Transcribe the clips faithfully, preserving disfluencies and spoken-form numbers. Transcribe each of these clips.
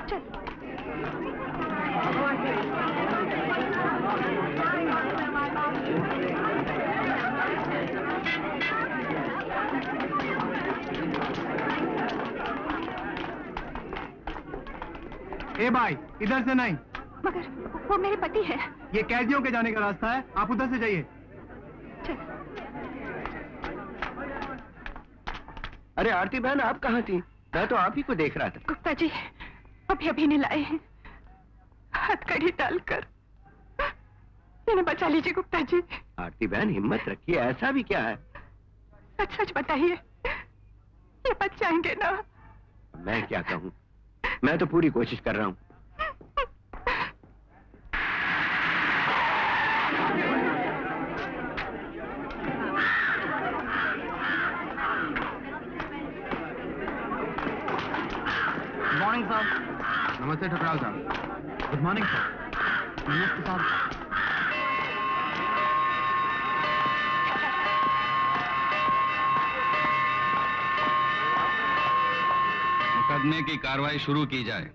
ए भाई, इधर से नहीं। मगर वो मेरे पति है। ये कैदियों के जाने का रास्ता है, आप उधर से जाइए। अरे आरती बहन, आप कहाँ थी? मैं तो आप ही को देख रहा था। गुप्ता जी अभी अभी नहीं लाए हैं, हथकड़ी डालकर। इन्हें बचा लीजिए गुप्ता जी। आरती बहन हिम्मत रखिए, ऐसा भी क्या है? सच सच बताइए, ये बच जाएंगे ना? मैं क्या कहूँ, मैं तो पूरी कोशिश कर रहा हूँ। मॉर्निंग साहब। नमस्ते ठकराल साहब। Good morning sir. नमस्ते साहब। मुकदमे की कार्रवाई शुरू की जाए।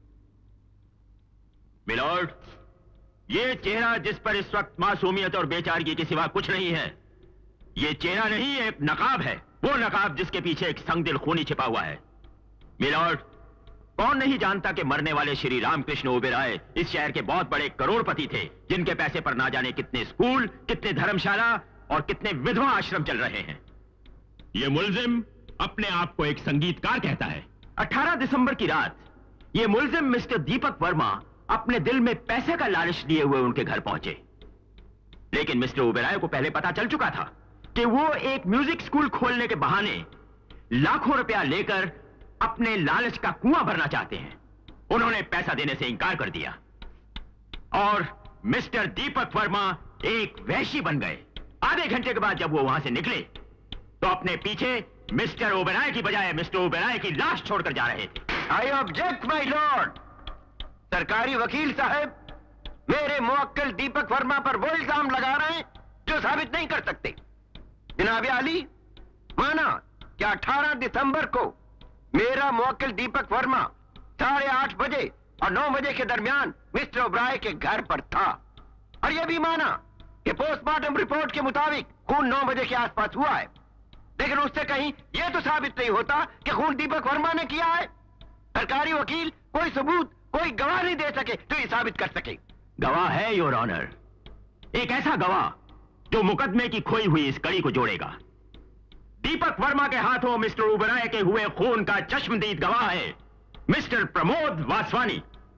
मिलॉर्ड, ये चेहरा जिस पर इस वक्त मासूमियत और बेचारगी के सिवा कुछ नहीं है, ये चेहरा नहीं, एक नकाब है। वो नकाब जिसके पीछे एक संगदिल खूनी छिपा हुआ है। मिलॉर्ड, कौन नहीं जानता कि मरने वाले श्री रामकृष्ण ओबेरॉय इस शहर के बहुत बड़े करोड़पति थे, जिनके पैसे पर ना जाने कितने स्कूल, कितने धर्मशाला और कितने विधवा आश्रम चल रहे हैं। ये मुल्जिम अपने आप को एक संगीतकार कहता है। अठारह दिसंबर की रात ये मुल्जिम मिस्टर दीपक वर्मा अपने दिल में पैसे का लालच लिए हुए उनके घर पहुंचे, लेकिन मिस्टर ओबेरॉय को पहले पता चल चुका था कि वो एक म्यूजिक स्कूल खोलने के बहाने लाखों रुपया लेकर अपने लालच का कुआं भरना चाहते हैं। उन्होंने पैसा देने से इंकार कर दिया और मिस्टर दीपक वर्मा एक वैशी बन गए। आधे घंटे के बाद जब वो वहां से निकले तो अपने पीछे मिस्टर ओबेरॉय की बजाय मिस्टर ओबेरॉय की लाश छोड़कर जा रहे थे। I object my lord. सरकारी वकील साहब मेरे मुवक्किल दीपक वर्मा पर वो इल्जाम लगा रहे हैं जो साबित नहीं कर सकते। जनाब आली, माना कि अठारह दिसंबर को मेरा मुवक्किल दीपक वर्मा साढ़े आठ बजे और नौ बजे के दरमियान मिस्टर ओबेरॉय के घर पर था, और यह भी माना कि पोस्टमार्टम रिपोर्ट के मुताबिक खून नौ बजे के आसपास हुआ है, लेकिन उससे कहीं यह तो साबित नहीं होता कि खून दीपक वर्मा ने किया है। सरकारी वकील कोई सबूत, कोई गवाह नहीं दे सके तो ये साबित कर सके। गवाह है योर ऑनर, एक ऐसा गवाह जो मुकदमे की खोई हुई इस कड़ी को जोड़ेगा। दीपक वर्मा के हाथों मिस्टर ओबेरॉय के हुए खून का चश्मदीद गवाह है मिस्टर प्रमोद वासवानी।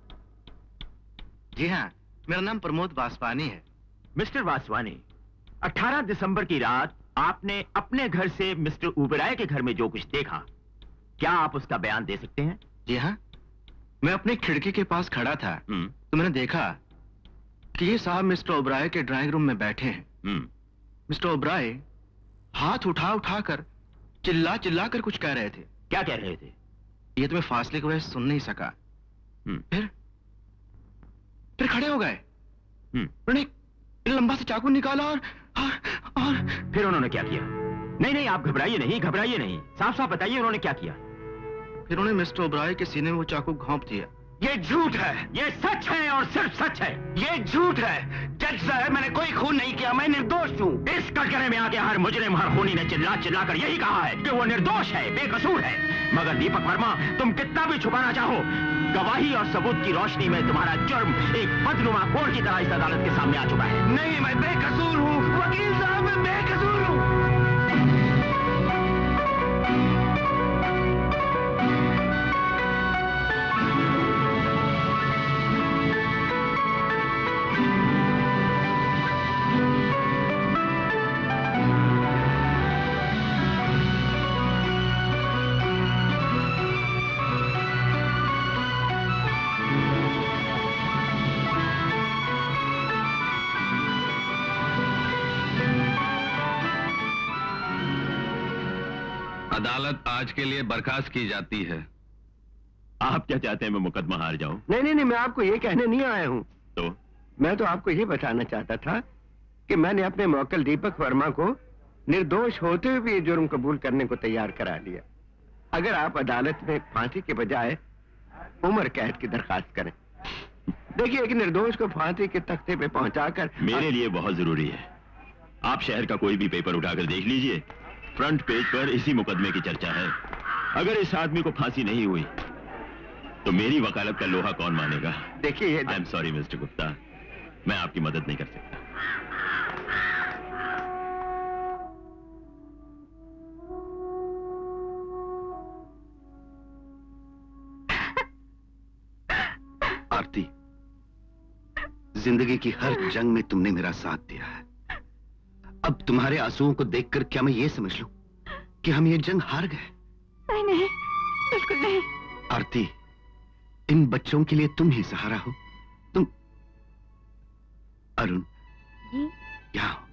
जी हाँ, मेरा नाम प्रमोद वासवानी है। मिस्टर वासवानी, अठारह दिसंबर की रात आपने अपने घर से मिस्टर ओबेरॉय के घर में जो कुछ देखा, क्या आप उसका बयान दे सकते हैं? जी हाँ, मैं अपनी खिड़की के पास खड़ा था तो मैंने देखा कि ये साहब मिस्टर ओबेरॉय के ड्राइंग रूम में बैठे हैं। मिस्टर ओबेरॉय हाथ उठा उठा कर चिल्ला चिल्ला कर कुछ कह रहे थे। क्या कह रहे थे? ये तो मैं फासले की वजह से सुन नहीं सका। फिर फिर खड़े हो गए। उन्होंने लंबा सा चाकू निकाला और, और और फिर उन्होंने क्या किया? नहीं नहीं, आप घबराइए नहीं, घबराइए नहीं, साफ साफ बताइए उन्होंने क्या किया। फिर उन्होंने मिस्टर ओबेरॉय के सीने में वो चाकू घोंप दिया। ये झूठ है, ये सच है और सिर्फ सच है। ये झूठ है जज साहब, मैंने कोई खून नहीं किया, मैं निर्दोष हूँ। इस कटघरे में आके हर मुजरिम, हर खूनी ने चिल्ला चिल्ला कर यही कहा है कि वो निर्दोष है, बेकसूर है। मगर दीपक वर्मा, तुम कितना भी छुपाना चाहो, गवाही और सबूत की रोशनी में तुम्हारा जुर्म एक बदनुमा कोर की तरह इस अदालत के सामने आ चुका है। नहीं, मैं बेकसूर हूँ वकील साहब, मैं बेकसूर हूँ। अदालत आज के लिए बर्खास्त की जाती है। आप क्या चाहते हैं, मैं मुकदमा हार जाऊं? नहीं नहीं नहीं, मैं आपको ये कहने नहीं आया हूं। तो मैं तो आपको ये बताना चाहता था कि मैंने अपने मुवक्किल दीपक वर्मा को निर्दोष होते हुए ये जुर्म कबूल करने को तैयार करा लिया। अगर आप अदालत में फांसी के बजाय उम्र कैद की दरखास्त करें। देखिए, एक निर्दोष को फांसी के तख्ते पे पहुंचाकर मेरे लिए बहुत जरूरी है। आप शहर का कोई भी पेपर उठाकर देख लीजिए, फ्रंट पेज पर इसी मुकदमे की चर्चा है। अगर इस आदमी को फांसी नहीं हुई तो मेरी वकालत का लोहा कौन मानेगा? देखिए, I am sorry mister Gupta, मैं आपकी मदद नहीं कर सकता। आरती, जिंदगी की हर जंग में तुमने मेरा साथ दिया है। अब तुम्हारे आंसुओं को देखकर क्या मैं ये समझ लूं कि हम ये जंग हार गए? नहीं नहीं, बिल्कुल नहीं। आरती, इन बच्चों के लिए तुम ही सहारा हो। तुम अरुण जी। यहाँ हो।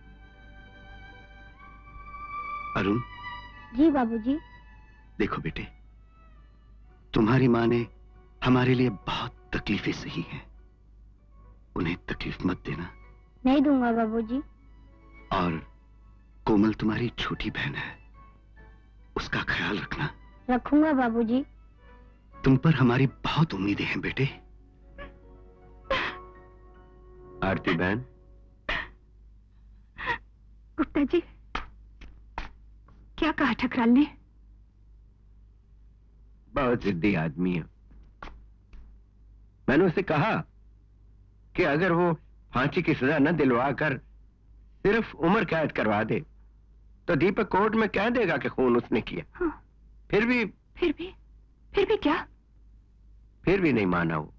अरुण। जी बाबूजी। देखो बेटे, तुम्हारी माँ ने हमारे लिए बहुत तकलीफें सही हैं। उन्हें तकलीफ मत देना। नहीं दूंगा बाबूजी। और कोमल तुम्हारी छोटी बहन है, उसका ख्याल रखना। रखूंगा बाबूजी। तुम पर हमारी बहुत उम्मीदें हैं बेटे। आरती बहन। गुप्ता जी, क्या कहा ठकराल ने? बहुत जिद्दी आदमी है। मैंने उसे कहा कि अगर वो फांसी की सजा न दिलवा कर सिर्फ उम्र कैद करवा दे तो दीपक कोर्ट में कह देगा कि खून उसने किया। हाँ। फिर भी फिर भी फिर भी क्या? फिर भी नहीं माना वो।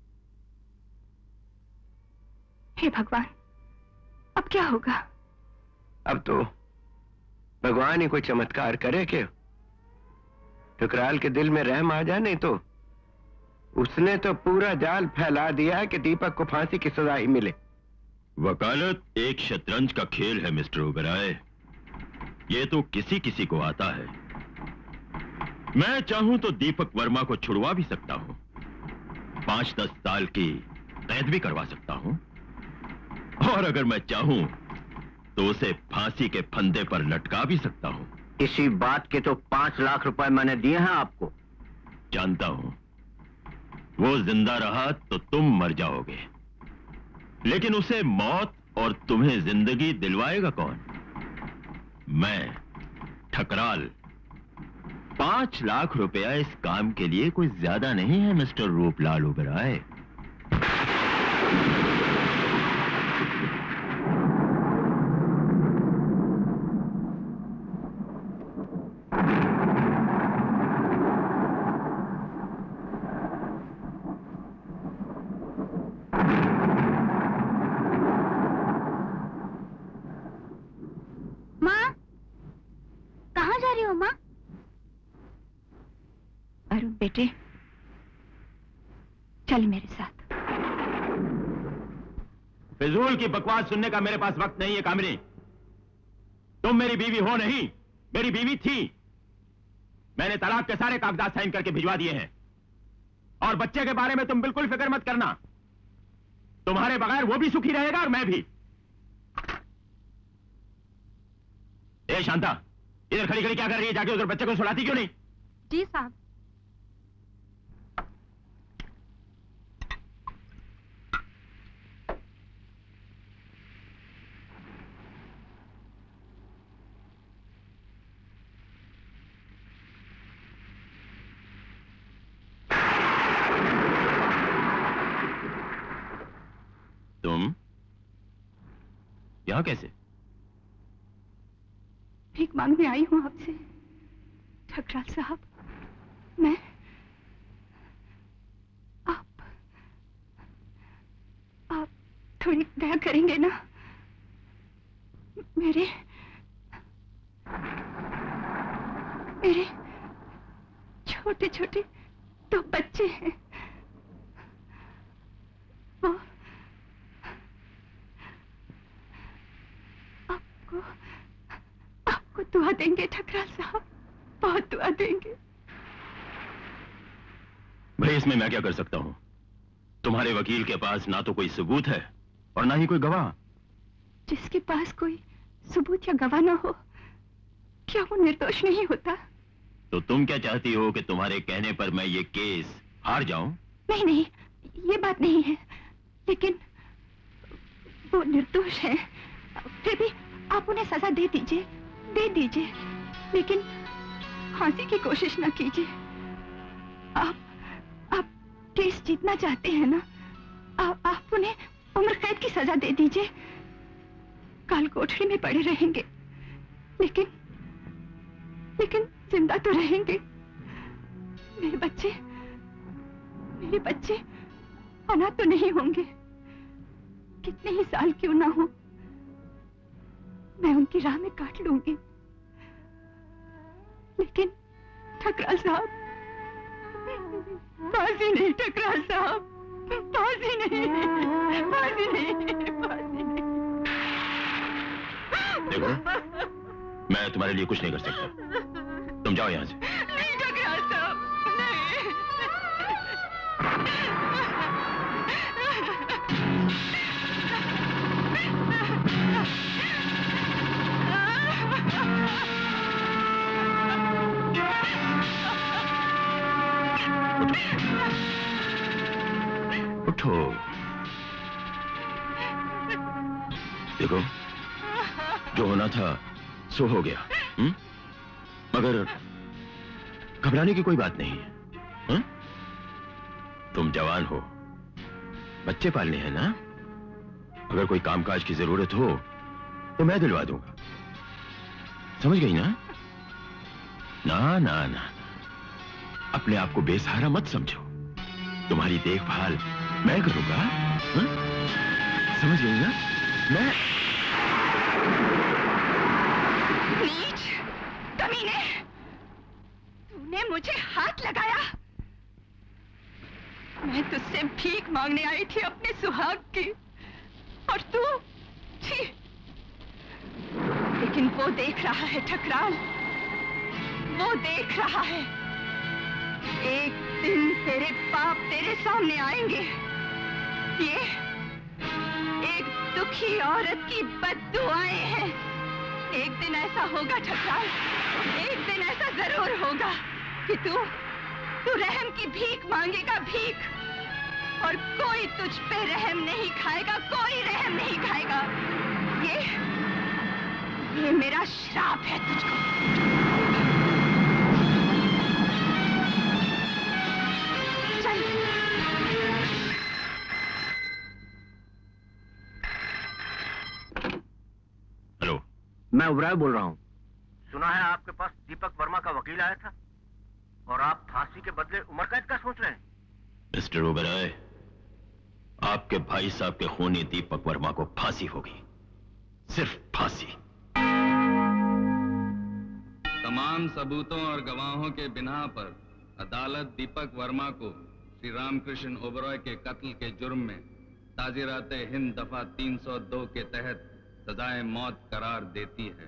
हे भगवान, अब क्या होगा? अब तो भगवान ही कोई चमत्कार करे कि ठुकराल के दिल में रहम आ जाए, नहीं तो उसने तो पूरा जाल फैला दिया है कि दीपक को फांसी की सजा ही मिले। वकालत एक शतरंज का खेल है मिस्टर ओबराय, ये तो किसी किसी को आता है। मैं चाहूं तो दीपक वर्मा को छुड़वा भी सकता हूं, पांच दस साल की कैद भी करवा सकता हूं, और अगर मैं चाहूं तो उसे फांसी के फंदे पर लटका भी सकता हूं। इसी बात के तो पांच लाख रुपए मैंने दिए हैं आपको। जानता हूं, वो जिंदा रहा तो तुम मर जाओगे, लेकिन उसे मौत और तुम्हें जिंदगी दिलवाएगा कौन? मैं, ठकराल। पांच लाख रुपया इस काम के लिए कोई ज्यादा नहीं है मिस्टर रूपलाल ओबराय। बेटे, चल मेरे साथ। फिजूल की बकवास सुनने का मेरे पास वक्त नहीं है कामिनी। तुम मेरी बीवी हो नहीं, मेरी बीवी थी। मैंने तलाक के सारे कागजात साइन करके भिजवा दिए हैं, और बच्चे के बारे में तुम बिल्कुल फिक्र मत करना। तुम्हारे बगैर वो भी सुखी रहेगा और मैं भी। ए शांता, इधर खड़ी खड़ी क्या कर रही है? जाके उधर बच्चे को सुलाती क्यों नहीं? जी साहब। तुम यहां कैसे? भीख मांगने आई हूं आपसे ठकराल साहब। मैं आप आप थोड़ी दया करेंगे ना? मेरे मेरे छोटे छोटे दो बच्चे हैं, वो आपको आपको दुआ देंगे ठकराल साहब, बहुत दुआ देंगे। भाई, इसमें मैं क्या कर सकता हूं? तुम्हारे वकील के पास ना तो कोई सबूत है और ना ही कोई गवाह। जिसके पास कोई सबूत या गवाह ना हो, क्या वो निर्दोष नहीं होता? तो तुम क्या चाहती हो कि तुम्हारे कहने पर मैं ये केस हार जाऊं? नहीं नहीं, ये बात नहीं है, लेकिन वो निर्दोष है। फिर भी आप उन्हें सजा दे दीजिए, दे दीजिए, लेकिन फांसी की कोशिश ना कीजिए। आप आप केस जीतना चाहते हैं ना? आ, आप उन्हें उम्र कैद की सजा दे दीजिए। काल कोठरी में पड़े रहेंगे, लेकिन लेकिन जिंदा तो रहेंगे। मेरे बच्चे मेरे बच्चे अनाथ तो नहीं होंगे। कितने ही साल क्यों ना हो, मैं उनकी राह में काट लूंगी। लेकिन ठकराल साहब, फांसी नहीं ठकराल साहब, फांसी नहीं, फांसी नहीं, फांसी नहीं। देखो, मैं तुम्हारे लिए कुछ नहीं कर सकता। तुम जाओ यहाँ से। नहीं ठकराल साहब, नहीं। उठो। देखो, जो होना था सो हो गया। हुँ? मगर घबराने की कोई बात नहीं है। हुँ? तुम जवान हो, बच्चे पालने हैं ना? अगर कोई कामकाज की जरूरत हो तो मैं दिलवा दूंगा। समझ गई ना? ना ना ना, अपने आप को बेसहारा मत समझो। तुम्हारी देखभाल मैं करूंगा। हुँ? समझ गई ना? मैं नीच, कमीने, तूने मुझे हाथ लगाया। मैं तुझसे भीख मांगने आई थी अपने सुहाग की, और तू छी। लेकिन वो देख रहा है ठकराल, वो देख रहा है। एक दिन तेरे पाप तेरे सामने आएंगे। ये एक दुखी औरत की बद्दुआएं हैं। एक दिन ऐसा होगा ठकराल, एक दिन ऐसा जरूर होगा कि तू तू रहम की भीख मांगेगा, भीख, और कोई तुझ पे रहम नहीं खाएगा, कोई रहम नहीं खाएगा। ये ये मेरा श्राप है तुझको। चल। हेलो, मैं उबराय बोल रहा हूँ। सुना है आपके पास दीपक वर्मा का वकील आया था, और आप फांसी के बदले उम्र कैद का सोच रहे हैं। मिस्टर ओबराय, आपके भाई साहब के खूनी दीपक वर्मा को फांसी होगी, सिर्फ फांसी। तमाम सबूतों और गवाहों के बिना पर अदालत दीपक वर्मा को श्री रामकृष्ण ओबराय के कत्ल के जुर्म में ताज़िरात हिंद दफा तीन सौ दो के तहत सजाए मौत करार देती है।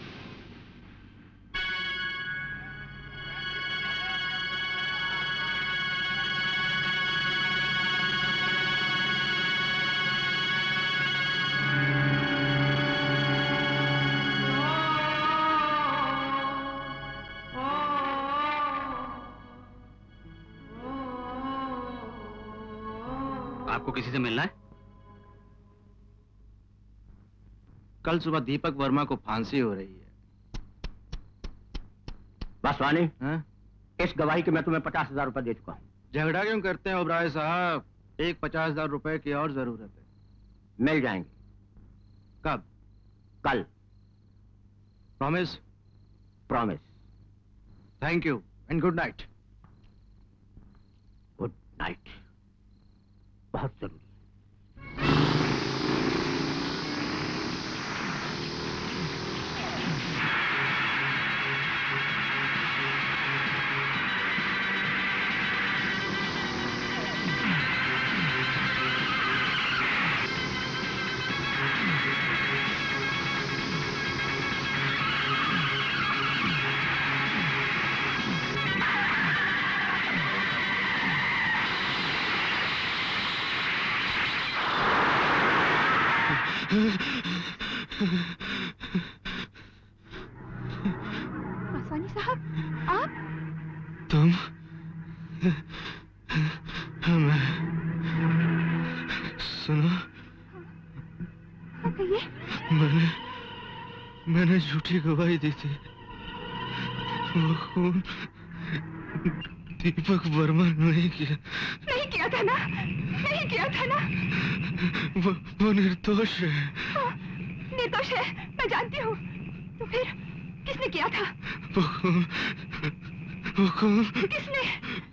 आपको किसी से मिलना है? कल सुबह दीपक वर्मा को फांसी हो रही है। वासवानी, हाँ? इस गवाही के मैं तुम्हें पचास हजार रुपए दे चुका हूँ। झगड़ा क्यों करते हैं ओबराय साहब? एक पचास हजार रुपए की और जरूरत है। मिल जाएंगे। कब? कल। Promise? Promise. Thank you and good night. Good night. बहुत जरूरी। वासवानी साहब, आप? तुम? कहिए। मैंने मैंने झूठी गवाही दी थी। वो खून दीपक वर्मा ने नहीं किया। नहीं किया था ना? नहीं किया था ना? वो, वो निर्दोष है। निर्दोष है, मैं जानती हूँ। तो फिर किसने किया था? वो खून वो खून किसने?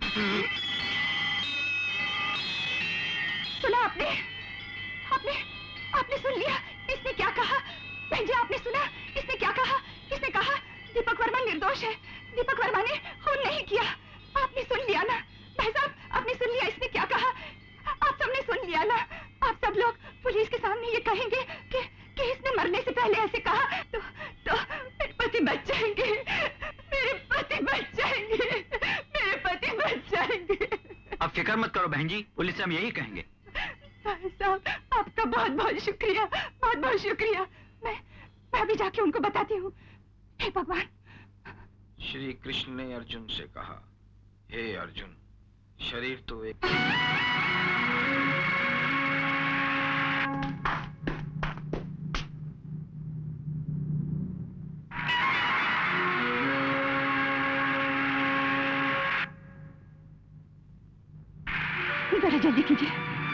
सुना आपने? आपने आपने सुन लिया इसने क्या कहा? बहन जी, आपने सुना इसने क्या कहा? इसने कहा दीपक वर्मा निर्दोष है, दीपक वर्मा ने खून नहीं किया। आपने सुन लिया ना भाई साहब? आपने सुन लिया इसने क्या कहा? आप सबने सुन लिया ना? आप सब लोग पुलिस के सामने ये कहेंगे कि कि इसने मरने से पहले ऐसे कहा तो तो मेरे पति बच जाएंगे, मेरे पति बच जाएंगे, मेरे पति बच जाएंगे। अब फिक्र मत करो बहन जी, पुलिस से हम यही कहेंगे। भाई साहब, आपका बहुत बहुत शुक्रिया, बहुत बहुत शुक्रिया। मैं मैं अभी जाके उनको बताती हूँ। हे भगवान। श्री कृष्ण ने अर्जुन से कहा, हे अर्जुन, शरीर तो एक जरा जल्दी कीजिए।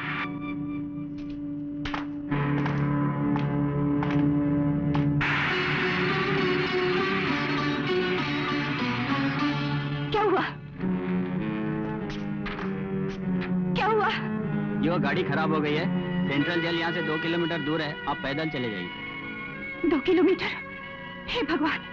क्या हुआ? क्या हुआ? ये वो गाड़ी खराब हो गई है। सेंट्रल जेल यहाँ से दो किलोमीटर दूर है, आप पैदल चले जाइए। दो किलोमीटर? हे भगवान।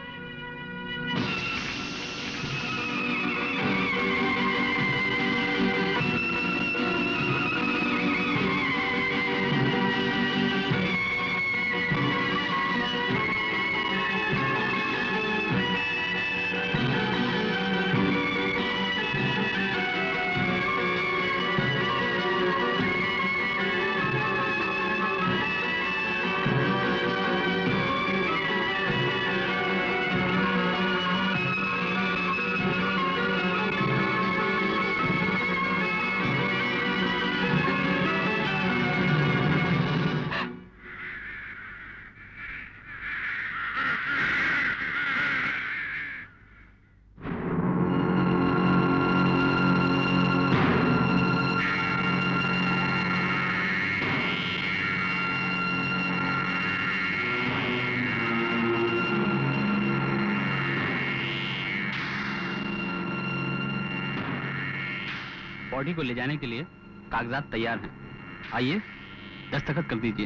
बॉडी को ले जाने के लिए कागजात तैयार हैं। आइए दस्तखत कर दीजिए।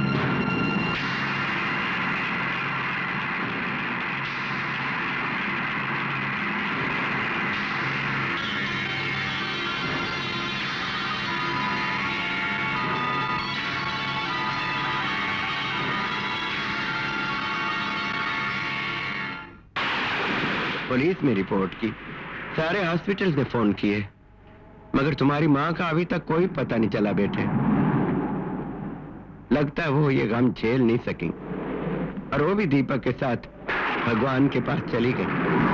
पुलिस में रिपोर्ट की, सारे हॉस्पिटल ने फोन किए, मगर तुम्हारी माँ का अभी तक कोई पता नहीं चला बेटे। लगता है वो ये गम झेल नहीं सकी और वो भी दीपक के साथ भगवान के पास चली गई।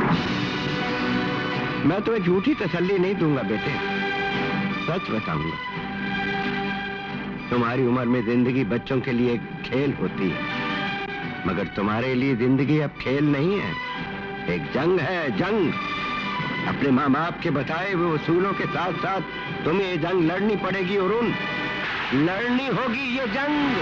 मैं तुम्हें झूठी तसल्ली नहीं दूंगा बेटे, सच बताऊंगा। तुम्हारी उम्र में जिंदगी बच्चों के लिए एक खेल होती है, मगर तुम्हारे लिए जिंदगी अब खेल नहीं है, एक जंग है, जंग। अपने माँ बाप के बताए हुए उसूलों के साथ साथ तुम्हें ये जंग लड़नी पड़ेगी और उन लड़नी होगी ये जंग।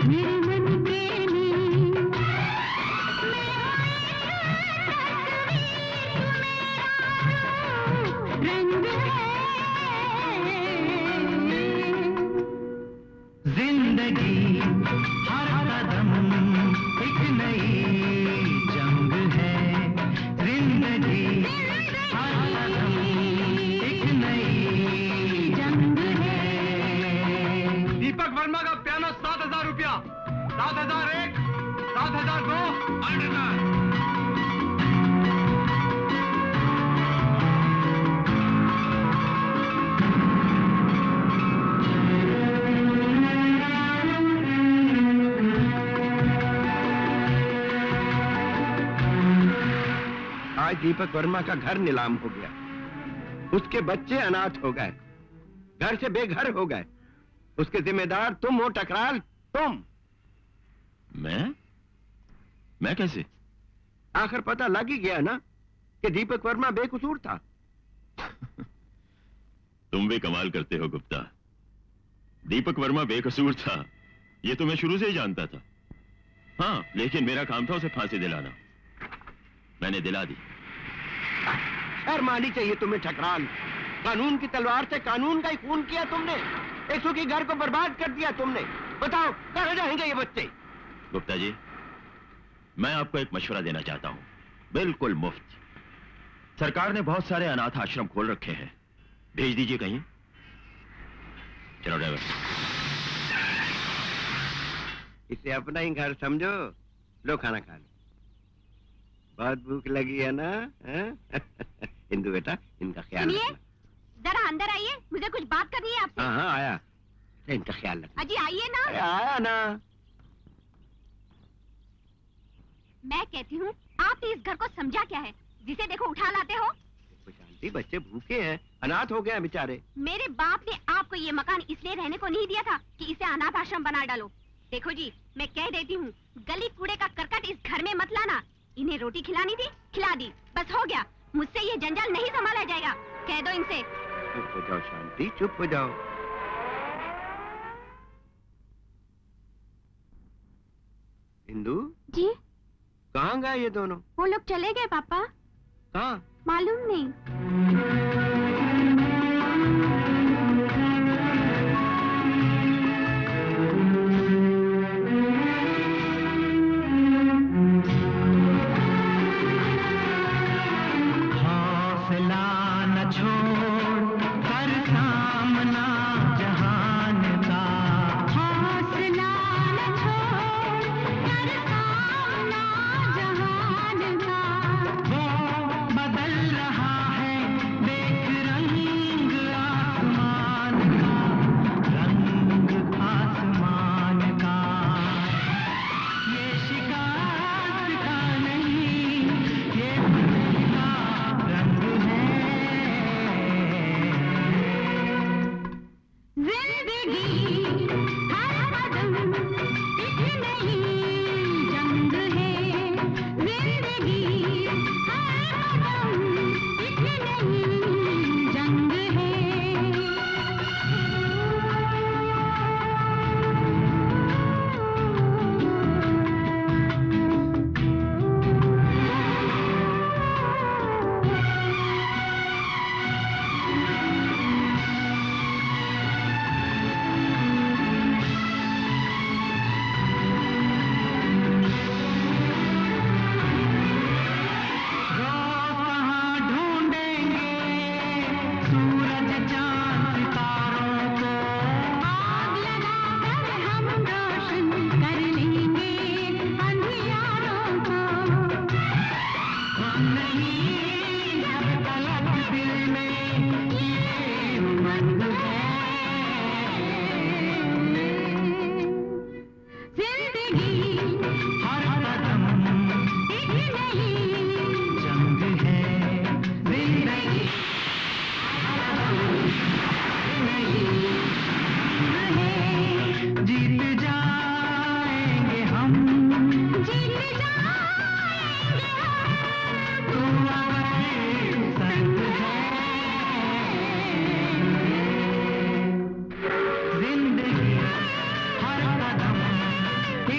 दीपक वर्मा का घर नीलाम हो गया, उसके बच्चे अनाथ हो गए, घर से बेघर हो गए, उसके जिम्मेदार तुम हो टकराल, तुम। मैं मैं कैसे? आखिर पता लग ही गया ना कि दीपक वर्मा बेकसूर था। तुम भी कमाल करते हो गुप्ता। दीपक वर्मा बेकसूर था ये तो मैं शुरू से ही जानता था। हाँ, लेकिन मेरा काम था उसे फांसी दिलाना। मैंने दिला दी। शर्मानी चाहिए तुम्हें ठकराल। कानून की तलवार से कानून का ही खून किया तुमने। एक सौ के घर को बर्बाद कर दिया तुमने। बताओ कहां जाएंगे ये बच्चे? गुप्ता जी, मैं आपको एक मशवरा देना चाहता हूं, बिल्कुल मुफ्त। सरकार ने बहुत सारे अनाथ आश्रम खोल रखे हैं, भेज दीजिए कहीं। चलो ड्राइवर। इसे अपना ही घर समझो। लो खाना खा लो। बहुत भूख लगी है ना? इंदु बेटा, इनका ख्याल रखना। जरा अंदर आइए, मुझे कुछ बात करनी है आपसे। हाँ हाँ आया। इनका ख्याल रखना। अजी आइए ना। आया ना। मैं कहती हूँ आपने इस घर को समझा क्या है, जिसे देखो उठा लाते हो। शांति, बच्चे भूखे हैं, अनाथ हो गए हैं बेचारे। मेरे बाप ने आपको ये मकान इसलिए रहने को नहीं दिया था कि इसे अनाथ आश्रम बना डालो। देखो जी, मैं कह देती हूँ, गली कूड़े का करकट इस घर में मत लाना। इन्हें रोटी खिलानी थी, खिला दी, बस हो गया। मुझसे ये जंजाल नहीं संभाला जाएगा, कह दो इनसे। चुप हो जाओ शांति, चुप हो जाओ। इंदु जी, कहाँ गए ये दोनों? वो लोग चले गए पापा। कहाँ? मालूम नहीं।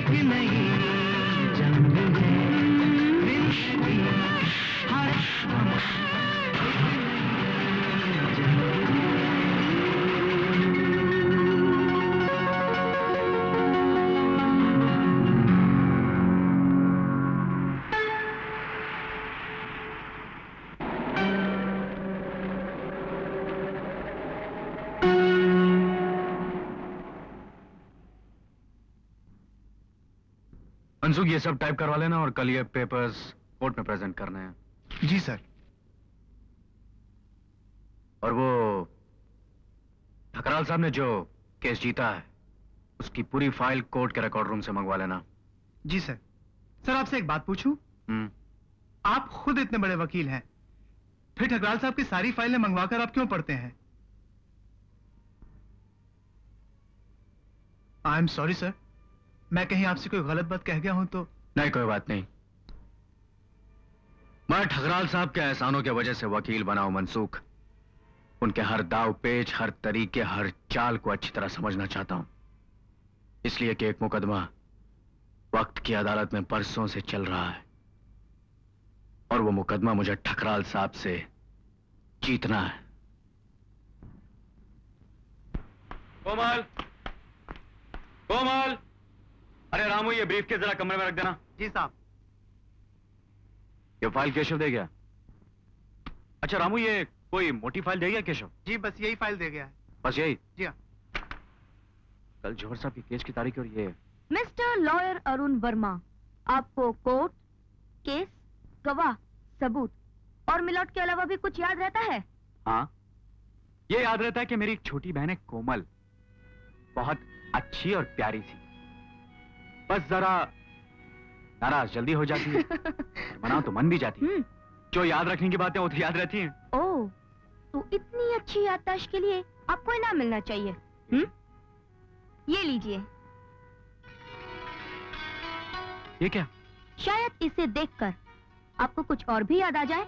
एक नई जंग है जिंदगी हर लम्हा एक नई जंग है। मनसुख, ये सब टाइप करवा लेना और कल ये पेपर्स कोर्ट में प्रेजेंट करने हैं। जी सर। और वो ठकराल साहब ने जो केस जीता है उसकी पूरी फाइल कोर्ट के रिकॉर्ड रूम से मंगवा लेना। जी सर। सर आपसे एक बात पूछूं? हम्म। आप खुद इतने बड़े वकील हैं, फिर ठकराल साहब की सारी फाइलें मंगवाकर आप क्यों पढ़ते हैं? आई एम सॉरी सर, मैं कहीं आपसे कोई गलत बात कह गया हूं तो? नहीं, कोई बात नहीं। मैं ठकराल साहब के एहसानों की वजह से वकील बना हूं मनसूख। उनके हर दाव पेच, हर तरीके, हर चाल को अच्छी तरह समझना चाहता हूं, इसलिए कि एक मुकदमा वक्त की अदालत में बरसों से चल रहा है और वो मुकदमा मुझे ठकराल साहब से जीतना है। कोमल, कोमल, अरे रामू ये ब्रीफ के जरा कमरे में रख देना। जी साहब। ये फाइल केशव दे गया? अच्छा रामू, ये कोई मोटी फाइल दे गया केशव? जी बस यही फाइल दे गया है। बस यही? जी हाँ। कल जौहर साहब की केस की तारीख और ये। मिस्टर लॉयर अरुण वर्मा, आपको कोर्ट, केस, गवाह, सबूत और मिलौट के अलावा भी कुछ याद रहता है? हाँ, ये याद रहता है कि मेरी एक छोटी बहन है कोमल, बहुत अच्छी और प्यारी सी, बस जरा नाराज जल्दी हो जाती है। मना तो मन भी जाती है। जो याद रखने की बातें वो तो याद रहती हैं। ओह, तो इतनी अच्छी याददाश्त के लिए आपको इनाम मिलना चाहिए। हम्म? ये लीजिए। ये क्या? शायद इसे देखकर आपको कुछ और भी याद आ जाए।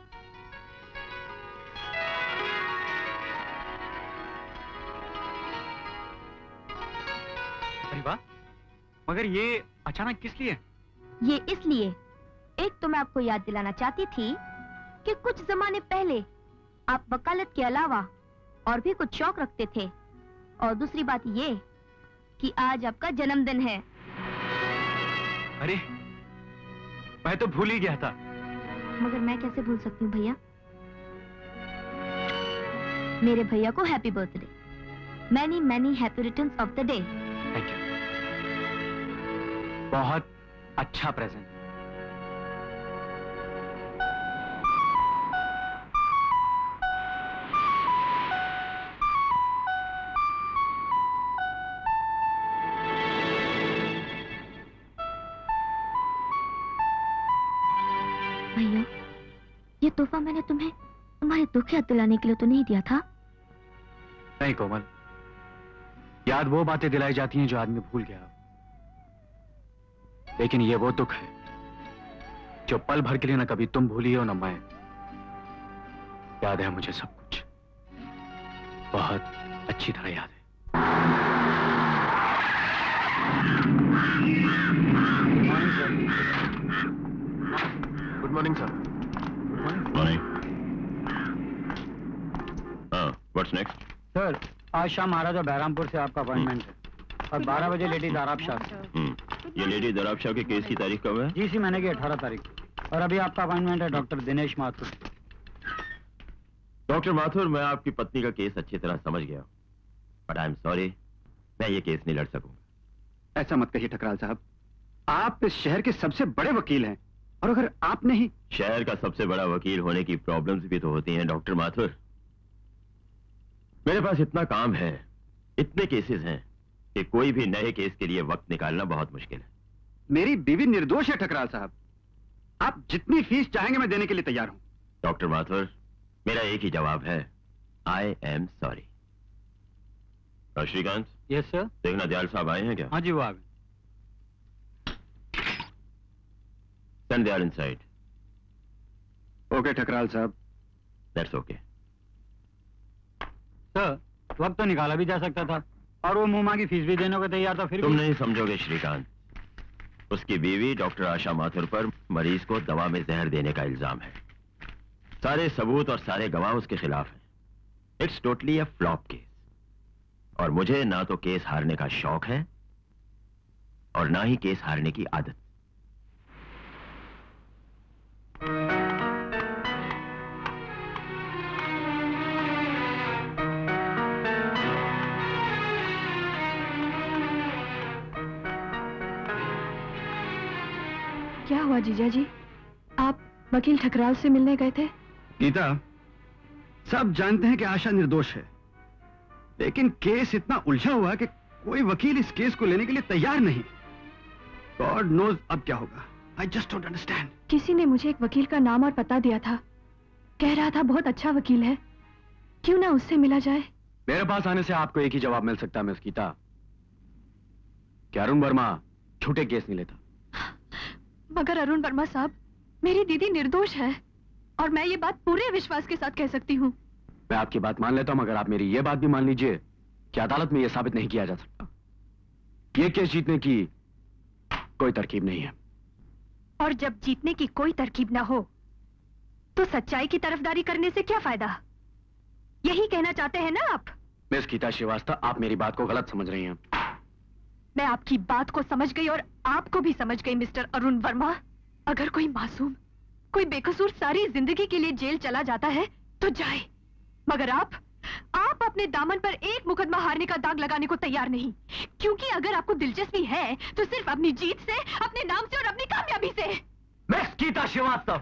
अरे वाह, मगर ये अचानक किस लिए? ये इसलिए, एक तो मैं आपको याद दिलाना चाहती थी कि कुछ जमाने पहले आप वकालत के अलावा और भी कुछ शौक रखते थे, और दूसरी बात ये कि आज आपका जन्मदिन है। अरे मैं तो भूल ही गया था। मगर मैं कैसे भूल सकती हूँ भैया? मेरे भैया को happy birthday, many many happy returns of the day. Thank you, बहुत अच्छा प्रेजेंट। भैया, ये तोहफा मैंने तुम्हें तुम्हारे दुख याद दिलाने के लिए तो नहीं दिया था? नहीं कोमल, याद वो बातें दिलाई जाती हैं जो आदमी भूल गया, लेकिन ये वो दुख है जो पल भर के लिए ना कभी तुम भूली हो ना मैं। याद है मुझे सब कुछ, बहुत अच्छी तरह याद है। Good morning sir. मॉर्निंग। हाँ, व्हाट्स नेक्स्ट? सर, आज शाम महाराजा बहरामपुर से आपका अपॉइंटमेंट है और बारह बजे लेडी दाराब शाह से। ये लेडी दराब शाह के केस की तारीख कब है? इसी महीने की अठारह तारीख। और अभी आपका अपॉइंटमेंट है डॉक्टर दिनेश माथुर। डॉक्टर माथुर, मैं आपकी पत्नी का केस अच्छी तरह समझ गया, बट आई एम सॉरी, मैं ये केस नहीं लड़ सकूंगा। ऐसा मत कहिए ठकराल साहब, आप इस शहर के सबसे बड़े वकील हैं, और अगर आप नहीं। शहर का सबसे बड़ा वकील होने की प्रॉब्लम्स भी तो होती हैं डॉक्टर माथुर। मेरे पास इतना काम है, इतने केसेस हैं कि कोई भी नए केस के लिए वक्त निकालना बहुत मुश्किल है। मेरी बीवी निर्दोष है ठकराल साहब, आप जितनी फीस चाहेंगे मैं देने के लिए तैयार हूं। डॉक्टर माथुर, मेरा एक ही जवाब है, I am sorry. Shrikant. Yes sir. देखना दयाल साहब आए हैं क्या? हाँ जी, वो आ गए। Send they are inside. Okay Thakral साहब। That's okay. सर, वक्त तो निकाला भी जा सकता था, और वो मुंह मांगी फीस भी देने को तैयार था, फिर तुम भी... नहीं समझोगे श्रीकांत, उसकी बीवी डॉक्टर आशा माथुर पर मरीज को दवा में जहर देने का इल्जाम है। सारे सबूत और सारे गवाह उसके खिलाफ हैं। It's totally a flop case. और मुझे ना तो केस हारने का शौक है और ना ही केस हारने की आदत। क्या हुआ जीजा जी? आप वकील ठकराल से मिलने गए थे? गीता, सब जानते हैं कि आशा निर्दोष है, लेकिन केस इतना उलझा हुआ है कि कोई वकील इस केस को लेने के लिए तैयार नहीं। गॉड नोज अब क्या होगा। I just don't understand. किसी ने मुझे एक वकील का नाम और पता दिया था, कह रहा था बहुत अच्छा वकील है, क्यों ना उससे मिला जाए। मेरे पास आने से आपको एक ही जवाब मिल सकता है मिस गीता, कि अरुण वर्मा झूठे केस नहीं लेता। मगर अरुण वर्मा साहब, मेरी दीदी निर्दोष है और मैं ये बात पूरे विश्वास के साथ कह सकती हूँ। मैं आपकी बात मान लेता हूँ, मगर आप मेरी ये बात भी मान लीजिए कि अदालत में यह साबित नहीं किया जा सकता। ये केस जीतने की कोई तरकीब नहीं है। और जब जीतने की कोई तरकीब ना हो तो सच्चाई की तरफदारी करने से क्या फायदा? यही कहना चाहते हैं ना आप? मिस गीता श्रीवास्तव, आप मेरी बात को गलत समझ रही हैं। मैं आपकी बात को समझ गई और आपको भी समझ गई मिस्टर अरुण वर्मा। अगर कोई मासूम, कोई बेकसूर सारी जिंदगी के लिए जेल चला जाता है तो जाए, मगर आप आप अपने दामन पर एक मुकदमा हारने का दाग लगाने को तैयार नहीं, क्योंकि अगर आपको दिलचस्पी है तो सिर्फ अपनी जीत से, अपने नाम से और अपनी कामयाबी से। मिस गीता श्रीवास्तव,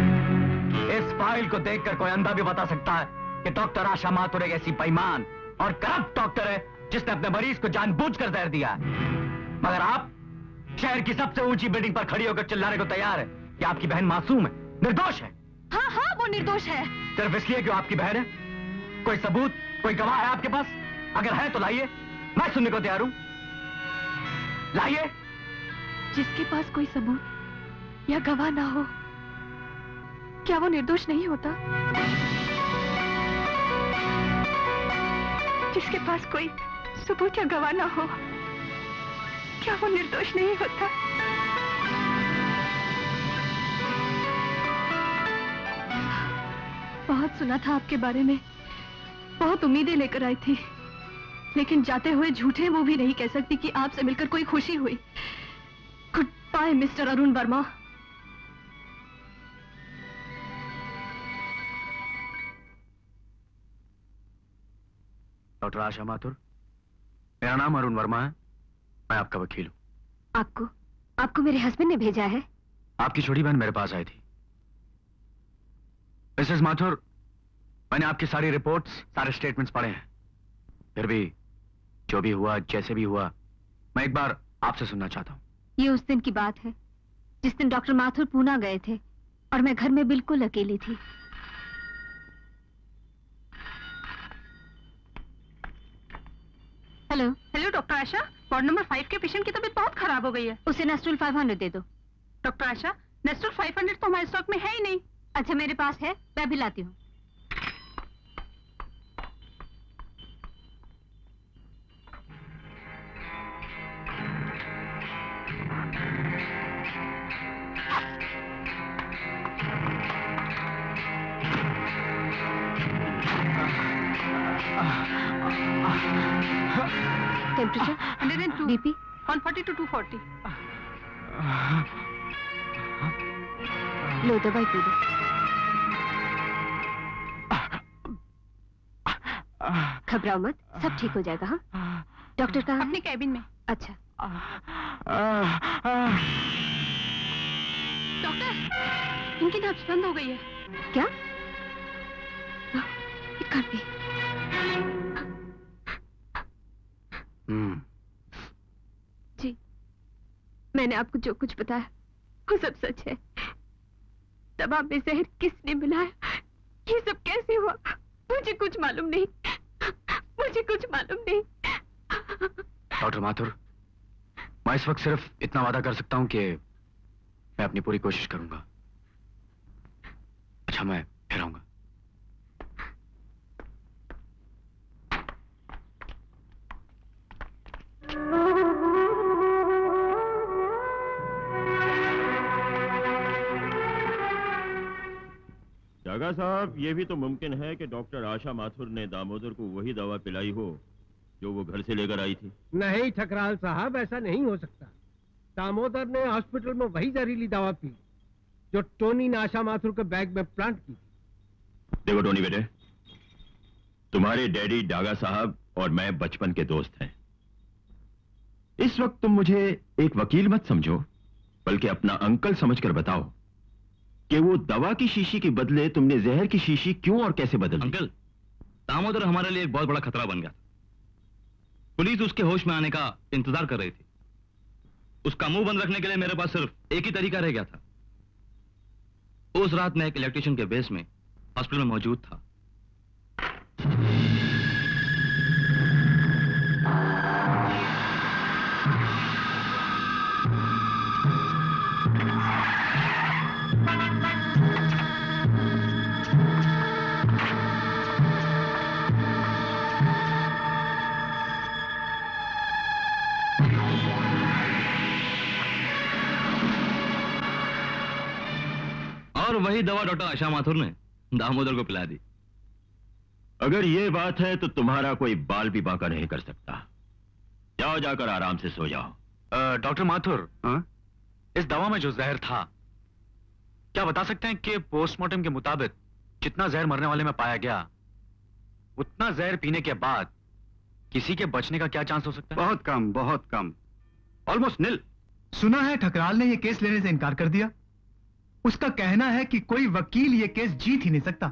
इस फाइल को देखकर कोई अंधा भी बता सकता है कि डॉक्टर आशा माथुर एक ऐसी बेईमान और करप्ट डॉक्टर है जिसने अपने मरीज को जानबूझकर जहर दिया। मगर आप शहर की सबसे ऊंची बिल्डिंग पर खड़ी होकर चिल्लाने को तैयार है कि आपकी बहन मासूम है, निर्दोष है। हाँ हाँ, वो निर्दोष है। सिर्फ इसलिए कि वो आपकी बहन है? कोई सबूत, कोई गवाह है आपके पास? अगर है तो लाइए, मैं सुनने को तैयार हूं। लाइए। जिसके पास कोई सबूत या गवाह ना हो, क्या वो निर्दोष नहीं होता? जिसके पास कोई सबूत या गवाह ना हो, क्या वो निर्दोष नहीं होता? बहुत सुना था आपके बारे में, बहुत उम्मीदें लेकर आई थी, लेकिन जाते हुए झूठे वो भी नहीं कह सकती कि आपसे मिलकर कोई खुशी हुई। Good bye mister Arun Varma. Doctor Asha Mathur, मेरा नाम अरुण वर्मा है, मैं आपका वकील हूँ। आपको आपको मेरे हस्बैंड ने भेजा है? आपकी छोटी बहन मेरे पास आई थी। मिसेस माथुर, मैंने आपकी सारी रिपोर्ट्स, सारे स्टेटमेंट्स पढ़े हैं। फिर भी जो भी हुआ, जैसे भी हुआ, मैं एक बार आपसे सुनना चाहता हूँ। ये उस दिन की बात है जिस दिन डॉक्टर माथुर पूना गए थे और मैं घर में बिल्कुल अकेली थी। Hello hello doctor Asha, ward number five के पेशेंट की तबीयत बहुत खराब हो गई है। उसे नेस्ट्रोल फाइव हंड्रेड दे दो। Doctor Asha, Nestrol five hundred तो हमारे स्टॉक में है ही नहीं। अच्छा, मेरे पास है, मैं भी लाती हूँ। Temperature hundred and two, BP one forty two two forty. लो दवाई पी लो। घबराओ मत, सब ठीक हो जाएगा। हाँ, डॉक्टर कहाँ है? अपने कैबिन में। अच्छा। डॉक्टर, इनकी नब्ज बंद हो गई है। क्या? एक कर दी। हम्म। जी, मैंने आपको जो कुछ बताया वो सब सच है। दवा में जहर किसने मिलाया, ये सब कैसे हुआ, मुझे कुछ मालूम नहीं, मुझे कुछ मालूम नहीं। डॉक्टर माथुर, मैं इस वक्त सिर्फ इतना वादा कर सकता हूं कि मैं अपनी पूरी कोशिश करूंगा। अच्छा, मैं फिर आऊंगा। डागा साहब, ये भी तो मुमकिन है कि डॉक्टर आशा माथुर ने दामोदर को वही दवा पिलाई हो जो वो घर से लेकर आई थी। नहीं ठकराल साहब, ऐसा नहीं हो सकता। दामोदर ने हॉस्पिटल में वही जहरीली दवा पी जो टोनी ने आशा माथुर के बैग में प्लांट की थी। देखो टोनी बेटे, तुम्हारे डैडी डागा साहब और मैं बचपन के दोस्त हैं। इस वक्त तुम मुझे एक वकील मत समझो, बल्कि अपना अंकल समझकर बताओ कि वो दवा की शीशी के बदले तुमने जहर की शीशी क्यों और कैसे बदल दी? अंकल, दामोदर हमारे लिए एक बहुत बड़ा खतरा बन गया। पुलिस उसके होश में आने का इंतजार कर रही थी। उसका मुंह बंद रखने के लिए मेरे पास सिर्फ एक ही तरीका रह गया था। उस रात मैं एक इलेक्ट्रिशियन के बेस में हॉस्पिटल में मौजूद था। और वही दवा डॉक्टर आशा माथुर ने दामोदर को पिला दी। अगर ये बात है तो तुम्हारा कोई बाल भी बांका नहीं कर सकता। जाओ, जाकर आराम से सो जाओ। डॉक्टर माथुर, इस दवा में जो जहर था, क्या बता सकते हैं कि पोस्टमार्टम के मुताबिक जितना जहर मरने वाले में पाया गया, उतना जहर पीने के बाद किसी के बचने का क्या चांस हो सकता है? बहुत कम, बहुत कम, ऑलमोस्ट निल। सुना है ठकराल ने यह केस लेने से इनकार कर दिया। उसका कहना है कि कोई वकील यह केस जीत ही नहीं सकता।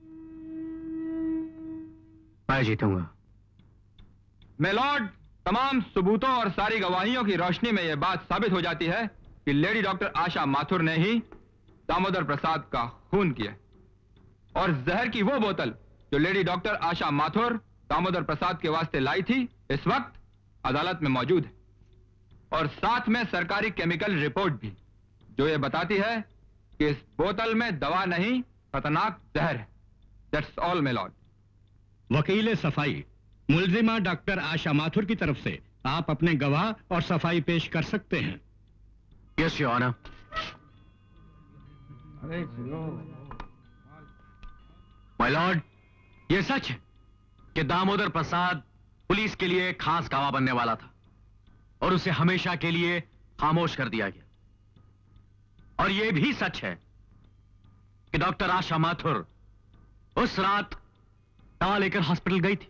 मैं जीतूंगा। मेलॉर्ड, तमाम सबूतों और सारी गवाहियों की रोशनी में यह बात साबित हो जाती है कि लेडी डॉक्टर आशा माथुर ने ही दामोदर प्रसाद का खून किया, और जहर की वो बोतल जो लेडी डॉक्टर आशा माथुर दामोदर प्रसाद के वास्ते लाई थी, इस वक्त अदालत में मौजूद है। और साथ में सरकारी केमिकल रिपोर्ट भी, जो ये बताती है कि इस बोतल में दवा नहीं, खतरनाक जहर है। That's all my lord. वकील सफाई, मुलजिमा डॉक्टर आशा माथुर की तरफ से आप अपने गवाह और सफाई पेश कर सकते हैं। Yes your honour. अरे सुनो माय लॉर्ड, यह सच है कि दामोदर प्रसाद पुलिस के लिए खास गवाह बनने वाला था और उसे हमेशा के लिए खामोश कर दिया गया। और यह भी सच है कि डॉक्टर आशा माथुर उस रात दवा लेकर हॉस्पिटल गई थी।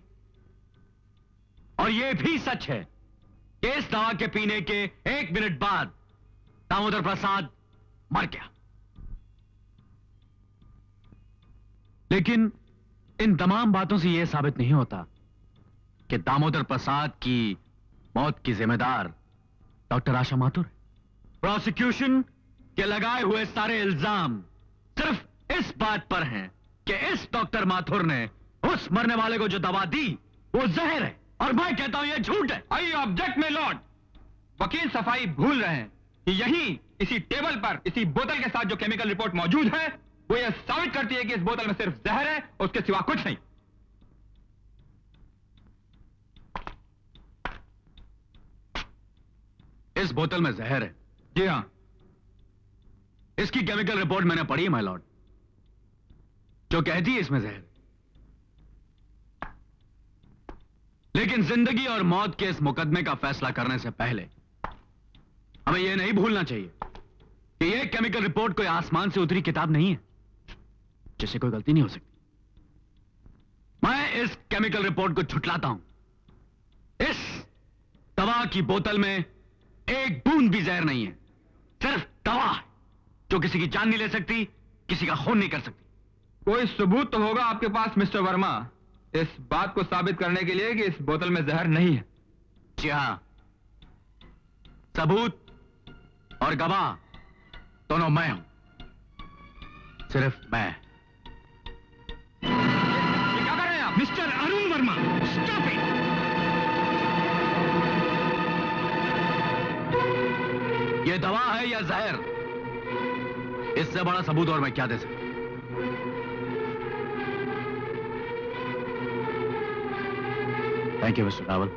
और यह भी सच है कि इस दवा के पीने के एक मिनट बाद दामोदर प्रसाद मर गया। लेकिन इन तमाम बातों से यह साबित नहीं होता कि दामोदर प्रसाद की मौत की जिम्मेदार डॉक्टर आशा माथुर है। प्रोसिक्यूशन के लगाए हुए सारे इल्जाम सिर्फ इस बात पर हैं कि इस डॉक्टर माथुर ने उस मरने वाले को जो दवा दी वो जहर है, और मैं कहता हूं ये झूठ है। I object my lord. वकील सफाई भूल रहे हैं कि यही इसी टेबल पर इसी बोतल के साथ जो केमिकल रिपोर्ट मौजूद है, वो ये साबित करती है कि इस बोतल में सिर्फ जहर है, उसके सिवा कुछ नहीं। इस बोतल में जहर है? जी हां। इसकी केमिकल रिपोर्ट मैंने पढ़ी है माय लॉर्ड, जो कहती है इसमें जहर। लेकिन जिंदगी और मौत के इस मुकदमे का फैसला करने से पहले हमें यह नहीं भूलना चाहिए कि यह केमिकल रिपोर्ट कोई आसमान से उतरी किताब नहीं है जिससे कोई गलती नहीं हो सकती। मैं इस केमिकल रिपोर्ट को झुठलाता हूं। इस दवा की बोतल में एक बूंद भी जहर नहीं है, सिर्फ दवा है जो किसी की जान नहीं ले सकती, किसी का खून नहीं कर सकती। कोई सबूत तो होगा आपके पास मिस्टर वर्मा, इस बात को साबित करने के लिए कि इस बोतल में जहर नहीं है। जी हां, सबूत और गवाह दोनों मैं हूं, सिर्फ मैं। ये क्या कर रहे हैं आप? Mister Arun Varma, stop it. ये दवा है या जहर? इससे बड़ा सबूत और मैं क्या दे सकता? Thank you mister Rawal.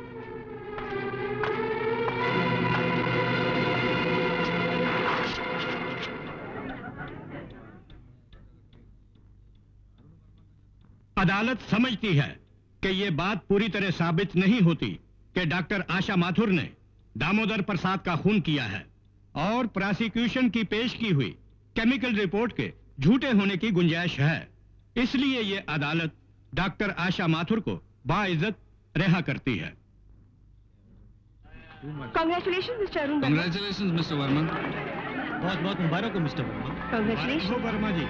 अदालत समझती है कि ये बात पूरी तरह साबित नहीं होती कि डॉक्टर आशा माथुर ने दामोदर प्रसाद का खून किया है और प्रोसिक्यूशन की पेश की हुई केमिकल रिपोर्ट के झूठे होने की गुंजाइश है। इसलिए ये अदालत डॉक्टर आशा माथुर को बाइज्जत रिहा करती है। Congratulations, mister Arun Varma. Congratulations, mister Varma. बहुत बहुत मुबारक हो मिस्टर वर्मा। Congratulations, वर्मा जी।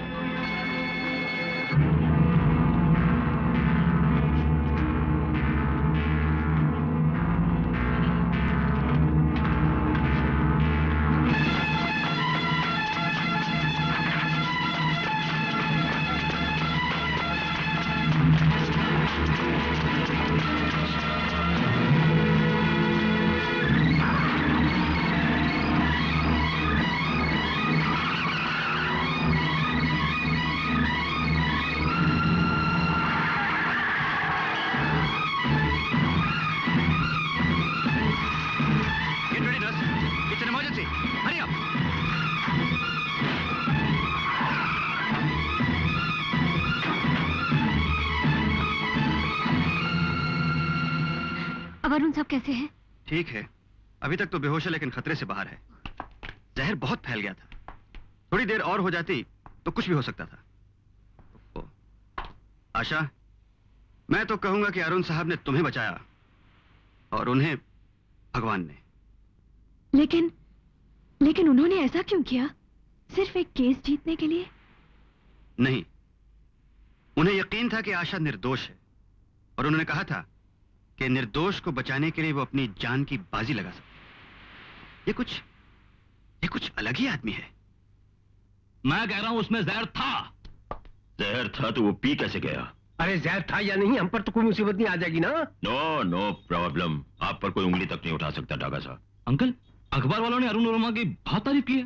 वरुण साहब कैसे हैं? ठीक है, अभी तक तो बेहोश है लेकिन खतरे से बाहर है। जहर बहुत फैल गया था, थोड़ी देर और हो जाती तो कुछ भी हो सकता था। ओ, आशा, मैं तो कहूंगा कि अरुण साहब ने तुम्हें बचाया और उन्हें भगवान ने। लेकिन लेकिन उन्होंने ऐसा क्यों किया? सिर्फ एक केस जीतने के लिए? नहीं, उन्हें यकीन था कि आशा निर्दोष है और उन्होंने कहा था कि निर्दोष को बचाने के लिए वो अपनी जान की बाजी लगा सकते। ये कुछ ये कुछ अलग ही आदमी है। मैं कह रहा हूं उसमें जहर था। जहर था तो वो पी कैसे गया? अरे जहर था या नहीं, हम पर तो कोई मुसीबत नहीं आ जाएगी ना। नो नो प्रॉब्लम, आप पर कोई उंगली तक नहीं उठा सकता डागा साहब। अंकल, अखबार वालों ने अरुण वर्मा की बहुत तारीफ की है।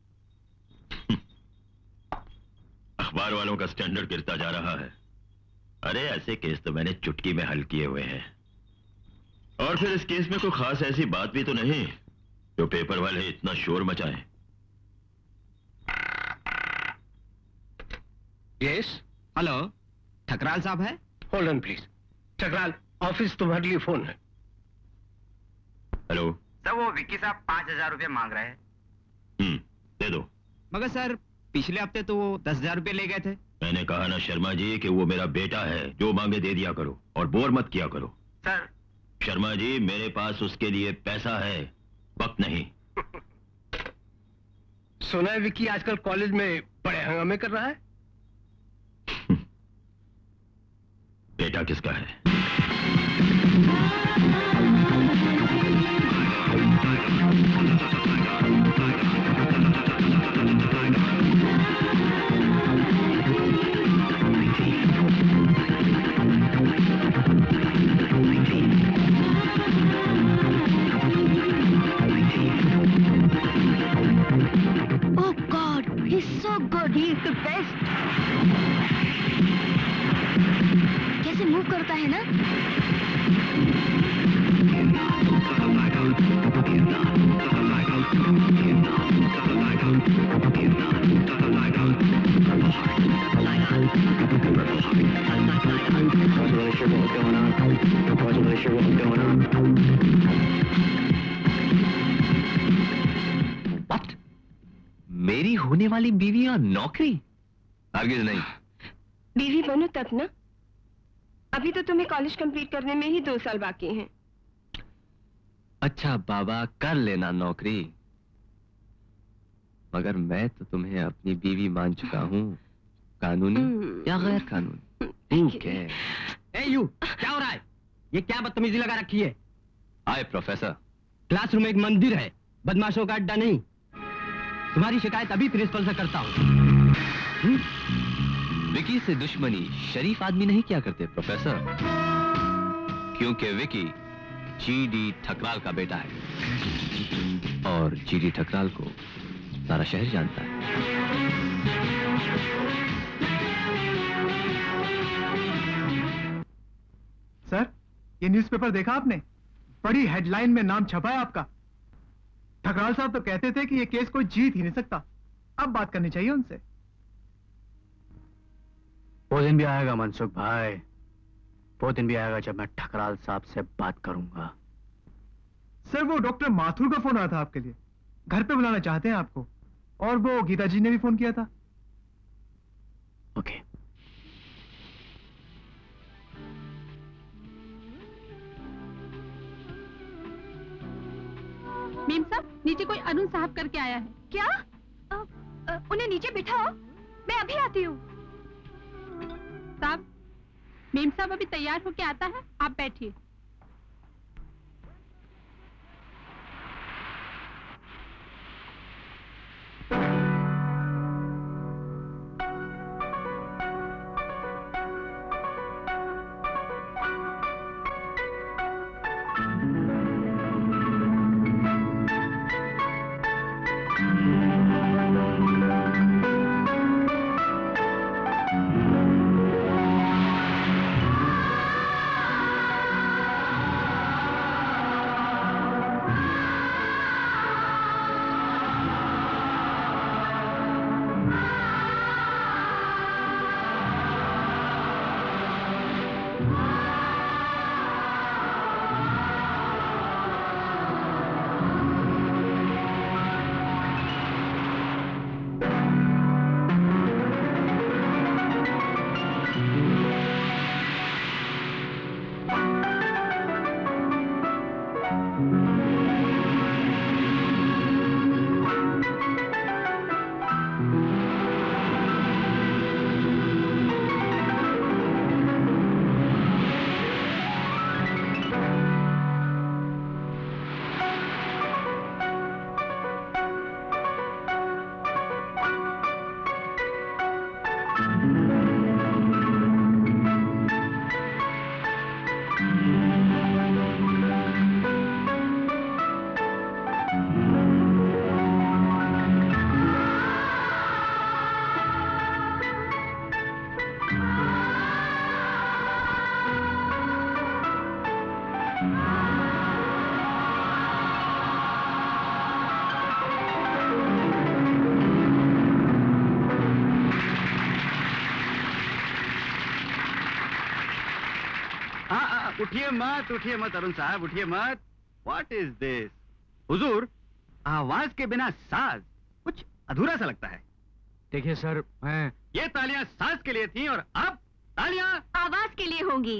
अखबार वालों का स्टैंडर्ड गिरता जा रहा है। अरे ऐसे केस तो मैंने चुटकी में हल किए हुए हैं। और फिर इस केस में कोई खास ऐसी बात भी तो नहीं जो पेपर वाले इतना शोर मचाएं। यस, हेलो, ठकराल साहब है? Hold on please. Thakral, office तुम्हारे लिए फोन है। हेलो सर, वो विक्की साहब पांच हजार रुपये मांग रहे हैं। हम्म, दे दो। मगर सर, पिछले हफ्ते तो वो दस हजार रुपये ले गए थे। मैंने कहा ना शर्मा जी कि वो मेरा बेटा है, जो मांगे दे दिया करो और बोर मत किया करो। सर शर्मा जी, मेरे पास उसके लिए पैसा है, वक्त नहीं। सुना है विक्की आजकल कॉलेज में बड़े हंगामे कर रहा है। बेटा किसका है? Oh God, he's so good. He is the best. कैसे मूव करता है ना? What? मेरी होने वाली बीवी और नौकरी? हरगिज नहीं। बीवी बनो तब ना। अभी तो तुम्हें कॉलेज कंप्लीट करने में ही दो साल बाकी हैं। अच्छा बाबा, कर लेना नौकरी, मगर मैं तो तुम्हें अपनी बीवी मान चुका हूँ, कानूनी या गैर कानूनी। ठीक है। ए यू, क्या हो रहा है? ये क्या बदतमीजी लगा रखी है? हाय प्रोफेसर। क्लासरूम एक मंदिर है, बदमाशों का अड्डा नहीं। तुम्हारी शिकायत अभी प्रिंसिपल से करता हूँ। विकी से दुश्मनी शरीफ आदमी नहीं क्या करते प्रोफेसर, क्योंकि विकी जीडी ठकराल का बेटा है और जीडी ठकराल को सारा शहर जानता है। सर, ये न्यूज़पेपर देखा आपने? बड़ी हेडलाइन में नाम छपा है आपका। ठकराल साहब तो कहते थे कि ये केस कोई जीत ही नहीं सकता। अब बात करनी चाहिए उनसे। वो दिन भी आएगा मनसुख भाई, वो दिन भी आएगा जब मैं ठकराल साहब से बात करूंगा। सर वो डॉक्टर माथुर का फोन आया था आपके लिए, घर पे बुलाना चाहते हैं आपको, और वो गीता जी ने भी फोन किया था। ओके। मीम साहब, नीचे कोई अरुण साहब करके आया है। क्या? आ, आ, उन्हें नीचे बिठाओ, मैं अभी आती हूँ। साहब, मीम साहब अभी तैयार होके आता है, आप बैठिए। उठिए मत, उठिए मत अरुण साहब, उठिए मत। What is this? हुजूर, आवाज के बिना साज कुछ अधूरा सा लगता है। देखिए सर, मैं ये तालियां साज के लिए थी और अब तालियां आवाज के लिए होंगी।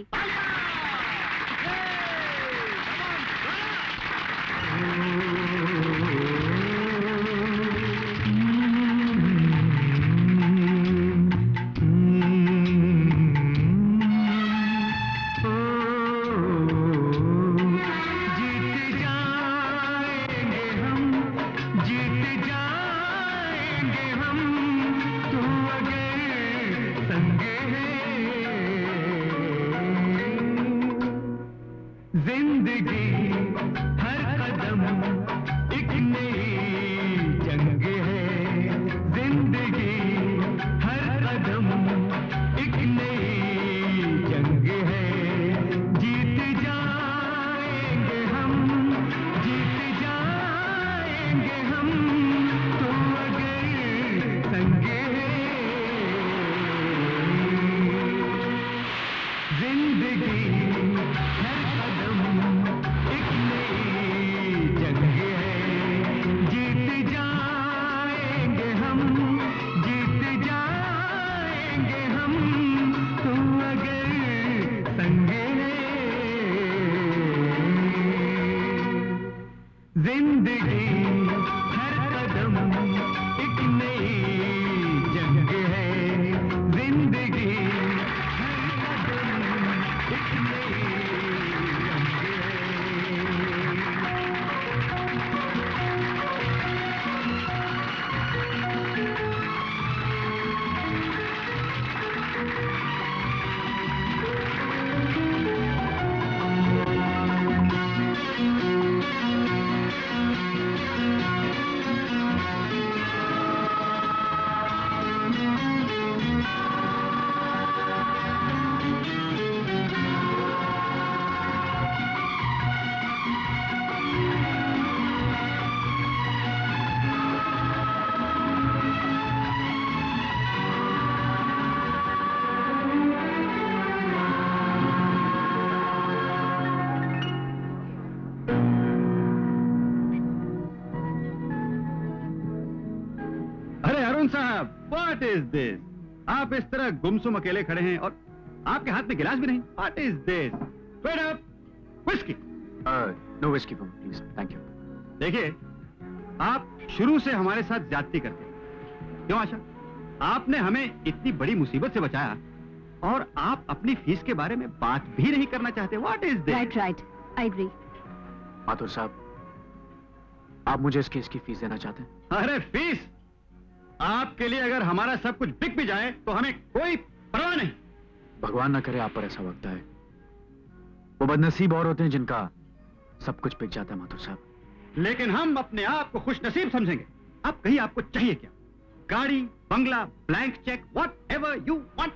अरुण साहब, व्हाट इज दिस? आप इस तरह गुमसुम अकेले खड़े हैं और आपके हाथ में गिलास भी नहीं। What is this? Straight up, whisky. No whisky please, thank you. देखिए, आप शुरू से हमारे साथ ज्यादती करते हैं। क्यों आशा? आपने हमें इतनी बड़ी मुसीबत से बचाया और आप अपनी फीस के बारे में बात भी नहीं करना चाहते। What is this? Right right, I agree. Mathur साहब, आप मुझे इस केस की फीस देना चाहते हैं? अरे फीस? आपके लिए अगर हमारा सब कुछ बिक भी जाए तो हमें कोई परवाह नहीं। भगवान ना करे आप पर ऐसा वक्त आए। वो बदनसीब और होते हैं जिनका सब कुछ बिक जाता है माथुर साहब। लेकिन हम अपने आप को खुश नसीब समझेंगे। अब कहीं आपको चाहिए क्या? गाड़ी, बंगला, blank cheque, whatever you want.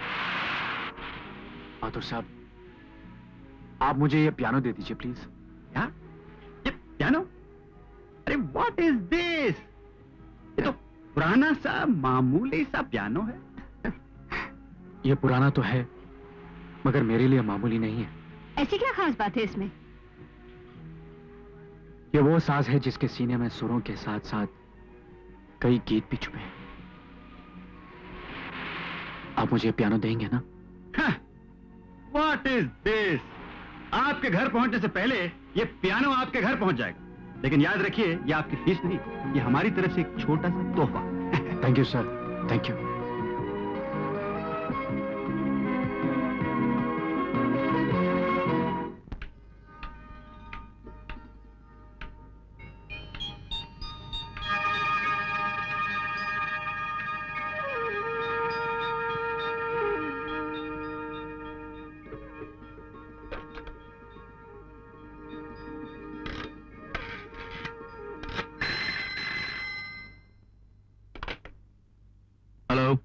Mathur साहब, आप मुझे ये पियानो दे दीजिए प्लीज। क्या? ये पियानो? अरे व्हाट इज दिस? ये तो पुराना सा मामूली सा पियानो है। ये पुराना तो है, मगर मेरे लिए मामूली नहीं है। ऐसी क्या खास बात है इसमें? ये वो साज है जिसके सीने में सुरों के साथ साथ कई गीत भी छुपे हैं। आप मुझे पियानो देंगे ना? What is this? आपके घर पहुंचने से पहले ये पियानो आपके घर पहुंच जाएगा। लेकिन याद रखिए, ये आपकी फीस नहीं, ये हमारी तरफ से एक छोटा सा तोहफा। Thank you sir, thank you. Hello.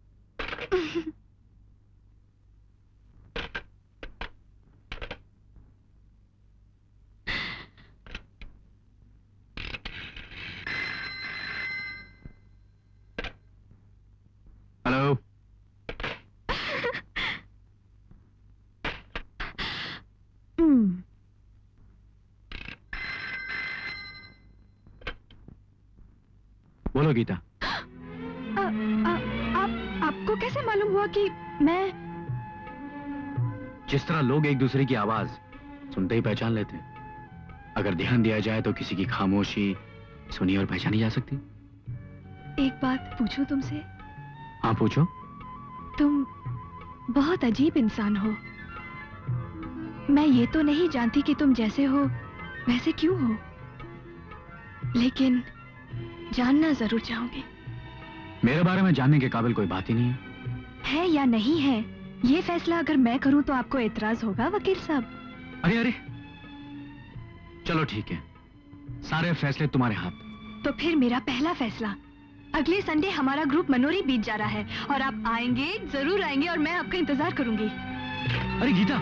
Hello. बोलो गीता। आ, आ, आप आपको कैसे मालूम हुआ कि मैं? जिस तरह लोग एक दूसरे की आवाज सुनते ही पहचान लेते हैं, अगर ध्यान दिया जाए तो किसी की खामोशी सुनी और पहचानी जा सकती। एक बात पूछूं तुमसे? हाँ पूछो। तुम बहुत अजीब इंसान हो। मैं ये तो नहीं जानती कि तुम जैसे हो वैसे क्यों हो, लेकिन जानना जरूर चाहूंगी। मेरे बारे में जानने के काबिल कोई बात ही नहीं है। है या नहीं है, ये फैसला अगर मैं करूं तो आपको एतराज होगा वकील साहब? अरे अरे, चलो ठीक है, सारे फैसले तुम्हारे हाथ। तो फिर मेरा पहला फैसला, अगले संडे हमारा ग्रुप मनोरी बीच जा रहा है और आप आएंगे, जरूर आएंगे और मैं आपका इंतजार करूंगी। अरे गीता,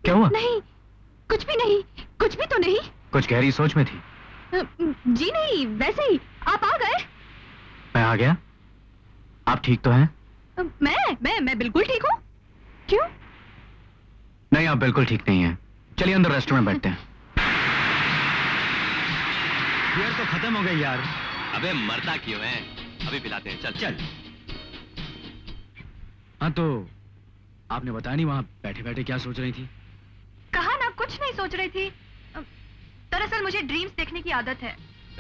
क्या हुआ? नहीं, कुछ भी नहीं, कुछ भी तो नहीं। कुछ गहरी सोच में थी। जी नहीं, वैसे ही आप आ गए। मैं आ गया? आप ठीक तो हैं? मैं मैं मैं बिल्कुल ठीक हूँ। क्यों? नहीं, आप बिल्कुल ठीक नहीं हैं। चलिए अंदर रेस्टोरेंट में बैठते हैं। बियर तो खत्म हो गई यार। अबे मरता क्यों है? अभी पिलाते हैं, चल चल। हाँ तो आपने बताया नहीं, वहां बैठे बैठे क्या सोच रही थी? कहा ना, कुछ नहीं सोच रही थी। दरअसल मुझे ड्रीम्स देखने की आदत है।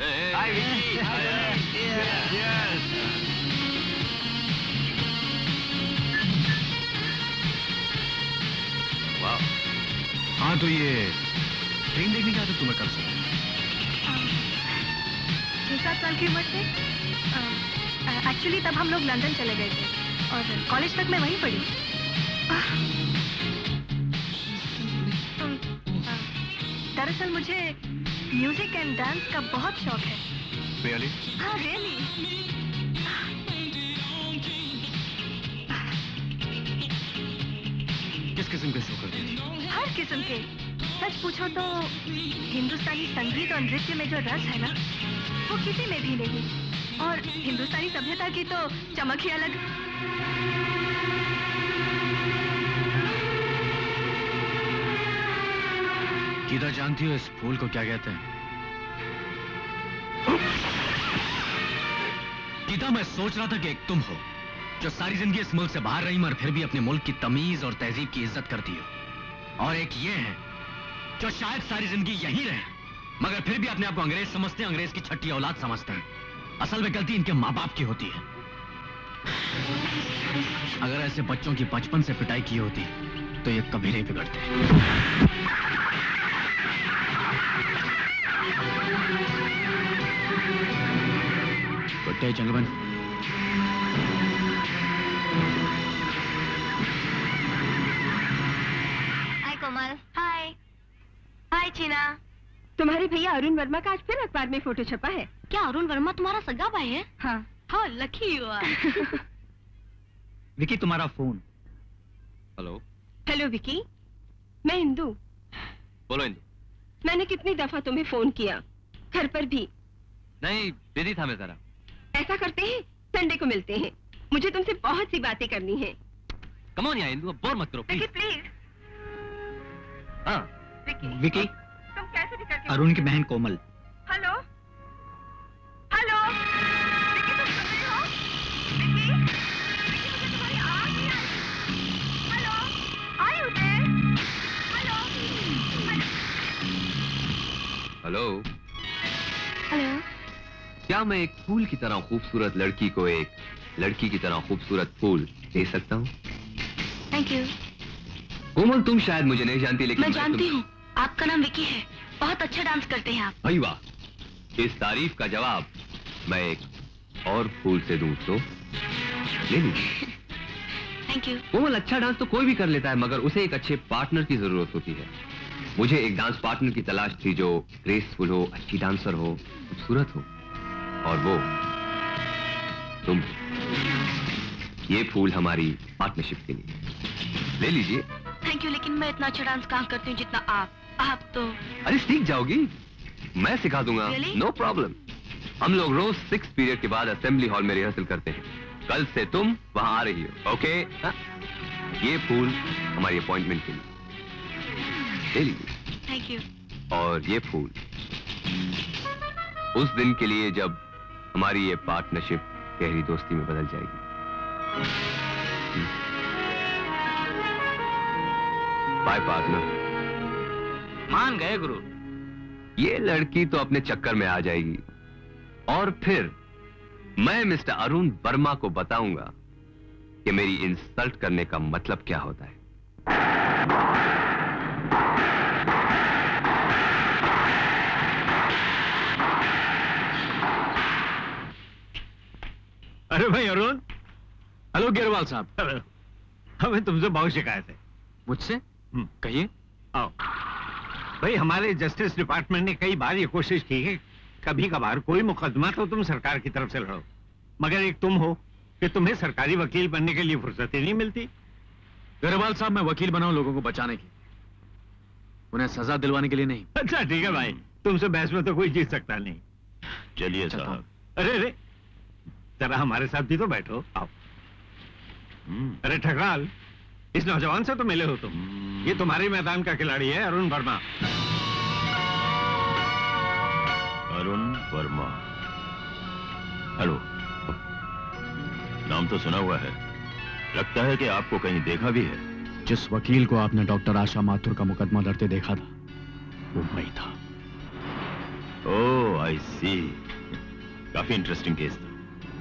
वाह। हाँ तो ये ड्रीम देखने की आदत तुम्हें कब से? छह सात साल की उम्र से। एक्चुअली तब हम लोग लंदन चले गए थे और कॉलेज तक मैं वहीं पढ़ी। दरअसल मुझे म्यूजिक एंड डांस का बहुत शौक है। Really? हाँ, रियली। किस किस्म के शो करती थी? हर किस्म के। सच पूछो तो हिंदुस्तानी संगीत और नृत्य में जो रस है ना, वो किसी में भी नहीं। और हिंदुस्तानी सभ्यता की तो चमक ही अलग। गीता, जानती हो इस फूल को क्या कहते हैं? गीता, मैं सोच रहा था कि एक तुम हो जो सारी जिंदगी इस मुल्क से बाहर रही मगर फिर भी अपने मुल्क की तमीज और तहजीब की इज्जत करती हो, और एक ये है जो शायद सारी जिंदगी यहीं रहे मगर फिर भी अपने आप को अंग्रेज समझते हैं, अंग्रेज की छठी औलाद समझते हैं। असल में गलती इनके माँ बाप की होती है। अगर ऐसे बच्चों की बचपन से पिटाई की होती तो ये कभी नहीं बिगड़ते। Good day जंगलमैन। हाय कोमल। हाय। हाय चीना। तुम्हारे भैया अरुण वर्मा का आज फिर अखबार में फोटो छपा है। क्या अरुण वर्मा तुम्हारा सगा भाई है? हाँ। हाँ, लकी यू आर। विकी, तुम्हारा फोन। हेलो। हेलो विकी, मैं इंदु। बोलो इंदु। मैंने कितनी दफा तुम्हें फोन किया, घर पर भी। नहीं, बिजी था मैं जरा। ऐसा करते हैं, संडे को मिलते हैं, मुझे तुमसे बहुत सी बातें करनी है। कम ऑन यार इंदु, अब बोर मत करो प्लीज। प्लीज। हाँ। विकी, विकी, तुम कैसे भी करके अरुण की बहन कोमल। हेलो हेलो विकी, तुम सुन रही हो? विकी, विकी, मुझे तुम्हारी आवाज नहीं आ रही। Hello, are you there? Hello hello. Hello. क्या मैं एक फूल की तरह खूबसूरत लड़की को एक लड़की की तरह खूबसूरत फूल दे सकता हूँ? Thank you. कोमल, तुम शायद मुझे नहीं जानती लेकिन मैं मैं जानती तुम... हूँ, आपका नाम विकी है। बहुत अच्छा डांस करते हैं आप। भाई वाह, इस तारीफ का जवाब मैं एक और फूल से दूं तो ले लीजिए। Thank you. कोमल, अच्छा डांस तो कोई भी कर लेता है मगर उसे एक अच्छे पार्टनर की जरूरत होती है। मुझे एक डांस पार्टनर की तलाश थी जो ग्रेसफुल हो, अच्छी डांसर हो, खूबसूरत हो, और वो तुम। ये फूल हमारी पार्टनरशिप के लिए ले लीजिए। थैंक यू, लेकिन मैं इतना अच्छा डांस कहाँ करती हूँ जितना आप। आप तो अरे सीख जाओगी, मैं सिखा दूंगा। Really? No problem. हम लोग रोज सिक्स पीरियड के बाद असेंबली हॉल में रिहर्सल करते हैं। कल से तुम वहां आ रही हो, ओके? हाँ? ये फूल हमारी अपॉइंटमेंट के लिए ले लीजिए। Thank you. और ये फूल उस दिन के लिए जब हमारी ये पार्टनरशिप गहरी दोस्ती में बदल जाएगी। Bye partner. मान गए गुरु। ये लड़की तो अपने चक्कर में आ जाएगी और फिर मैं मिस्टर अरुण वर्मा को बताऊंगा कि मेरी इंसल्ट करने का मतलब क्या होता है। अरे भाई अरुण। हेलो गिरवाल साहब। हमें तुमसे बहुत शिकायत है। मुझसे? कहिए। आओ भाई, हमारे जस्टिस डिपार्टमेंट ने कई बार ये कोशिश की है, कभी कभार कोई मुकदमा तो तुम सरकार की तरफ से लड़ो, मगर एक तुम हो कि तुम्हें सरकारी वकील बनने के लिए फुर्सत ही नहीं मिलती। गिरवाल साहब, मैं वकील बना हूं लोगों को बचाने की, उन्हें सजा दिलवाने के लिए नहीं। अच्छा ठीक है भाई, तुमसे बहस में तो कोई जीत सकता नहीं। चलिए साहब। अरे अरे जरा हमारे साथ भी तो बैठो, आओ। अरे ठकराल, इस नौजवान से तो मिले हो तुम। ये तुम्हारे मैदान का खिलाड़ी है, अरुण वर्मा। अरुण वर्मा, हेलो। नाम तो सुना हुआ है, लगता है कि आपको कहीं देखा भी है। जिस वकील को आपने डॉक्टर आशा माथुर का मुकदमा लड़ते देखा था, वो वही था। ओह आई सी, काफी इंटरेस्टिंग केस था।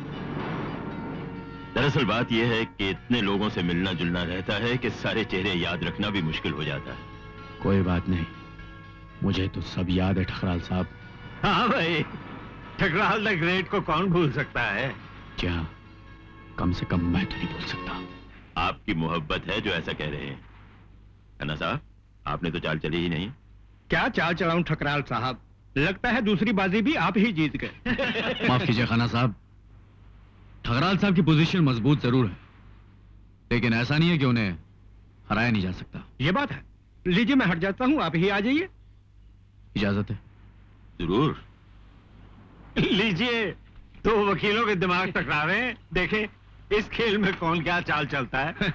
दरअसल बात यह है कि इतने लोगों से मिलना जुलना रहता है कि सारे चेहरे याद रखना भी मुश्किल हो जाता है। कोई बात नहीं, मुझे तो सब याद है ठकराल साहब। हाँ भाई, ठकराल द ग्रेट को कौन भूल सकता है? क्या कम से कम मैं तो नहीं भूल सकता। आपकी मोहब्बत है जो ऐसा कह रहे हैं, है ना साहब? आपने तो चाल चली ही नहीं। क्या चाल चलाऊं ठकराल साहब, लगता है दूसरी बाजी भी आप ही जीत गए। माफ कीजिए खाना साहब, ठकराल साहब की पोजीशन मजबूत जरूर है, लेकिन ऐसा नहीं है कि उन्हें हराया नहीं जा सकता। ये बात है। लीजिए मैं हट जाता हूँ, आप ही आ जाइए। इजाजत है? जरूर। लीजिए, दो वकीलों के दिमाग टकरा रहे हैं, देखें इस खेल में कौन क्या चाल चलता है।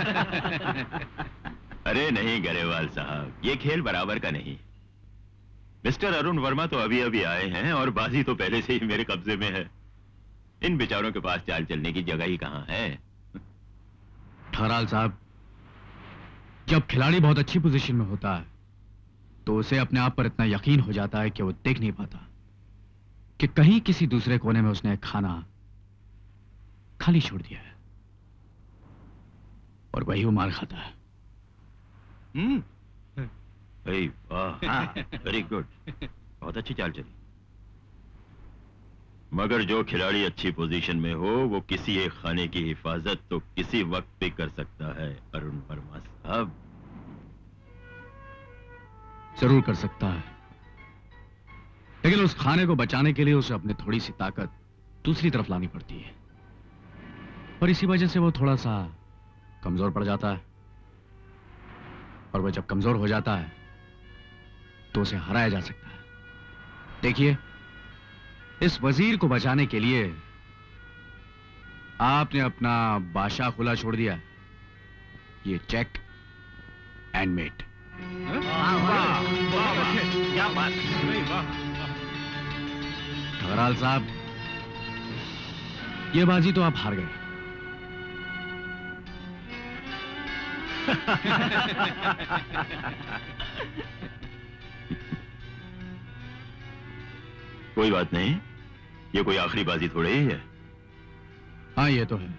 अरे नहीं गरेवाल साहब, ये खेल बराबर का नहीं। मिस्टर अरुण वर्मा तो अभी अभी आए हैं और बाजी तो पहले से ही मेरे कब्जे में है। इन बेचारों के पास चाल चलने की जगह ही कहां है। ठकराल साहब, जब खिलाड़ी बहुत अच्छी पोजीशन में होता है तो उसे अपने आप पर इतना यकीन हो जाता है कि वो देख नहीं पाता कि कहीं किसी दूसरे कोने में उसने खाना खाली छोड़ दिया है और वही वो मार खाता है। हम्म, वाह, वेरी गुड, बहुत अच्छी चाल चली। मगर जो खिलाड़ी अच्छी पोजीशन में हो वो किसी एक खाने की हिफाजत तो किसी वक्त भी कर सकता है अरुण वर्मा साहब। जरूर कर सकता है, लेकिन उस खाने को बचाने के लिए उसे अपनी थोड़ी सी ताकत दूसरी तरफ लानी पड़ती है और इसी वजह से वो थोड़ा सा कमजोर पड़ जाता है और वह जब कमजोर हो जाता है तो उसे हराया जा सकता है। देखिए, इस वजीर को बचाने के लिए आपने अपना बादशाह खुला छोड़ दिया। ये चेक एंड मेट। क्या बात। ठकराल साहब, ये बाजी तो आप हार गए। कोई बात नहीं, ये कोई आखिरी बाजी थोड़ी ही है। हाँ ये तो है।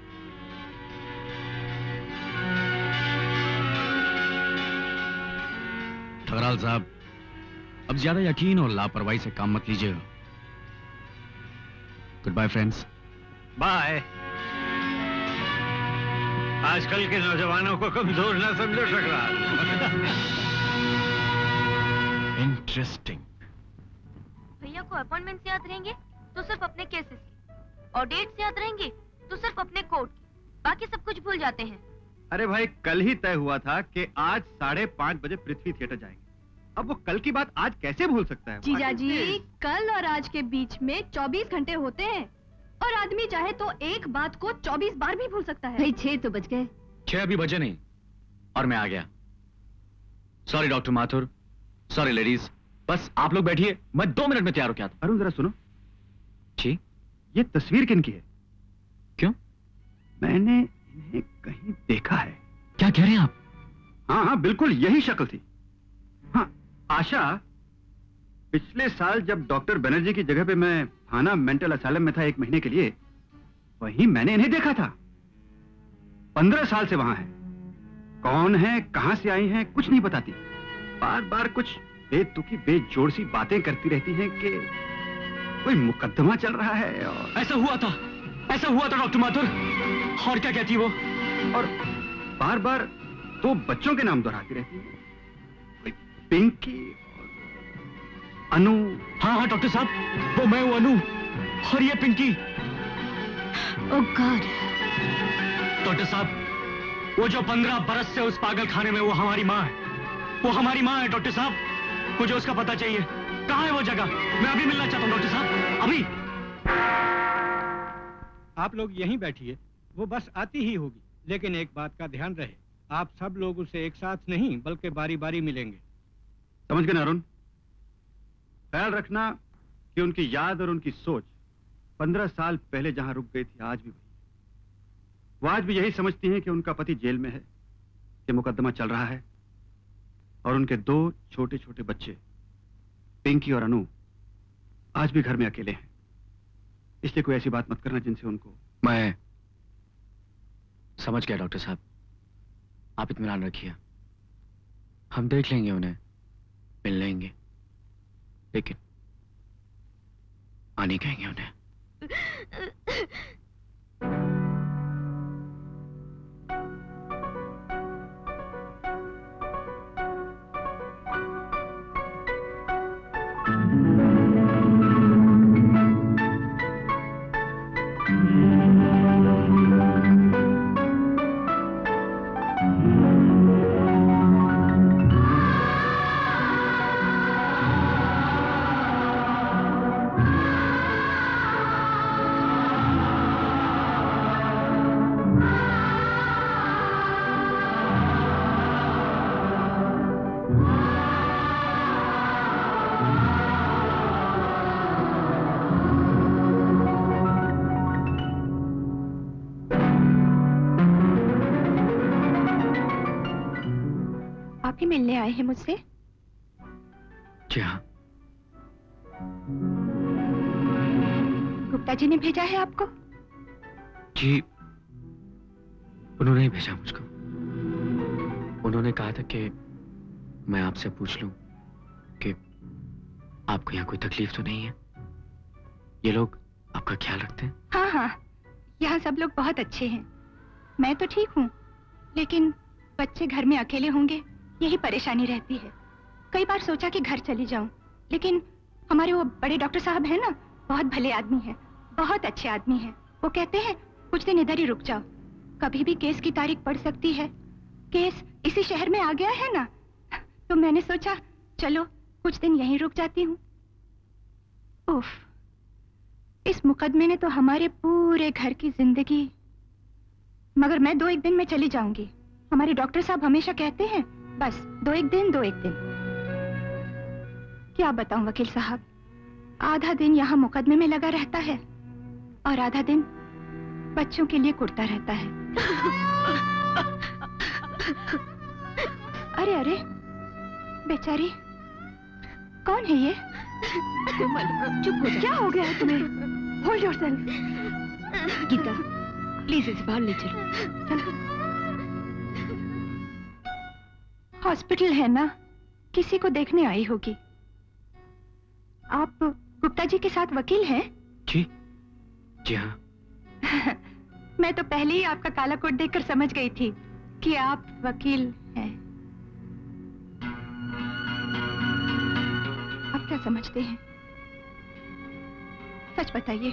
ठकराल साहब, अब ज्यादा यकीन और लापरवाही से काम मत लीजिएगा। Goodbye friends. बाय। आजकल के नौजवानों को कमजोर ना समझो ठकराल। इंटरेस्टिंग। भैया को अपॉइंटमेंट से याद रहेंगे तो सिर्फ अपने केसेस और डेट से याद रहेंगे तो सिर्फ अपने कोर्ट, बाकी सब कुछ भूल जाते हैं। अरे भाई, कल ही तय हुआ था कि आज साढ़े पांच बजे पृथ्वी थिएटर जाएंगे। अब वो कल की बात आज कैसे भूल सकता है? जीजा जी, कल और आज के बीच में चौबीस घंटे होते हैं और आदमी चाहे तो एक बात को चौबीस बार भी भूल सकता है। भाई छह तो बज गए। छह अभी बजे नहीं और मैं आ गया। Sorry doctor Mathur, sorry ladies, बस आप लोग बैठिए, मैं दो मिनट में तैयार हो गया था। अरुण जरा सुनो। जी? ये तस्वीर किनकी है? क्यों? मैंने इन्हें कहीं देखा है। क्या कह रहे हैं आप? हाँ हाँ बिल्कुल यही शक्ल थी। हाँ, आशा, पिछले साल जब डॉक्टर बनर्जी की जगह पे मैं थाना मेंटल असाइलम में था एक महीने के लिए, वहीं मैंने इन्हें देखा था। पंद्रह साल से वहां है। कौन है, कहां से आई हैं, कुछ नहीं बताती। बार बार कुछ बेतुकी बेजोड़ सी बातें करती रहती हैं कि कोई मुकदमा चल रहा है और... ऐसा हुआ था, ऐसा हुआ था डॉक्टर माथुर। और क्या कहती वो? और बार बार दो बच्चों के नाम दोहराती रहती है, कोई पिंकी और अनु। हाँ हाँ डॉक्टर साहब, वो मैं हूँ अनु और ये पिंकी। ओह गॉड। डॉक्टर साहब, वो जो पंद्रह बरस से उस पागल खाने में, वो हमारी माँ है। वो हमारी माँ है डॉक्टर साहब, मुझे उसका पता चाहिए। कहाँ है वो जगह? मैं अभी मिलना चाहता हूँ डॉक्टर साहब, अभी। आप लोग यहीं बैठिए, वो बस आती ही होगी। लेकिन एक बात का ध्यान रहे, आप सब लोग उसे एक साथ नहीं बल्कि बारी बारी मिलेंगे। समझ गए ना अरुण? ख्याल रखना कि उनकी याद और उनकी सोच पंद्रह साल पहले जहां रुक गई थी आज भी वही। वो आज भी यही समझती हैं कि उनका पति जेल में है, कि मुकदमा चल रहा है और उनके दो छोटे छोटे बच्चे पिंकी और अनु आज भी घर में अकेले हैं। इसलिए कोई ऐसी बात मत करना जिनसे उनको। मैं समझ गया डॉक्टर साहब, आप इत्मीनान रखिए, हम देख लेंगे, उन्हें मिल लेंगे, लेकिन आने कहेंगे उन्हें। मिलने आए हैं मुझसे? जी हाँ। गुप्ता जी ने भेजा है आपको? जी, उन्होंने ही भेजा मुझको। उन्होंने कहा था कि मैं आपसे पूछ लूं कि आपको यहाँ कोई तकलीफ तो नहीं है? ये लोग आपका ख्याल रखते हैं? हाँ हाँ, यहाँ सब लोग बहुत अच्छे हैं। मैं तो ठीक हूँ, लेकिन बच्चे घर में अकेले होंगे, यही परेशानी रहती है। कई बार सोचा कि घर चली जाऊं, लेकिन हमारे वो बड़े डॉक्टर साहब हैं ना, बहुत भले आदमी हैं, बहुत अच्छे आदमी हैं। वो कहते हैं कुछ दिन इधर ही रुक जाओ, कभी भी केस की तारीख पड़ सकती है। केस इसी शहर में आ गया है ना, तो मैंने सोचा चलो कुछ दिन यहीं रुक जाती हूँ। उफ, इस मुकदमे ने तो हमारे पूरे घर की जिंदगी। मगर मैं दो एक दिन में चली जाऊंगी। हमारे डॉक्टर साहब हमेशा कहते हैं बस दो एक दिन दो एक दिन। क्या बताऊं वकील साहब, आधा दिन यहाँ मुकदमे में लगा रहता है और आधा दिन बच्चों के लिए कुड़ता रहता है। अरे अरे बेचारी, कौन है ये? कोमल, चुप हो जा। क्या हो गया है तुम्हें? Hold yourself. गीता, प्लीज इसे बाहर ले चलो। चलो। हॉस्पिटल है ना, किसी को देखने आई होगी। आप गुप्ता जी के साथ वकील हैं? जी जी हाँ। मैं तो पहले ही आपका काला कोट देखकर समझ गई थी कि आप वकील हैं। आप क्या समझते हैं? सच बताइए,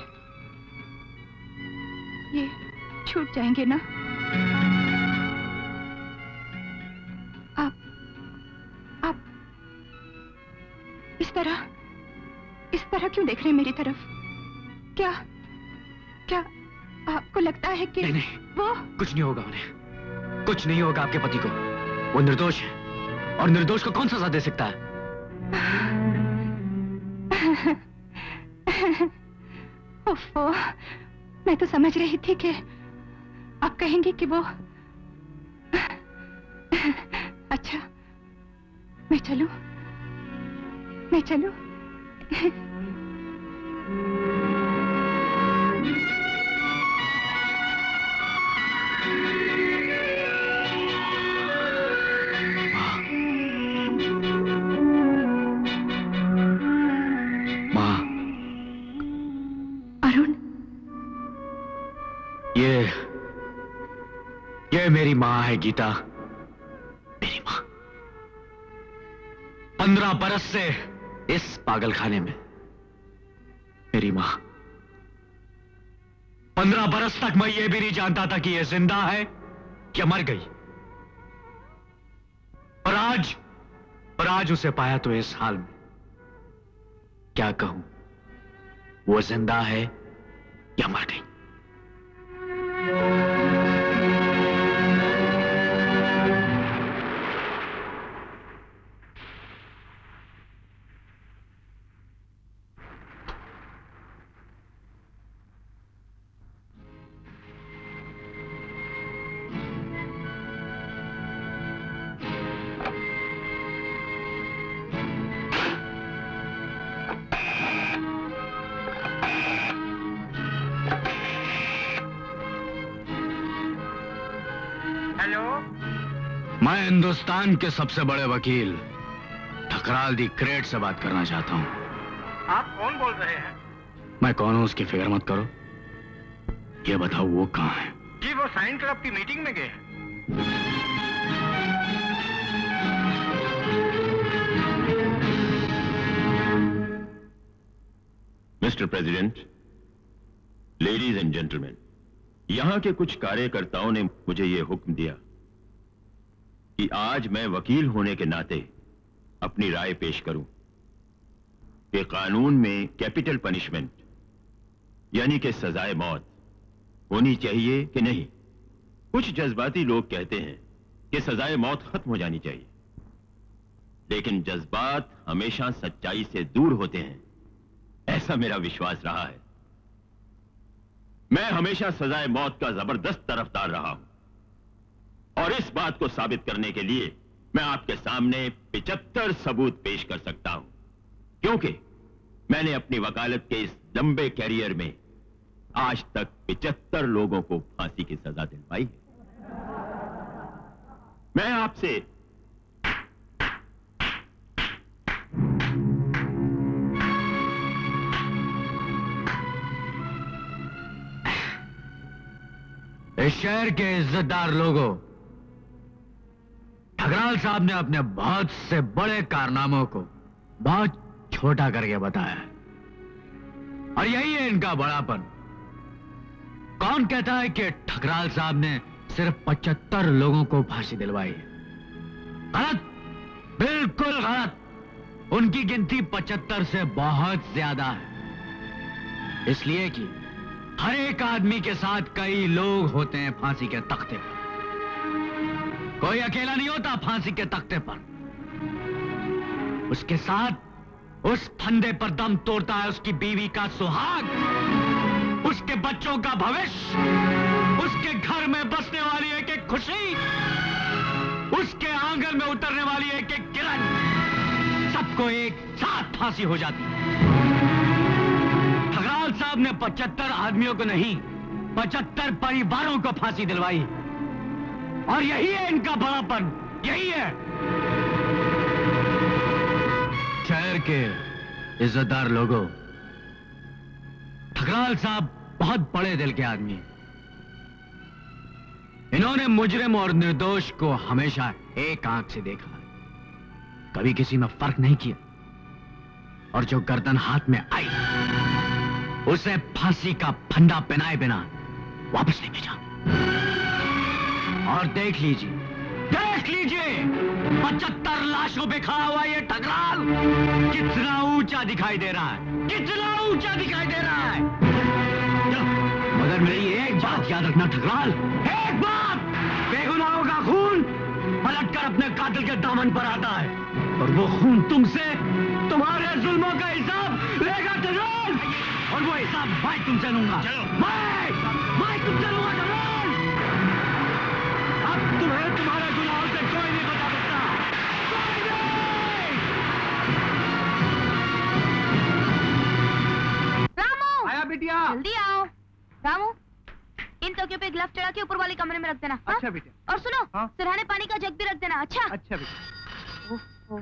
ये छूट जाएंगे ना? आप आप इस तरह इस तरह क्यों देख रहे हैं मेरी तरफ? क्या क्या आपको लगता है कि नहीं, नहीं, वो कुछ नहीं होगा उन्हें, कुछ नहीं होगा आपके पति को। वो निर्दोष है और निर्दोष को कौन सजा दे सकता है? ओफो, मैं तो समझ रही थी कि आप कहेंगे कि वो। अच्छा, मैं चलूं? मैं चलूं? माँ, अरुण, ये ये मेरी माँ है गीता, मेरी माँ। पंद्रह बरस से इस पागलखाने में मेरी माँ। पंद्रह बरस तक मैं ये भी नहीं जानता था कि ये जिंदा है या मर गई। और आज और आज उसे पाया तो इस हाल में। क्या कहूं, वो जिंदा है या मर गई। मैं हिंदुस्तान के सबसे बड़े वकील ठकराल दी ग्रेट से बात करना चाहता हूं। आप कौन बोल रहे हैं? मैं कौन हूं उसकी फिक्र मत करो, ये बताओ वो कहां है? जी वो साइन क्लब की मीटिंग में गए हैं। Mister president, ladies and gentleman, यहां के कुछ कार्यकर्ताओं ने मुझे यह हुक्म दिया कि आज मैं वकील होने के नाते अपनी राय पेश करूं कि कानून में कैपिटल पनिशमेंट यानी कि सजाए मौत होनी चाहिए कि नहीं। कुछ जज्बाती लोग कहते हैं कि सजाए मौत खत्म हो जानी चाहिए, लेकिन जज्बात हमेशा सच्चाई से दूर होते हैं, ऐसा मेरा विश्वास रहा है। मैं हमेशा सजाए मौत का जबरदस्त तरफदार रहा हूं और इस बात को साबित करने के लिए मैं आपके सामने पिचहत्तर सबूत पेश कर सकता हूं, क्योंकि मैंने अपनी वकालत के इस लंबे कैरियर में आज तक पिचहत्तर लोगों को फांसी की सजा दिलवाई है। मैं आपसे इस शहर के इज्जतदार लोगों, ठकराल साहब ने अपने बहुत से बड़े कारनामों को बहुत छोटा करके बताया है और यही है इनका बड़ापन। कौन कहता है कि ठकराल साहब ने सिर्फ पचहत्तर लोगों को फांसी दिलवाई है? गलत, बिल्कुल गलत। उनकी गिनती पचहत्तर से बहुत ज्यादा है, इसलिए कि हर एक आदमी के साथ कई लोग होते हैं फांसी के तख्ते पर। कोई अकेला नहीं होता फांसी के तख्ते पर, उसके साथ उस फंदे पर दम तोड़ता है उसकी बीवी का सुहाग, उसके बच्चों का भविष्य, उसके घर में बसने वाली एक एक खुशी, उसके आंगन में उतरने वाली एक एक किरण, सबको एक साथ फांसी हो जाती है। ठकराल साहब ने पचहत्तर आदमियों को नहीं, पचहत्तर परिवारों को फांसी दिलवाई और यही है इनका बड़ापन, यही है। शहर के इज्जतदार लोगों, ठकराल साहब बहुत बड़े दिल के आदमी हैं। इन्होंने मुजरिम और निर्दोष को हमेशा एक आंख से देखा है, कभी किसी में फर्क नहीं किया और जो गर्दन हाथ में आई उसे फांसी का फंदा पहनाए बिना वापस नहीं भेजा। और देख लीजिए, देख लीजिए, पचहत्तर लाशों पे खड़ा हुआ ये ठकराल कितना ऊंचा दिखाई दे रहा है, कितना ऊंचा दिखाई दे रहा है। मगर मेरी एक बात याद रखना ठकराल, एक बात, बेगुनाहों का खून पलटकर अपने कातिल के दामन पर आता है और वो खून तुमसे तुम्हारे जुल्मों का हिसाब लेगा ठकराल, और वो हिसाब मैं तुमसे लूंगा। मैं मैं तुमसे लूंगा ठकराल। अब तुम्हें तुम्हारे गुनाहों से कोई नहीं बचा सकता, कोई नहीं। रामू, आया बिटिया, जल्दी आओ। रामू, इन तकियों पे ग्लव चढ़ा के ऊपर वाले कमरे में रख देना। अच्छा बेटा। और सुनो, हाँ? सिरहाने पानी का जग भी रख देना। अच्छा अच्छा बेटा। ओह, ओह।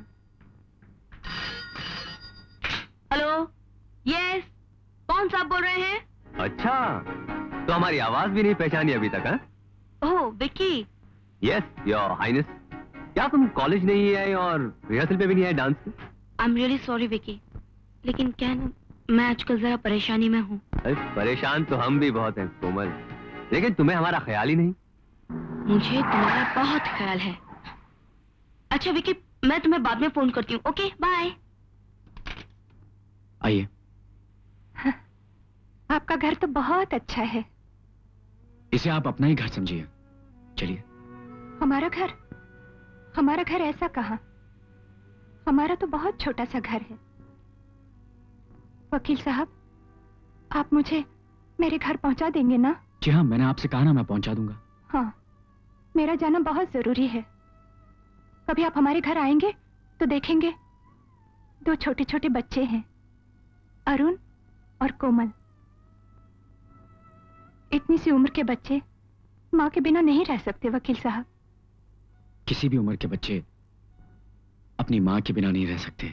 हेलो, यस, कौन साहब बोल रहे हैं? अच्छा, तो हमारी आवाज भी नहीं पहचानी अभी तक? Oh, Vicky. Yes your highness, क्या तुम कॉलेज नहीं आए और रिहर्सल पे भी नहीं आए डांस के? I am really sorry Vicky, लेकिन क्या ना, मैं आजकल जरा परेशानी में हूँ। परेशान तो हम भी बहुत हैं कोमल, लेकिन तुम्हें हमारा ख्याल ही नहीं। मुझे तुम्हारा बहुत ख्याल है। अच्छा विकी, मैं तुम्हें बाद में फोन करती हूँ। Okay bye. आइए। आपका घर तो बहुत अच्छा है। इसे आप अपना ही घर समझिए। चलिए। हमारा घर? हमारा घर ऐसा कहाँ? हमारा तो बहुत छोटा सा घर है। वकील साहब, आप मुझे मेरे घर पहुंचा देंगे ना? जी हाँ, मैंने आपसे कहा ना, मैं पहुंचा दूंगा। हाँ, मेरा जाना बहुत जरूरी है। कभी आप हमारे घर आएंगे तो देखेंगे दो छोटे छोटे बच्चे हैं, अरुण और कोमल। इतनी सी उम्र के बच्चे माँ के बिना नहीं रह सकते वकील साहब। किसी भी उम्र के बच्चे अपनी माँ के बिना नहीं रह सकते।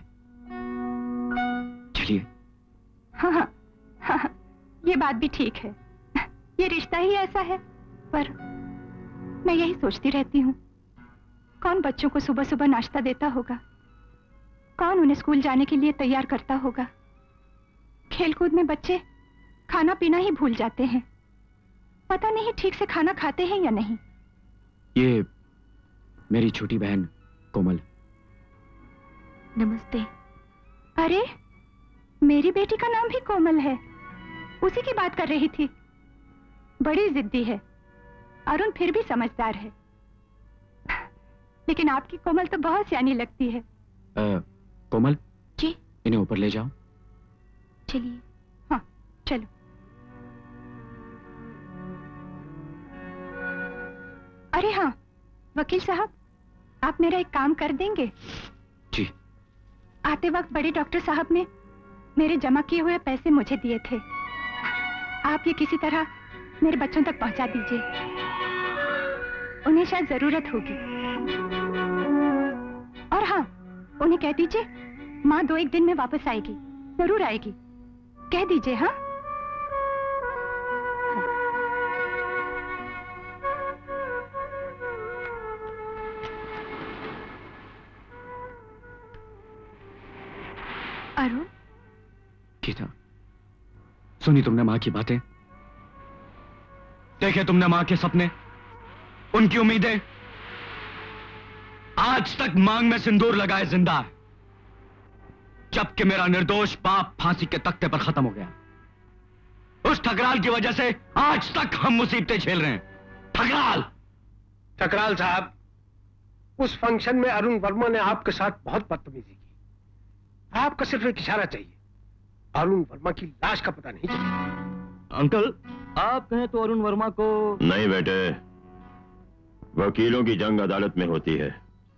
चलिए। हाँ हाँ हाँ, ये बात भी ठीक है। ये रिश्ता ही ऐसा है। पर मैं यही सोचती रहती हूँ, कौन बच्चों को सुबह सुबह नाश्ता देता होगा? कौन उन्हें स्कूल जाने के लिए तैयार करता होगा? खेलकूद में बच्चे खाना पीना ही भूल जाते हैं। पता नहीं ठीक से खाना खाते हैं या नहीं। ये मेरी छोटी बहन कोमल। नमस्ते। अरे, मेरी बेटी का नाम भी कोमल है। उसी की बात कर रही थी। बड़ी जिद्दी है। अरुण फिर भी समझदार है, लेकिन आपकी कोमल तो बहुत सियानी लगती है। आ, कोमल जी, इन्हें ऊपर ले जाओ। चलिए। हाँ चलो। अरे हाँ वकील साहब, आप मेरा एक काम कर देंगे? जी। आते वक्त बड़े डॉक्टर साहब ने मेरे जमा किए हुए पैसे मुझे दिए थे। आप ये किसी तरह मेरे बच्चों तक पहुंचा दीजिए। उन्हें शायद जरूरत होगी। और हाँ, उन्हें कह दीजिए माँ दो एक दिन में वापस आएगी, जरूर आएगी। कह दीजिए। हाँ अरुण। गीता, सुनी तुमने माँ की बातें? देखे तुमने माँ के सपने, उनकी उम्मीदें? आज तक मांग में सिंदूर लगाए जिंदा है, जबकि मेरा निर्दोष बाप फांसी के तख्ते पर खत्म हो गया। उस ठकराल की वजह से आज तक हम मुसीबतें झेल रहे हैं। ठकराल ठकराल साहब, उस फंक्शन में अरुण वर्मा ने आपके साथ बहुत बदतमीजी की। आपका सिर्फ एक इशारा चाहिए, अरुण वर्मा की लाश का पता नहीं चला। अंकल, आप कहें तो अरुण वर्मा को... नहीं बेटे, वकीलों की जंग अदालत में होती है।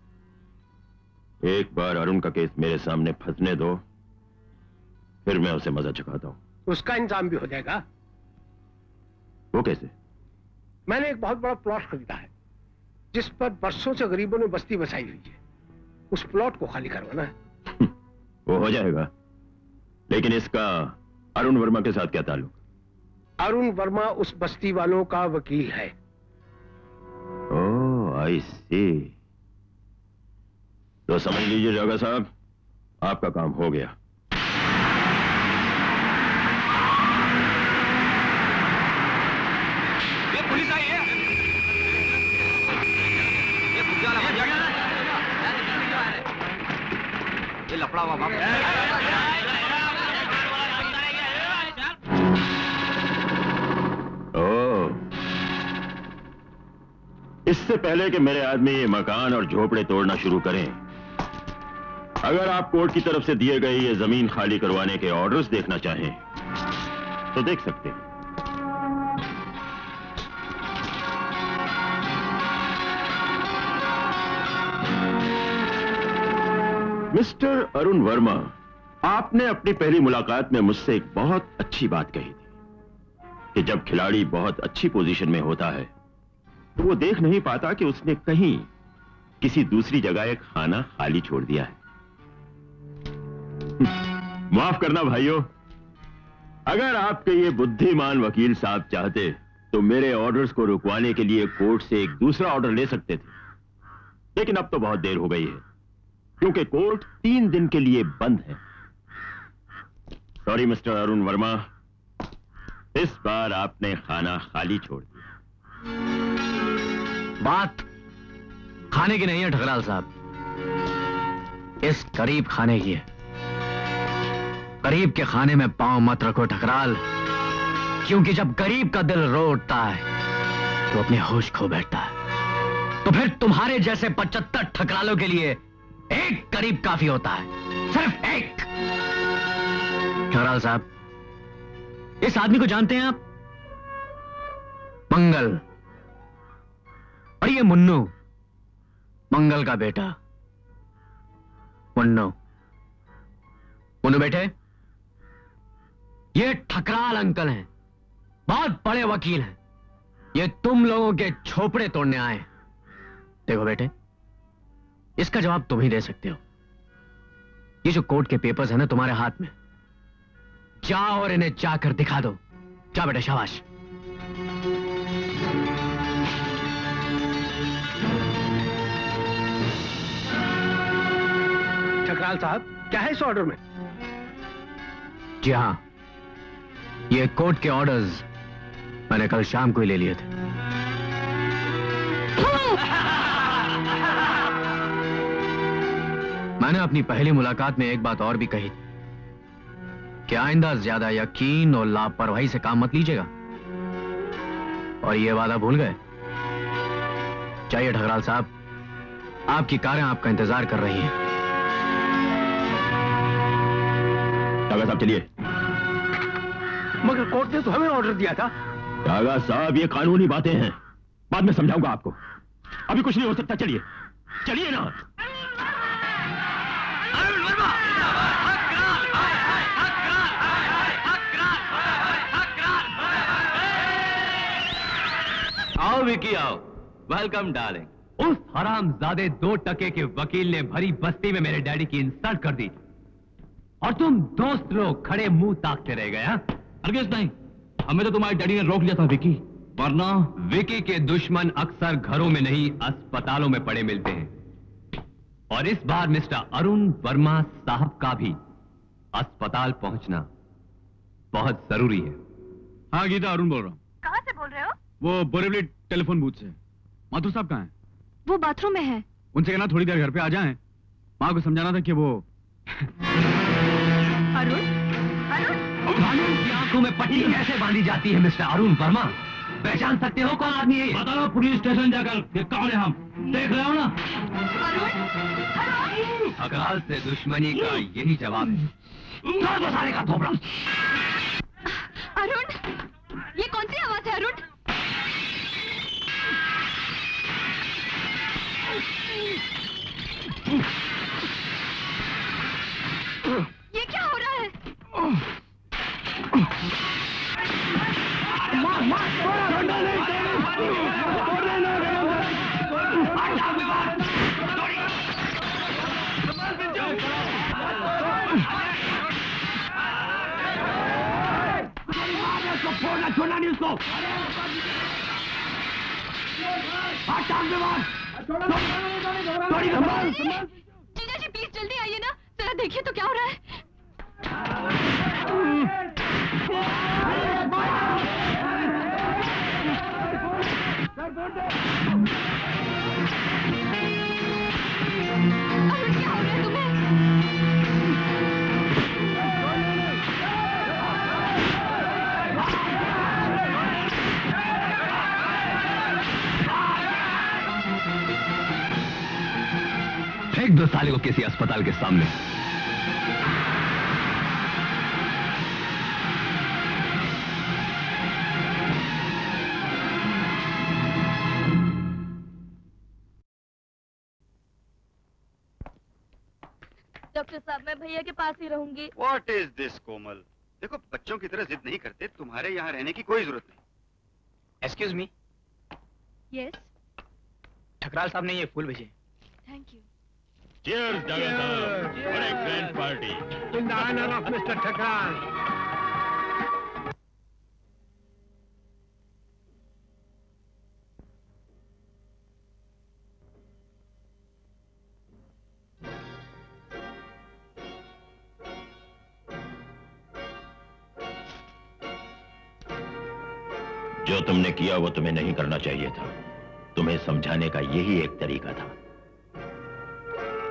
एक बार अरुण का केस मेरे सामने फंसने दो, फिर मैं उसे मजा चखाता हूं। उसका इंतजाम भी हो जाएगा। वो कैसे? मैंने एक बहुत बड़ा प्लॉट खरीदा है, जिस पर बरसों से गरीबों ने बस्ती बसाई हुई है। उस प्लॉट को खाली करवाना है। वो हो जाएगा, लेकिन इसका अरुण वर्मा के साथ क्या ताल्लुक? अरुण वर्मा उस बस्ती वालों का वकील है। ओह, आई सी। तो समझ लीजिए जगा साहब, आपका काम हो गया। ये पुलिस आई है। ये पुलिस वाला बच गया। ये लफड़ा हुआ बाप। इससे पहले कि मेरे आदमी ये मकान और झोपड़े तोड़ना शुरू करें, अगर आप कोर्ट की तरफ से दिए गए ये जमीन खाली करवाने के ऑर्डर्स देखना चाहें तो देख सकते हैं। मिस्टर अरुण वर्मा, आपने अपनी पहली मुलाकात में मुझसे एक बहुत अच्छी बात कही थी कि जब खिलाड़ी बहुत अच्छी पोजीशन में होता है तो वो देख नहीं पाता कि उसने कहीं किसी दूसरी जगह एक खाना खाली छोड़ दिया है। माफ करना भाइयों, अगर आपके ये बुद्धिमान वकील साहब चाहते तो मेरे ऑर्डर्स को रुकवाने के लिए कोर्ट से एक दूसरा ऑर्डर ले सकते थे, लेकिन अब तो बहुत देर हो गई है क्योंकि कोर्ट तीन दिन के लिए बंद है। सॉरी मिस्टर अरुण वर्मा, इस बार आपने खाना खाली छोड़ दिया। बात खाने की नहीं है ठकराल साहब, इस गरीब खाने की है। गरीब के खाने में पांव मत रखो ठकराल, क्योंकि जब गरीब का दिल रो उठता है तो अपने होश खो बैठता है। तो फिर तुम्हारे जैसे पचहत्तर ठकरालों के लिए एक गरीब काफी होता है, सिर्फ एक। ठकराल साहब, इस आदमी को जानते हैं आप? मंगल। और ये मुन्नू, मंगल का बेटा मुन्नू। मुन्नू बेटे, ये ठकराल अंकल हैं, बहुत बड़े वकील हैं। ये तुम लोगों के छोपड़े तोड़ने आए हैं। देखो बेटे, इसका जवाब तुम ही दे सकते हो। ये जो कोर्ट के पेपर्स हैं ना तुम्हारे हाथ में, जाओ और इन्हें जाकर दिखा दो। जा बेटे, शाबाश। ठकराल साहब, क्या है इस ऑर्डर में? जी हाँ, ये कोर्ट के ऑर्डर्स मैंने कल शाम को ही ले लिए थे। मैंने अपनी पहली मुलाकात में एक बात और भी कही थी कि आइंदा ज्यादा यकीन और लापरवाही से काम मत लीजिएगा, और ये वादा भूल गए। चाहिए ठकराल साहब, आपकी कारें आपका इंतजार कर रही हैं। कागा साहब चलिए। मगर कोर्ट ने तो हमें ऑर्डर दिया था। कागा साहब, ये कानूनी बातें हैं, बाद में समझाऊंगा आपको। अभी कुछ नहीं हो सकता, चलिए चलिए ना। अरुण वर्मा, आओ विकी आओ। Welcome darling. उस हरामजादे दो टके के वकील ने भरी बस्ती में मेरे डैडी की इंसल्ट कर दी, और तुम दोस्त लोग खड़े मुंह ताकते रह गए। अर्गेश नहीं, हमें तो तुम्हारे डैडी ने रोक लिया था विकी, वरना विकी के दुश्मन अक्सर घरों में नहीं अस्पतालों में पड़े मिलते हैं, और इस बार मिस्टर अरुण वर्मा साहब का भी अस्पताल पहुंचना बहुत जरूरी है। हाँ गीता, अरुण बोल रहा हूँ। कहाँ से बोल रहे हो? वो बोरेवली टेलीफोन बूथ से। माथुर साहब कहाँ हैं? वो बाथरूम में है। उनसे कहना थोड़ी देर घर पे आ जाएं। माँ को समझाना था कि वो अरुण, अरुण, कानून की आंखों में पट्टी कैसे बांधी जाती है मिस्टर अरुण वर्मा? पहचान सकते हो कौन आदमी है? बताओ पुलिस स्टेशन जाकर कि कौन है हम, देख रहे हो ना? ठकराल से दुश्मनी का यही जवाब है। साले का थोपड़ा। अरुण, ये कौन सी आवाज है अरुण? ये क्या हो रहा है? मार, मार, डंडा नहीं, छोड़ने ना छोड़ना, छोड़ना नहीं उसको। जीजा जी प्लीज जल्दी आइए ना, जरा देखिए तो क्या हो रहा है। अरुण, क्या हो रहा है तुम्हें? फेंक दो साले को किसी अस्पताल के सामने। डॉक्टर साहब, मैं भैया के पास ही रहूंगी। What is this, कोमल? देखो, बच्चों की तरह जिद नहीं करते, तुम्हारे यहाँ रहने की कोई जरूरत नहीं। एक्सक्यूज मी, यस, ठकराल साहब ने ये फूल भेजे। Thank you. Cheers, Dada Saheb. What a grand party. In the honor of Mister Thakral. जो तुमने किया वो तुम्हें नहीं करना चाहिए था। तुम्हें समझाने का यही एक तरीका था।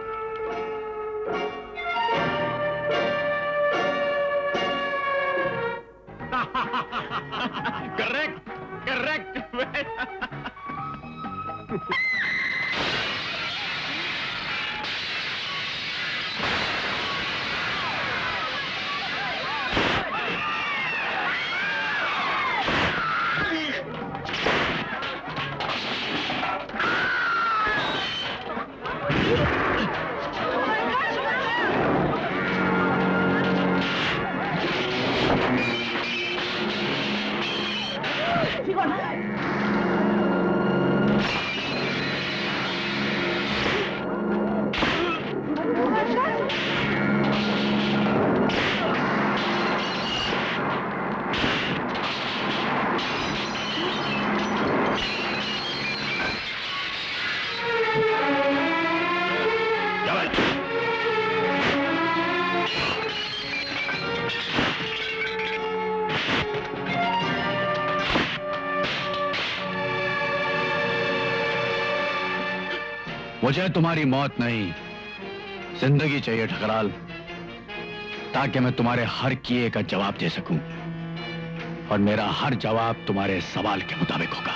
मुझे तुम्हारी मौत नहीं, जिंदगी चाहिए ठकराल, ताकि मैं तुम्हारे हर किए का जवाब दे सकूं, और मेरा हर जवाब तुम्हारे सवाल के मुताबिक होगा।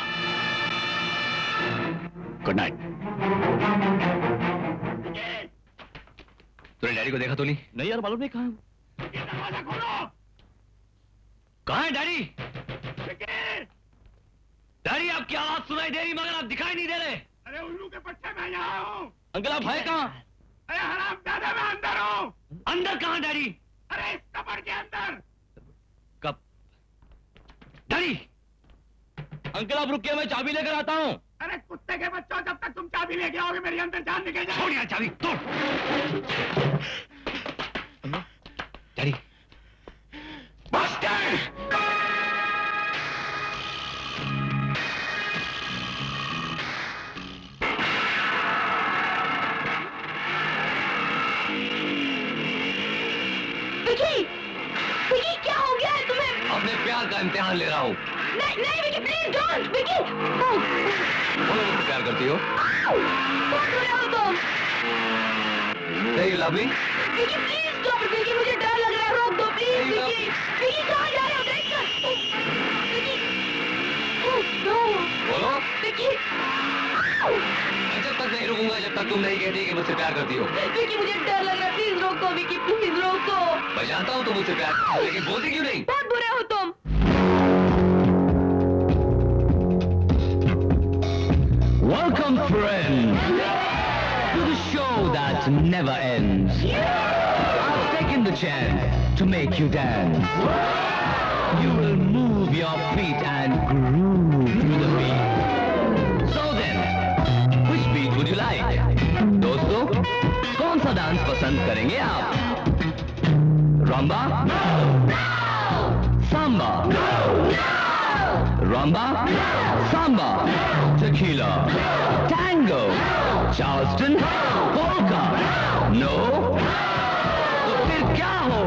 Good night. तूने डैडी को देखा तो नहीं? नहीं यार, मालूम नहीं कहाँ है। कहाँ है डैडी? डैडी, आपकी आवाज सुनाई दे रही मगर आप दिखाई नहीं दे रहे। अरे उल्लू के पट्टे में यहाँ हूँ। अंकल आप है कहाँ? अरे हराम दादा, मैं अंदर हूँ। अंदर कहाँ डैडी? अरे इस कब्र के अंदर। कब? डैडी! अंकल आप रुकिए, मैं चाबी लेकर आता हूँ। अरे कुत्ते के बच्चों, जब तक तुम चाबी लेके आओगे मेरी अंदर जान निकल जाए। छोड़ यार चाबी, तोड़। डैडी। बस्टर! विकी! विकी क्या हो गया है तुम्हें? अपने प्यार का इम्तिहान ले रहा हूँ। नहीं नहीं विकी, प्लीज डोंट। विकी! बोलो मुझसे प्यार करती हो? बहुत बुरे हो तुम। Hey, you love me? Vicky please stop. Vicky मुझे डर लग रहा है, रोक दो प्लीज। विकी विकी कहाँ जा रहे हो? देख कर। विकी नो। बोलो। विकी मैं जब तक नहीं रुकूंगा जब तक तुम नहीं कहती कि मुझसे प्यार करती हो। विकी मुझे डर लग रहा है, प्लीज रोको। विकी प्लीज रोको। मैं जानता हूँ तुम मुझसे प्यार करती हो, लेकिन बोलती क्यों नहीं? बहुत बुरे हो तुम। Welcome, friends, to the show that never ends. I've taken the chance to make you dance. You will move your feet and groove to the beat. So then, which beat would you like? दोस्तों, कौन सा dance पसंद करेंगे आप? Rumba? Samba? Rumba? Samba? Tequila? Tango? Charleston? Polka? No? तो फिर क्या हो?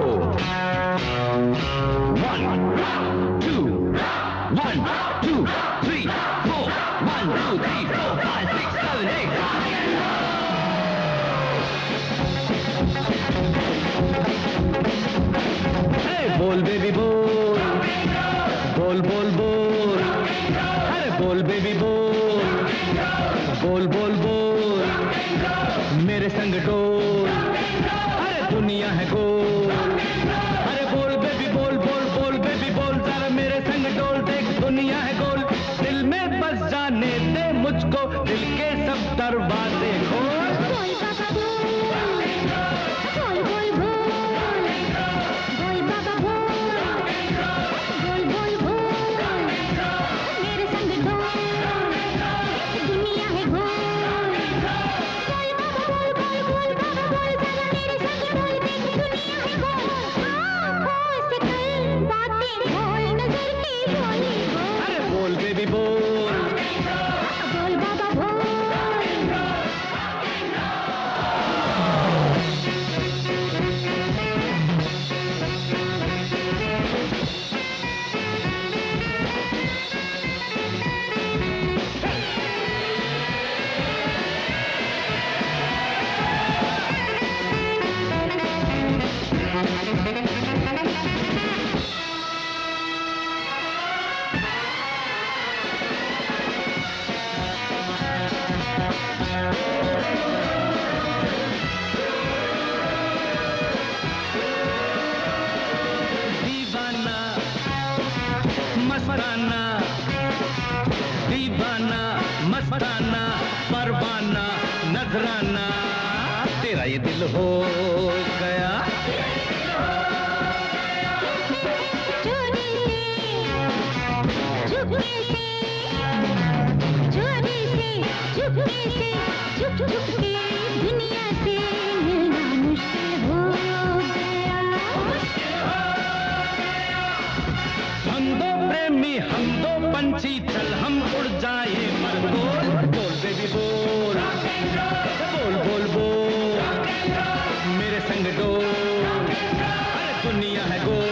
One, two, one, two, three, four, one, two, three, four, five, six, seven, eight. Hey, बोल बेबी बोल, बोल बोल बोल, अरे बोल बेबी बोल, बोल बोल बोल, मेरे संग डोल, अरे दुनिया है गोल, अरे बोल बेबी बोल, बोल बोल बेबी बोल, जरा मेरे संग डोल, देख दुनिया है गोल, दिल में बस जाने दे मुझको, दिल के सब दरवाजे खोल। मस्ताना परवाना नजराना तेरा ये दिल हो गया। चोरी से चुपके से चोरी से चुपके से चुप चुप के दुनिया से मिलना मुश्किल हो गया। हम दो प्रेमी हम दो पंछी चल हम उड़ जाए मर बोल बोल बेबी बोल बोल बोल बोल मेरे संग डोल अरे दुनिया है गोल।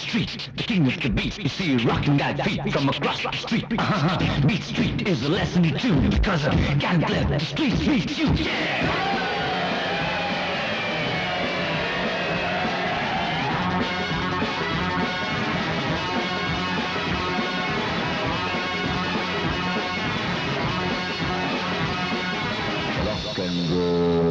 street, the king of the beat. You see you rocking that beat from across the street. Uh-huh. Beat Street is a lesson too, because I can't let the streets beat you. Yeah! Rock and roll.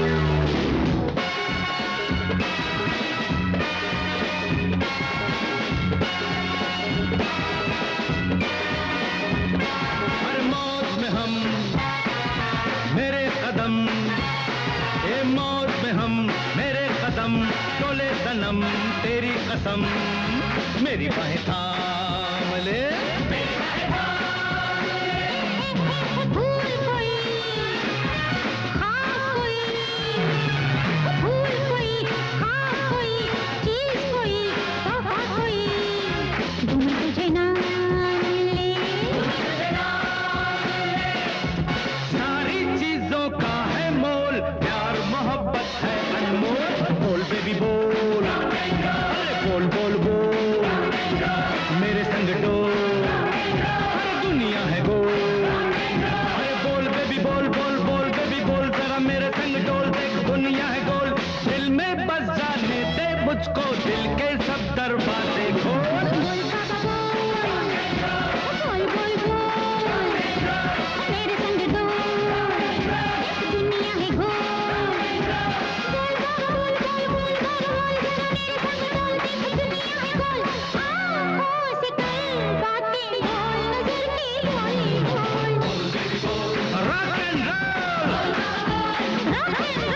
हर मौत में हम मेरे कदम, ए मौत में हम मेरे कदम, टोले सनम तेरी कसम, मेरी बाहें थाम ले। भूल कोई हाँ कोई, भूल कोई हाँ कोई, चीज कोई तोहफा कोई, तुम तुझे ना मिले। सारी चीजों का है मोल, प्यार मोहब्बत है अनमोल। बोल बेबी बोल, अरे बोल बोल बोल, मेरे संग डोल, अरे दुनिया है गोल। अरे बोल बेबी बोल बोल बोल बेबी बोल, जरा मेरे संग डोल, देख दुनिया है गोल। दिल में बस जाने दे मुझको, दिल के सब दरवाजे खोल। बोल बोल बोल, मेरे संग डोल, दुनिया है गोल। बोल बोल बोल बोल बोल, जरा मेरे संग डोल, देख दुनिया है गोल। आँखों से कर बातें बोल, नजर की बोली बोल। Rock and roll, rock and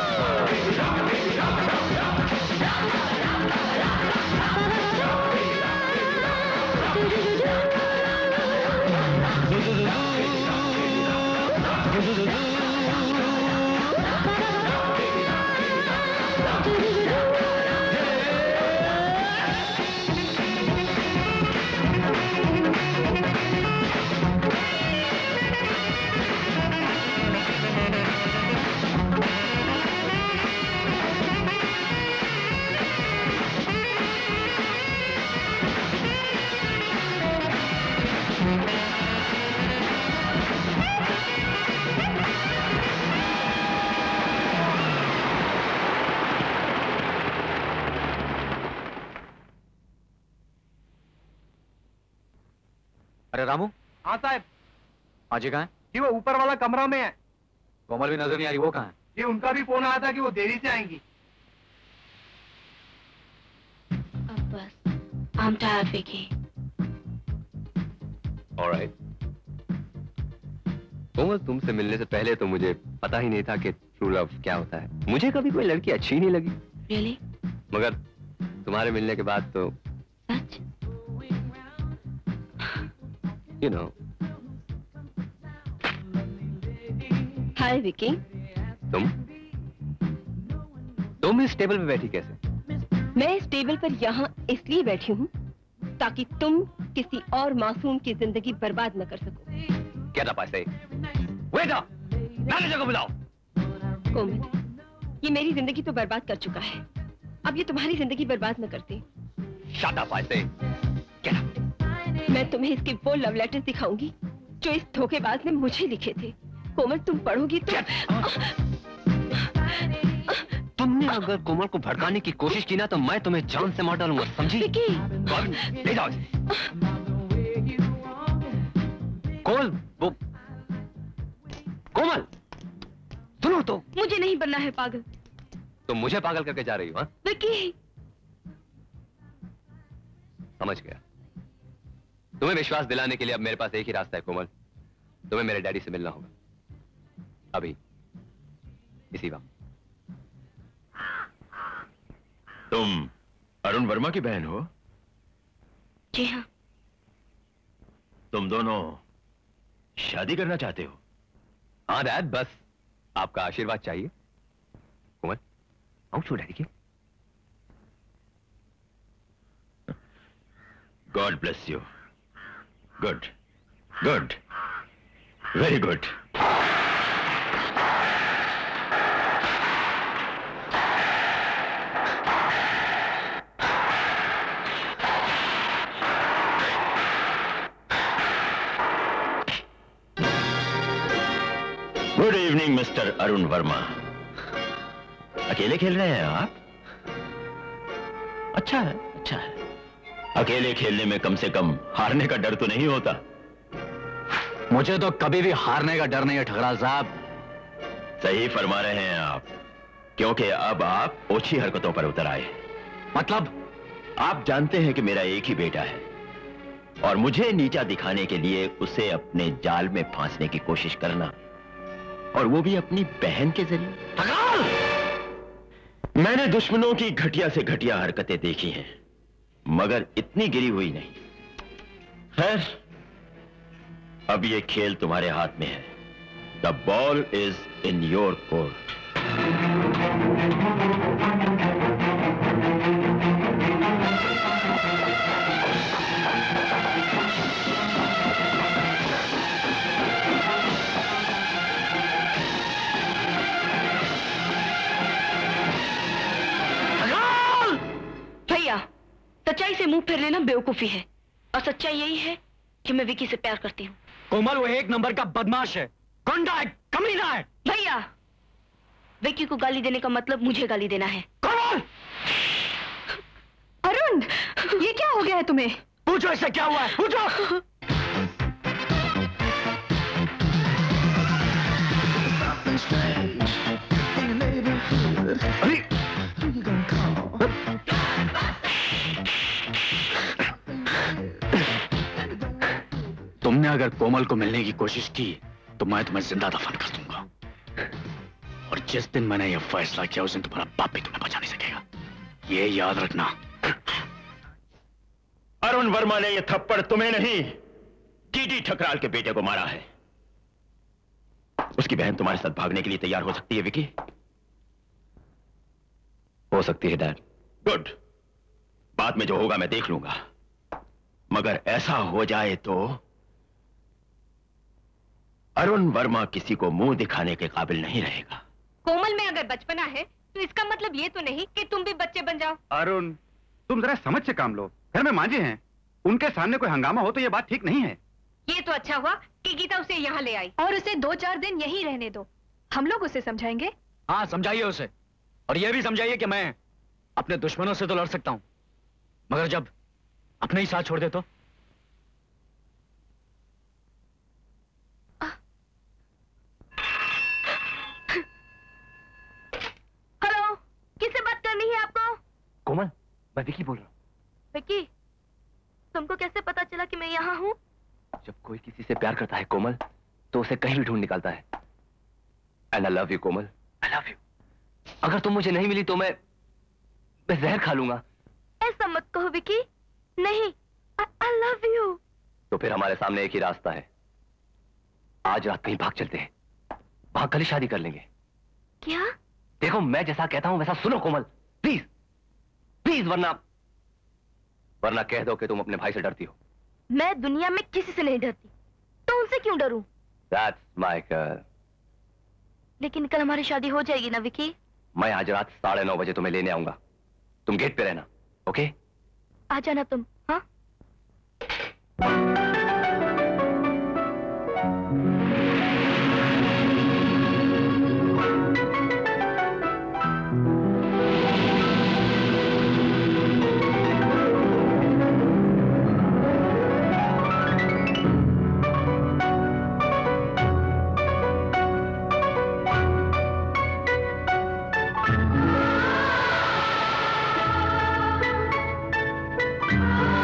अरे रामू, हाँ साहब। आजी कहाँ है? जी वो ऊपर वाला कमरा में है। कोमल भी नजर नहीं आ रही, वो कहाँ है? ये उनका भी फोन आया था कि वो देरी से आएंगी। अब बस, I'm tired, Vicky. Alright. कोमल, तुमसे मिलने से पहले तो मुझे पता ही नहीं था कि ट्रू लव क्या होता है। मुझे कभी कोई लड़की अच्छी नहीं लगी। Really? मगर तुम्हारे मिलने के बाद तो सच? You know. हाय विकी। तुम तुम इस टेबल पे बैठी कैसे? मैं इस टेबल पर यहाँ इसलिए बैठी हूँ ताकि तुम किसी और मासूम की जिंदगी बर्बाद न कर सको। क्या था पैसे? वेटर, मैनेजर को बुलाओ। कोमल, ये मेरी जिंदगी तो बर्बाद कर चुका है, अब ये तुम्हारी जिंदगी बर्बाद न करते। शट अप पैसे। Get out. मैं तुम्हें इसके वो लव लेटर्स दिखाऊंगी जो इस धोखेबाज ने मुझे लिखे थे। कोमल, तुम पढ़ोगी तो तुमने अगर कोमल को भड़काने की कोशिश की ना तो मैं तुम्हें जान से मार डालूंगा, समझी? ले जाओ। कोमल, वो कोमल सुनो तो। मुझे नहीं बनना है पागल। तुम मुझे पागल करके जा रही हो? हाँ? विकी, समझ गया। तुम्हें विश्वास दिलाने के लिए अब मेरे पास एक ही रास्ता है कोमल। तुम्हें मेरे डैडी से मिलना होगा अभी, इसी वक्त। तुम अरुण वर्मा की बहन हो? जी हाँ। तुम दोनों शादी करना चाहते हो? हाँ डैड, बस आपका आशीर्वाद चाहिए। कोमल, आऊं छो डैडी के। God bless you. Good, good, very good. Good evening mister Arun Verma. अकेले खेल रहे हैं आप? अच्छा है, अच्छा है। अकेले खेलने में कम से कम हारने का डर तो नहीं होता। मुझे तो कभी भी हारने का डर नहीं है ठकराल साहब। सही फरमा रहे हैं आप, क्योंकि अब आप ओछी हरकतों पर उतर आए। मतलब? आप जानते हैं कि मेरा एक ही बेटा है और मुझे नीचा दिखाने के लिए उसे अपने जाल में फांसने की कोशिश करना, और वो भी अपनी बहन के जरिए। मैंने दुश्मनों की घटिया से घटिया हरकतें देखी हैं, मगर इतनी गिरी हुई नहीं। खैर, अब ये खेल तुम्हारे हाथ में है। The ball is in your court. भैया, सच्चाई से मुंह फेर लेना बेवकूफी है, और सच्चाई यही है कि मैं विकी से प्यार करती हूँ। कोमल वो एक नंबर का बदमाश है, गुंडा है, कमीना है। भैया, विकी को गाली देने का मतलब मुझे गाली देना है। अरुण, ये क्या हो गया है तुम्हें? पूछो इससे क्या हुआ है, पूछो। अरे तुमने अगर कोमल को मिलने की कोशिश की तो मैं तुम्हें जिंदा दफन कर दूंगा, और जिस दिन मैंने यह फैसला किया उस दिन तुम्हारा बाप भी तुम्हें बचा नहीं सकेगा, ये याद रखना। अरुण वर्मा ने यह थप्पड़ तुम्हें नहीं, जीडी ठकराल के बेटे को मारा है। उसकी बहन तुम्हारे साथ भागने के लिए तैयार हो सकती है विकी? हो सकती है डैड। गुड, बाद में जो होगा मैं देख लूंगा, मगर ऐसा हो जाए तो अरुण वर्मा किसी को मुंह दिखाने के काबिल नहीं रहेगा। कोमल में अगर बचपना है तो इसका मतलब ये तो नहीं कि तुम भी बच्चे बन जाओ। अरुण, तुम जरा समझ से काम लो। घर में मांझे हैं, उनके सामने कोई हंगामा हो तो ये बात ठीक नहीं है। ये तो अच्छा हुआ कि गीता उसे यहाँ ले आई। और उसे दो चार दिन यहीं रहने दो, हम लोग उसे समझाएंगे। हाँ, समझाइए उसे, और यह भी समझाइए कि मैं अपने दुश्मनों से तो लड़ सकता हूं, मगर जब अपने ही साथ छोड़ दे तो। हेलो, किससे बात करनी है आपको? कोमल, मैं विकी बोल रहा हूँ। विकी, तुमको कैसे पता चला कि मैं यहाँ हूँ? जब कोई किसी से प्यार करता है कोमल, तो उसे कहीं भी ढूंढ निकालता है। And I love you Komal, I love you. अगर तुम मुझे नहीं मिली तो मैं मैं जहर खा लूंगा। ऐसा मत कहो विकी, नहीं, आई लव यू। तो फिर हमारे सामने एक ही रास्ता है, आज रात कहीं भाग चलते हैं, वहां कल ही शादी कर लेंगे। क्या? देखो, मैं जैसा कहता हूं वैसा सुनो कोमल, प्लीज प्लीज, वरना वरना कह दो कि तुम अपने भाई से डरती हो। मैं दुनिया में किसी से नहीं डरती, तो उनसे क्यों डरूं? That's my girl. लेकिन कल हमारी शादी हो जाएगी ना विकी? मैं आज रात साढ़े नौ बजे तुम्हें लेने आऊंगा, तुम गेट पे रहना, ओके? आ जाना तुम, हाँ? Thank you.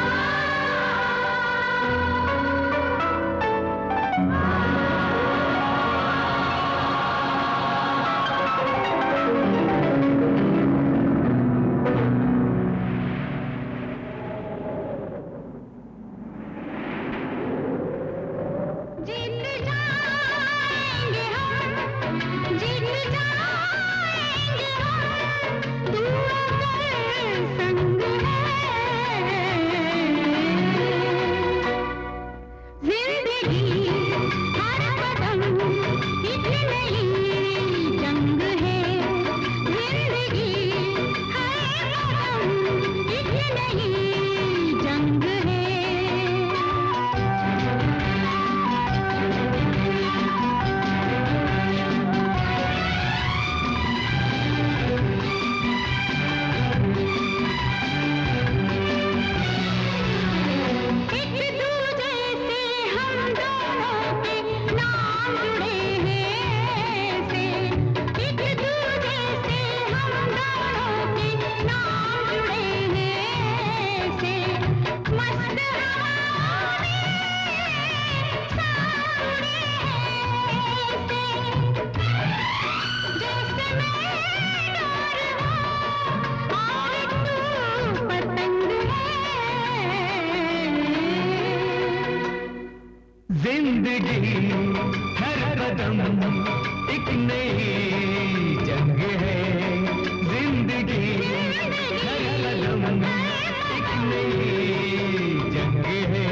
हर कदम एक नई जंग है, जिंदगी हर कदम एक नई जंग है।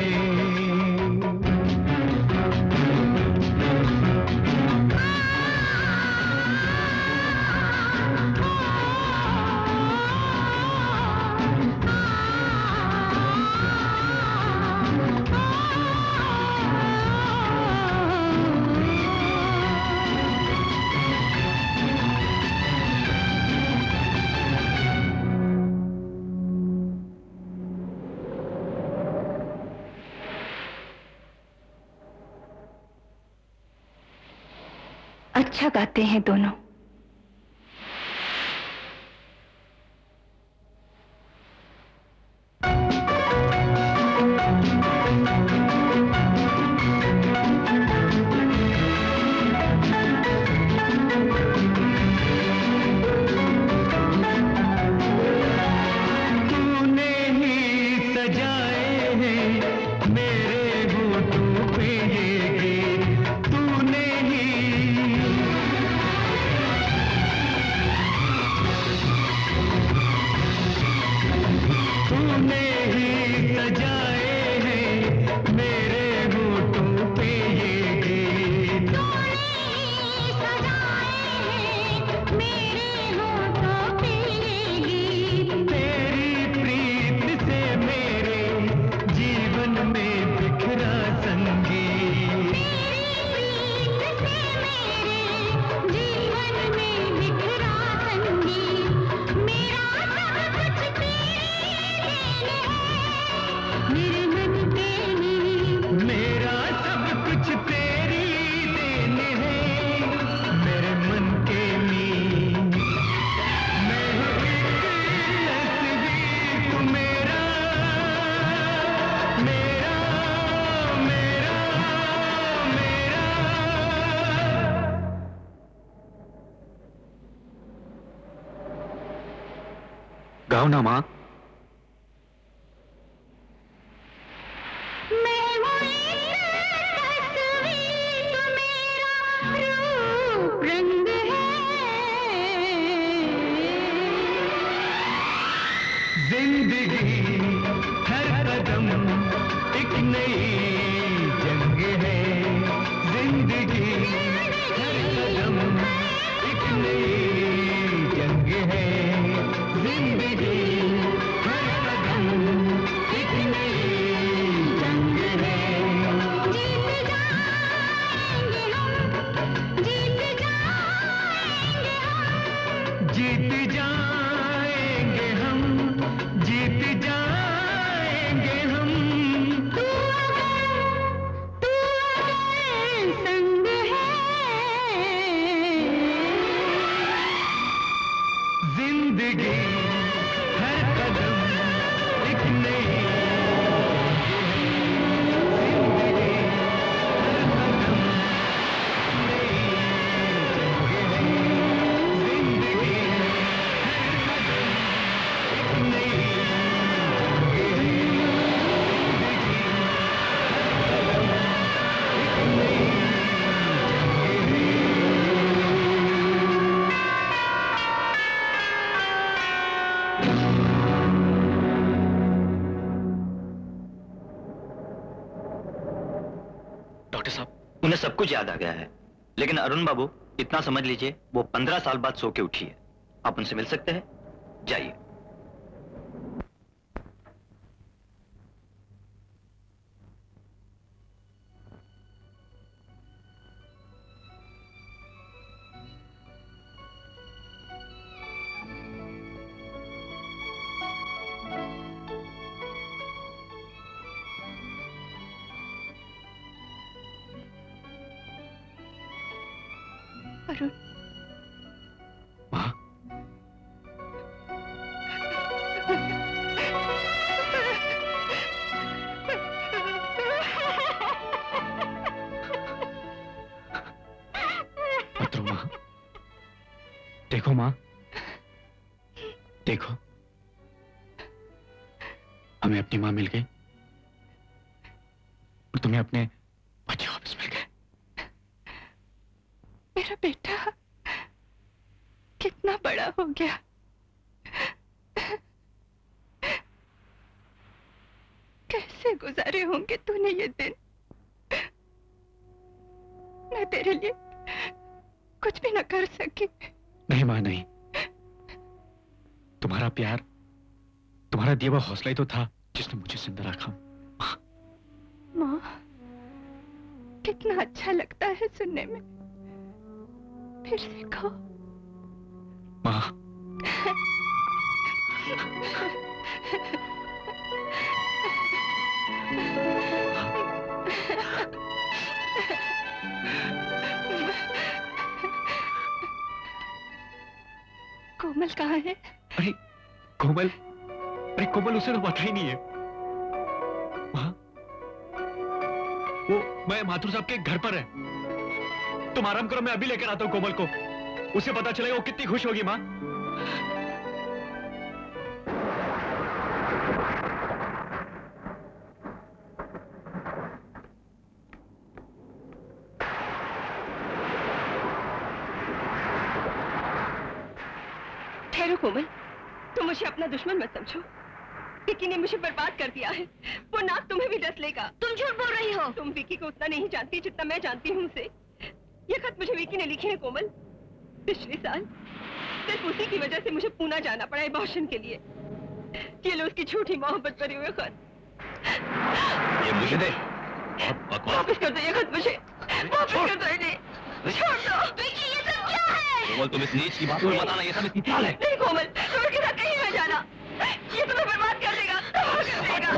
अच्छा गाते हैं दोनों। तूने ही सजाए हैं मेरे होठों पे ये गीत, तूने ही तूने ही सजाए हैं मेरे होठों पे ये गीत, तेरी प्रीत से मेरे जीवन में बिखरा संगीत, मेरा सब कुछ तेरी देन है, मेरे मन के मीत। मैं हूँ एक तस्वीर, तू मेरा मेरा मेरा मेरा। गाओ ना माँ। रंग जिंदगी हर कदम एक नई जंग है, जिंदगी हर कदम एक नई जंग है, जिंदगी हर कदम एक नई जंग है। जीत जाएंगे हम, जीत जाएंगे हम। तू तू संग है, जिंदगी हर कदम एक नई डॉक्टर साहब, उन्हें सब कुछ याद आ गया है, लेकिन अरुण बाबू इतना समझ लीजिए वो पंद्रह साल बाद सो के उठी है। आप उनसे मिल सकते हैं, जाइए। अरुण, माँ, मत रो माँ। देखो माँ, देखो हमें अपनी माँ मिल गई और तुम्हें अपने बच्चे वापस मिल गए। मेरा बेटा कितना बड़ा हो गया। कैसे गुजारे होंगे तूने ये दिन। मैं तेरे लिए कुछ भी न कर सकी। नहीं माँ नहीं, तुम्हारा प्यार, तुम्हारा दिया हुआ हौसला ही तो था जिसने मुझे जिंदा रखा। माँ, कितना अच्छा लगता है सुनने में। फिर से कहो। माँ, कोमल कहाँ है? अरे कोमल, अरे कोमल उसे तो पता ही नहीं है। वहाँ वो मैं माथुर साहब के घर पर है। तुम आराम करो, मैं अभी लेकर आता हूँ कोमल को। उसे पता चलेगा वो कितनी खुश होगी। माँ, ठहरो कोमल, तुम मुझे अपना दुश्मन मत समझो। विकी ने मुझे बर्बाद कर दिया है। वो नाक तुम्हें भी डस लेगा। तुम झूठ बोल रही हो। तुम विकी को उतना नहीं जानती जितना मैं जानती हूँ उसे। ये खत मुझे विकी ने लिखे हैं कोमल। पिछले साल सिर्फ उसी की वजह से मुझे पूना जाना पड़ा एबॉर्शन के लिए। ये लो उसकी झूठी मोहब्बत भरे हुए खत। ये मुझे दे। वापस कर दो ये खत मुझे। वापस कर दो इन्हें। छोड़ दो। विकी ये सब क्या है? कोमल, तुम इस नीच की बात में बताना, ये सब इसकी चाल है। नहीं कोमल, तुम इसके साथ कहीं मत जाना। ये तुम्हें बर्बाद कर देगा, तबाह कर देगा।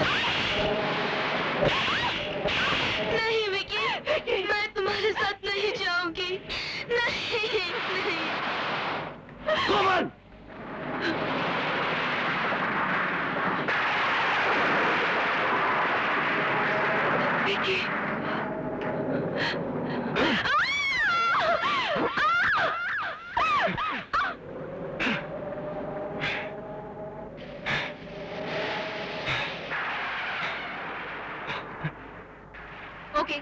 नहीं विकी, मैं तुम्हारे साथ नहीं जाऊंगी। नहीं, नहीं। कोमल! विकी! ओके।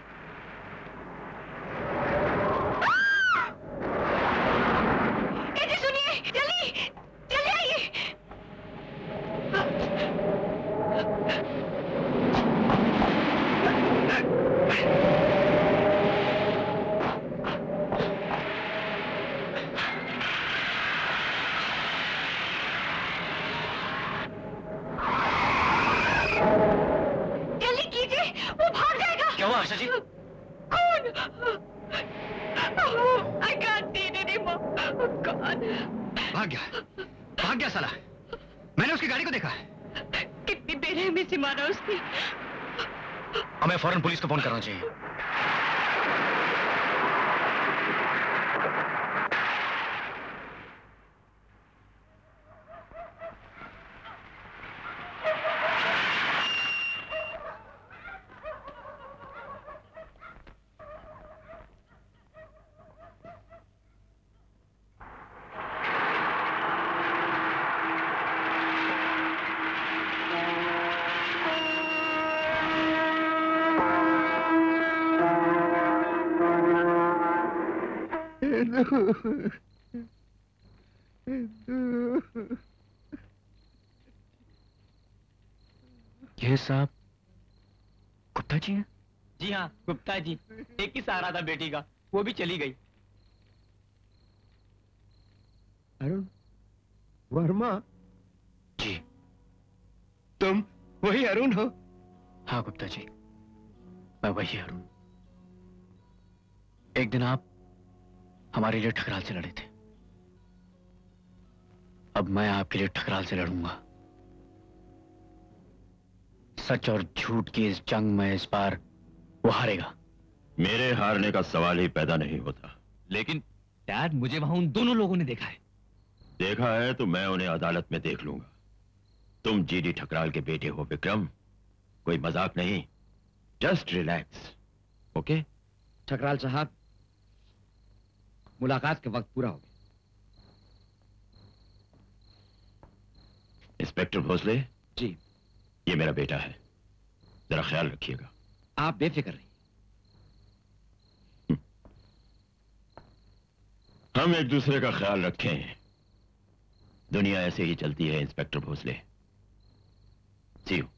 जी सुनिए, जल्दी जल्दी आइए। जल्दी कीजिए, वो भाग जाएगा। क्या हुआ आशा जी? कौन? I can't see it anymore. कौन? भाग गया, भाग गया साला। मैंने उसकी गाड़ी को देखा। कितनी बेरहमी से मारा उसने। हमें फौरन पुलिस को फोन करना चाहिए। ये साहब गुप्ता जी हैं? जी हाँ, गुप्ता जी। एक ही सहारा था बेटी का, वो भी चली गई। अरुण वर्मा? जी। तुम वही अरुण हो? हाँ गुप्ता जी, मैं वही अरुण। एक दिन आप हमारे लिए ठकराल से लड़े थे, अब मैं आपके लिए ठकराल से लड़ूंगा। सच और झूठ की इस जंग में इस बार वो हारेगा। मेरे हारने का सवाल ही पैदा नहीं होता। लेकिन डैड, मुझे वहां उन दोनों लोगों ने देखा है। देखा है तो मैं उन्हें अदालत में देख लूंगा। तुम जीडी ठकराल के बेटे हो विक्रम, कोई मजाक नहीं। Just relax, okay? ठकराल साहब, मुलाकात के वक्त पूरा हो गया। इंस्पेक्टर भोसले जी, ये मेरा बेटा है, जरा ख्याल रखिएगा। आप बेफिक्र रहिए। हम एक दूसरे का ख्याल रखें। दुनिया ऐसे ही चलती है इंस्पेक्टर भोसले। C you.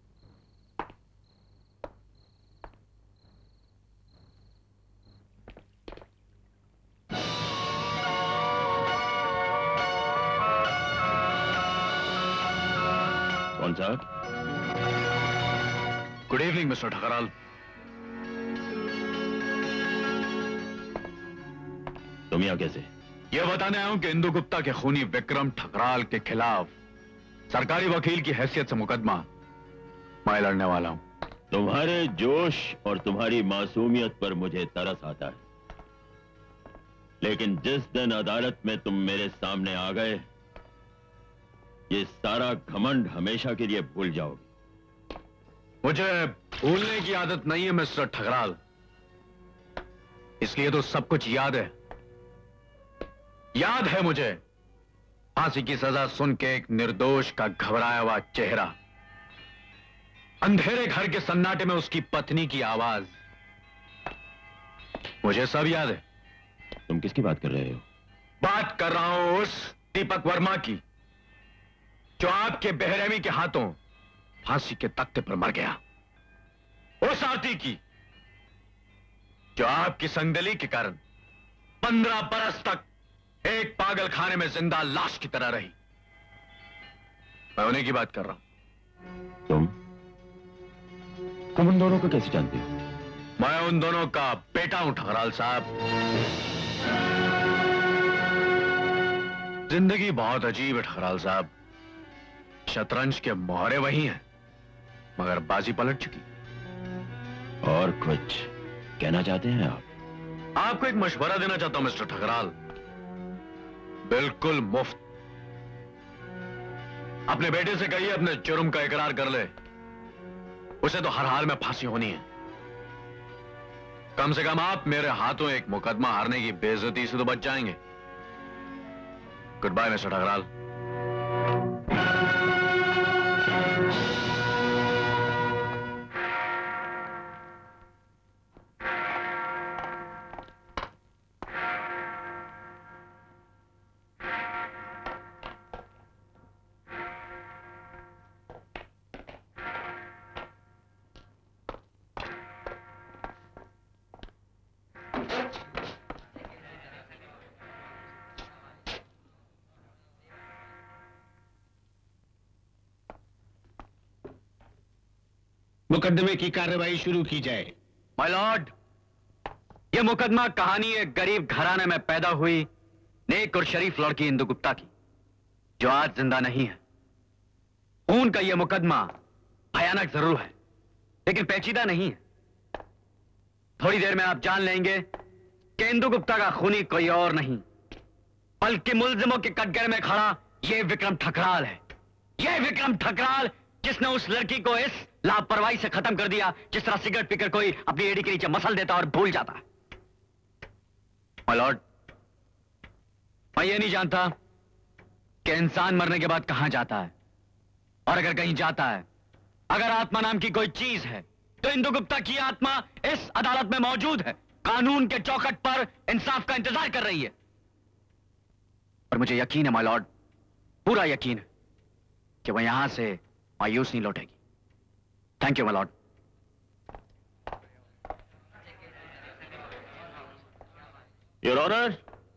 कौन साहब? Good evening mister Thakral. तुम यहाँ कैसे? यह बताने आया हूं कि इंदु गुप्ता के खूनी विक्रम ठकराल के खिलाफ सरकारी वकील की हैसियत से मुकदमा मैं लड़ने वाला हूं। तुम्हारे जोश और तुम्हारी मासूमियत पर मुझे तरस आता है, लेकिन जिस दिन अदालत में तुम मेरे सामने आ गए, ये सारा घमंड हमेशा के लिए भूल जाओगे। मुझे भूलने की आदत नहीं है मिस्टर ठकराल, इसलिए तो सब कुछ याद है। याद है मुझे फांसी की सजा सुन के एक निर्दोष का घबराया हुआ चेहरा, अंधेरे घर के सन्नाटे में उसकी पत्नी की आवाज, मुझे सब याद है। तुम किसकी बात कर रहे हो? बात कर रहा हूं उस दीपक वर्मा की जो आपके बेरहमी के हाथों फांसी के तख्ते पर मर गया। उस आरती की जो आपकी संगदली के कारण पंद्रह बरस तक एक पागल खाने में जिंदा लाश की तरह रही। मैं उन्हीं की बात कर रहा हूं। तुम तुम उन दोनों को कैसे जानते हो? मैं उन दोनों का बेटा हूं ठकराल साहब। जिंदगी बहुत अजीब है ठकराल साहब। शतरंज के मोहरे वही हैं, मगर बाजी पलट चुकी। और कुछ कहना चाहते हैं आप? आपको एक मशवरा देना चाहता हूं मिस्टर ठकराल, बिल्कुल मुफ्त। अपने बेटे से कहिए अपने जुर्म का इकरार कर ले, उसे तो हर हाल में फांसी होनी है। कम से कम आप मेरे हाथों एक मुकदमा हारने की बेइज्जती से तो बच जाएंगे। Good bye mister Thakral. मुकदमे की कार्रवाई शुरू की जाए। माय लॉर्ड, यह मुकदमा कहानी एक गरीब घराने में पैदा हुई नेक और शरीफ लड़की इंदु गुप्ता की, जो आज जिंदा नहीं है। खून का यह मुकदमा भयानक जरूर है, लेकिन पेचीदा नहीं है। थोड़ी देर में आप जान लेंगे कि इंदु गुप्ता का खूनी कोई और नहीं, बल्कि मुल्जिमों के कटघरे में खड़ा यह विक्रम ठकराल है। यह विक्रम ठकराल जिसने उस लड़की को इस लापरवाही से खत्म कर दिया, जिस तरह सिगरेट पीकर कोई अपनी एड़ी के नीचे मसल देता और भूल जाता। माय लॉर्ड, मैं ये नहीं जानता कि इंसान मरने के बाद कहां जाता है, और अगर कहीं जाता है, अगर आत्मा नाम की कोई चीज है, तो इंदु गुप्ता की आत्मा इस अदालत में मौजूद है, कानून के चौखट पर इंसाफ का इंतजार कर रही है। और मुझे यकीन है माय लॉर्ड, पूरा यकीन है कि वह यहां से मायूस नहीं लौटेगी। Thank you my lord. Your honour,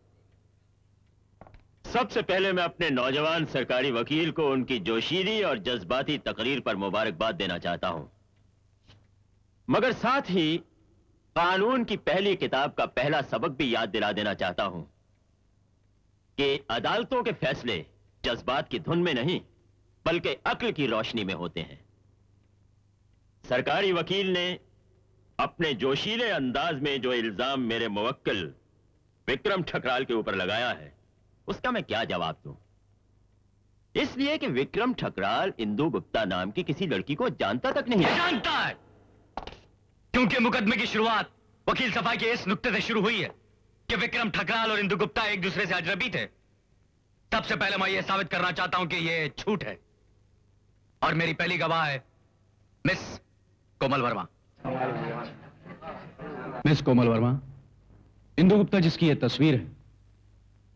सबसे पहले मैं अपने नौजवान सरकारी वकील को उनकी जोशीली और जज्बाती तकरीर पर मुबारकबाद देना चाहता हूं, मगर साथ ही कानून की पहली किताब का पहला सबक भी याद दिला देना चाहता हूं कि अदालतों के फैसले जज्बात की धुन में नहीं, बल्कि अक्ल की रोशनी में होते हैं। सरकारी वकील ने अपने जोशीले अंदाज में जो इल्जाम मेरे मुवक्किल विक्रम ठकराल के ऊपर लगाया है, उसका मैं क्या जवाब दूं? इसलिए कि विक्रम ठकराल इंदु गुप्ता नाम की किसी लड़की को जानता तक नहीं है। जानता है, क्योंकि मुकदमे की शुरुआत वकील सफाई के इस नुक्ते से शुरू हुई है कि विक्रम ठकराल और इंदु गुप्ता एक दूसरे से अजनबी थे। सबसे पहले मैं यह साबित करना चाहता हूं कि यह झूठ है, और मेरी पहली गवाह है मिस कोमल वर्मा। मिस कोमल वर्मा, इंदु गुप्ता जिसकी यह तस्वीर है,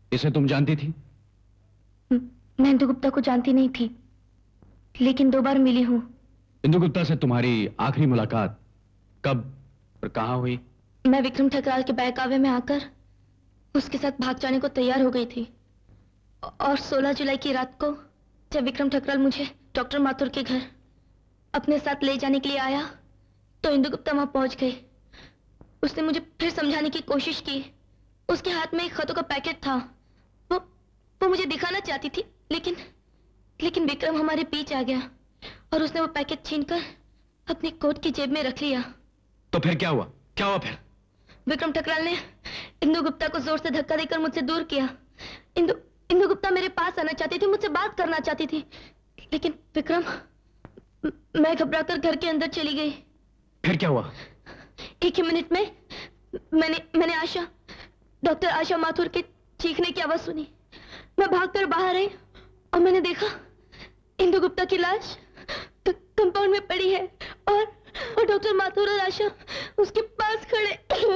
इसे तुम जानती थी? मैं इंदु गुप्ता को जानती नहीं थी, लेकिन दो बार मिली हूँ। इंदु गुप्ता से तुम्हारी आखिरी मुलाकात कब और कहाँ हुई? मैं विक्रम ठकराल के बहकावे में आकर उसके साथ भाग जाने को तैयार हो गई थी, और सोलह जुलाई की रात को जब विक्रम ठकराल मुझे डॉक्टर माथुर के घर अपने साथ ले जाने के लिए आया तो इंदु गुप्ता वहां पहुंच गई। उसने मुझे फिर समझाने की कोशिश की। उसके हाथ में एक खतों का पैकेट था। वो वो मुझे दिखाना चाहती थी, लेकिन लेकिन विक्रम हमारे बीच आ गया और उसने वो पैकेट छीनकर अपनी कोट की जेब में रख लिया। तो फिर क्या हुआ? क्या हुआ फिर? विक्रम ठकराल ने इंदु गुप्ता को जोर से धक्का देकर मुझसे दूर किया। इंदु इंदु गुप्ता मेरे पास आना चाहती थी, मुझसे बात करना चाहती थी, लेकिन विक्रम मैं घबराकर घर के अंदर चली गई। फिर क्या हुआ? एक ही मिनट में मैंने मैंने आशा डॉक्टर आशा माथुर के चीखने की आवाज सुनी। मैं भागकर बाहर आई और मैंने देखा इंदु गुप्ता की लाश कंपाउंड में पड़ी है और और डॉक्टर माथुर और आशा उसके पास खड़े।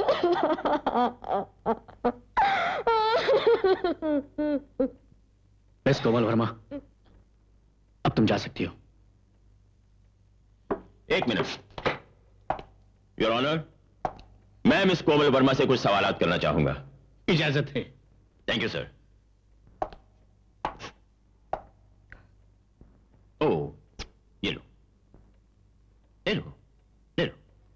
मिस कोमल वर्मा, अब तुम जा सकती हो। एक मिनट। योर ऑनर, मैं मिस कोमल वर्मा से कुछ सवालात करना चाहूंगा। इजाजत है। Thank you sir. ओ, ये लो, ले लो, ले लो।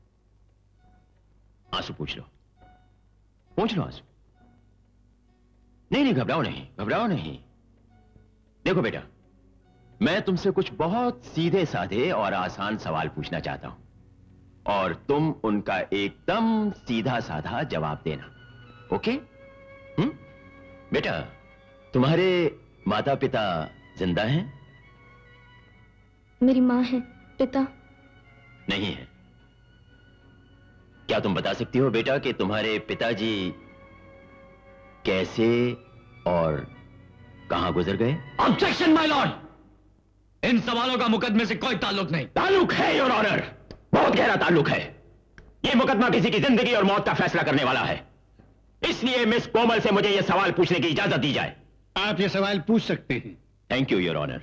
आंसू पूछ लो, पूछ लो आंसू। नहीं नहीं, घबराओ नहीं, घबराओ नहीं। देखो बेटा, मैं तुमसे कुछ बहुत सीधे साधे और आसान सवाल पूछना चाहता हूं और तुम उनका एकदम सीधा साधा जवाब देना, ओके? हम्म? बेटा, तुम्हारे माता पिता जिंदा हैं? मेरी माँ है, पिता नहीं है। क्या तुम बता सकती हो बेटा कि तुम्हारे पिताजी कैसे और कहां गुजर गए? ऑब्जेक्शन माय लॉर्ड, इन सवालों का मुकदमे से कोई ताल्लुक नहीं। ताल्लुक है योर ऑनर, बहुत गहरा ताल्लुक है। यह मुकदमा किसी की जिंदगी और मौत का फैसला करने वाला है, इसलिए मिस कोमल से मुझे यह सवाल पूछने की इजाजत दी जाए। आप ये सवाल पूछ सकते हैं। Thank you your honour.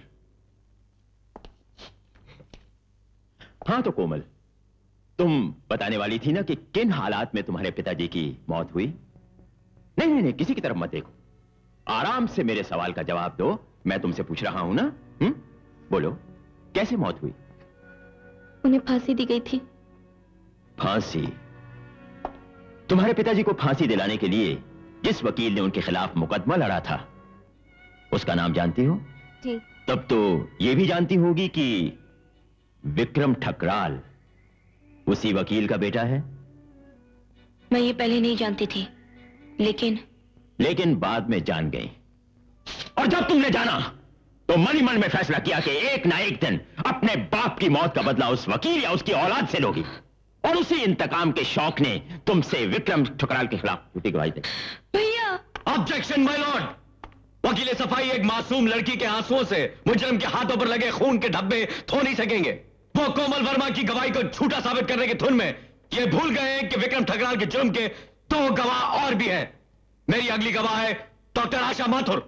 हाँ तो कोमल, तुम बताने वाली थी ना कि किन हालात में तुम्हारे पिताजी की मौत हुई? नहीं नहीं नहीं, किसी की तरफ मत देखो, आराम से मेरे सवाल का जवाब दो। मैं तुमसे पूछ रहा हूं ना। हुँ? बोलो, कैसे मौत हुई? उन्हें फांसी दी गई थी। फांसी? तुम्हारे पिताजी को फांसी दिलाने के लिए जिस वकील ने उनके खिलाफ मुकदमा लड़ा था, उसका नाम जानती हो? जी। तब तो यह भी जानती होगी कि विक्रम ठकराल उसी वकील का बेटा है। मैं ये पहले नहीं जानती थी, लेकिन लेकिन बाद में जान गई। और जब तुमने जाना तो मन ही मन में फैसला किया कि एक ना एक दिन अपने बाप की मौत का बदला उस वकील या उसकी औलाद से लोगी, और उसी इंतकाम के शौक ने तुमसे विक्रम ठकराल के खिलाफ झूठी गवाही दी। भैया! ऑब्जेक्शन माय लॉर्ड, वकील सफाई एक मासूम लड़की के आंसुओं से मुजरिम के हाथों पर लगे खून के धब्बे धो नहीं सकेंगे। वो कोमल वर्मा की गवाही को झूठा साबित करने की धुन में ये भूल गए हैं कि विक्रम ठकराल के जुर्म के दो गवाह और भी हैं। मेरी अगली गवाह है डॉक्टर आशा माथुर।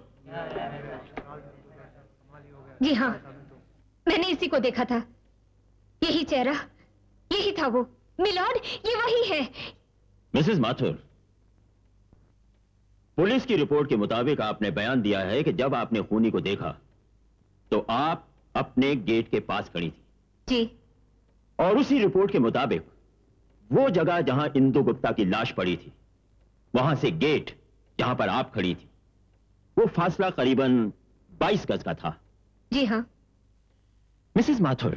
जी हाँ, मैंने इसी को देखा था। यही चेहरा, यही था वो। मिलॉर्ड, ये वही है। मिसेस माथुर, पुलिस की रिपोर्ट के मुताबिक आपने बयान दिया है कि जब आपने खूनी को देखा तो आप अपने गेट के पास खड़ी थी। जी। और उसी रिपोर्ट के मुताबिक वो जगह जहां इंदु गुप्ता की लाश पड़ी थी, वहां से गेट जहां पर आप खड़ी थी, वो फासला करीबन बाईस गज का था। जी हाँ। मिसेस माथुर,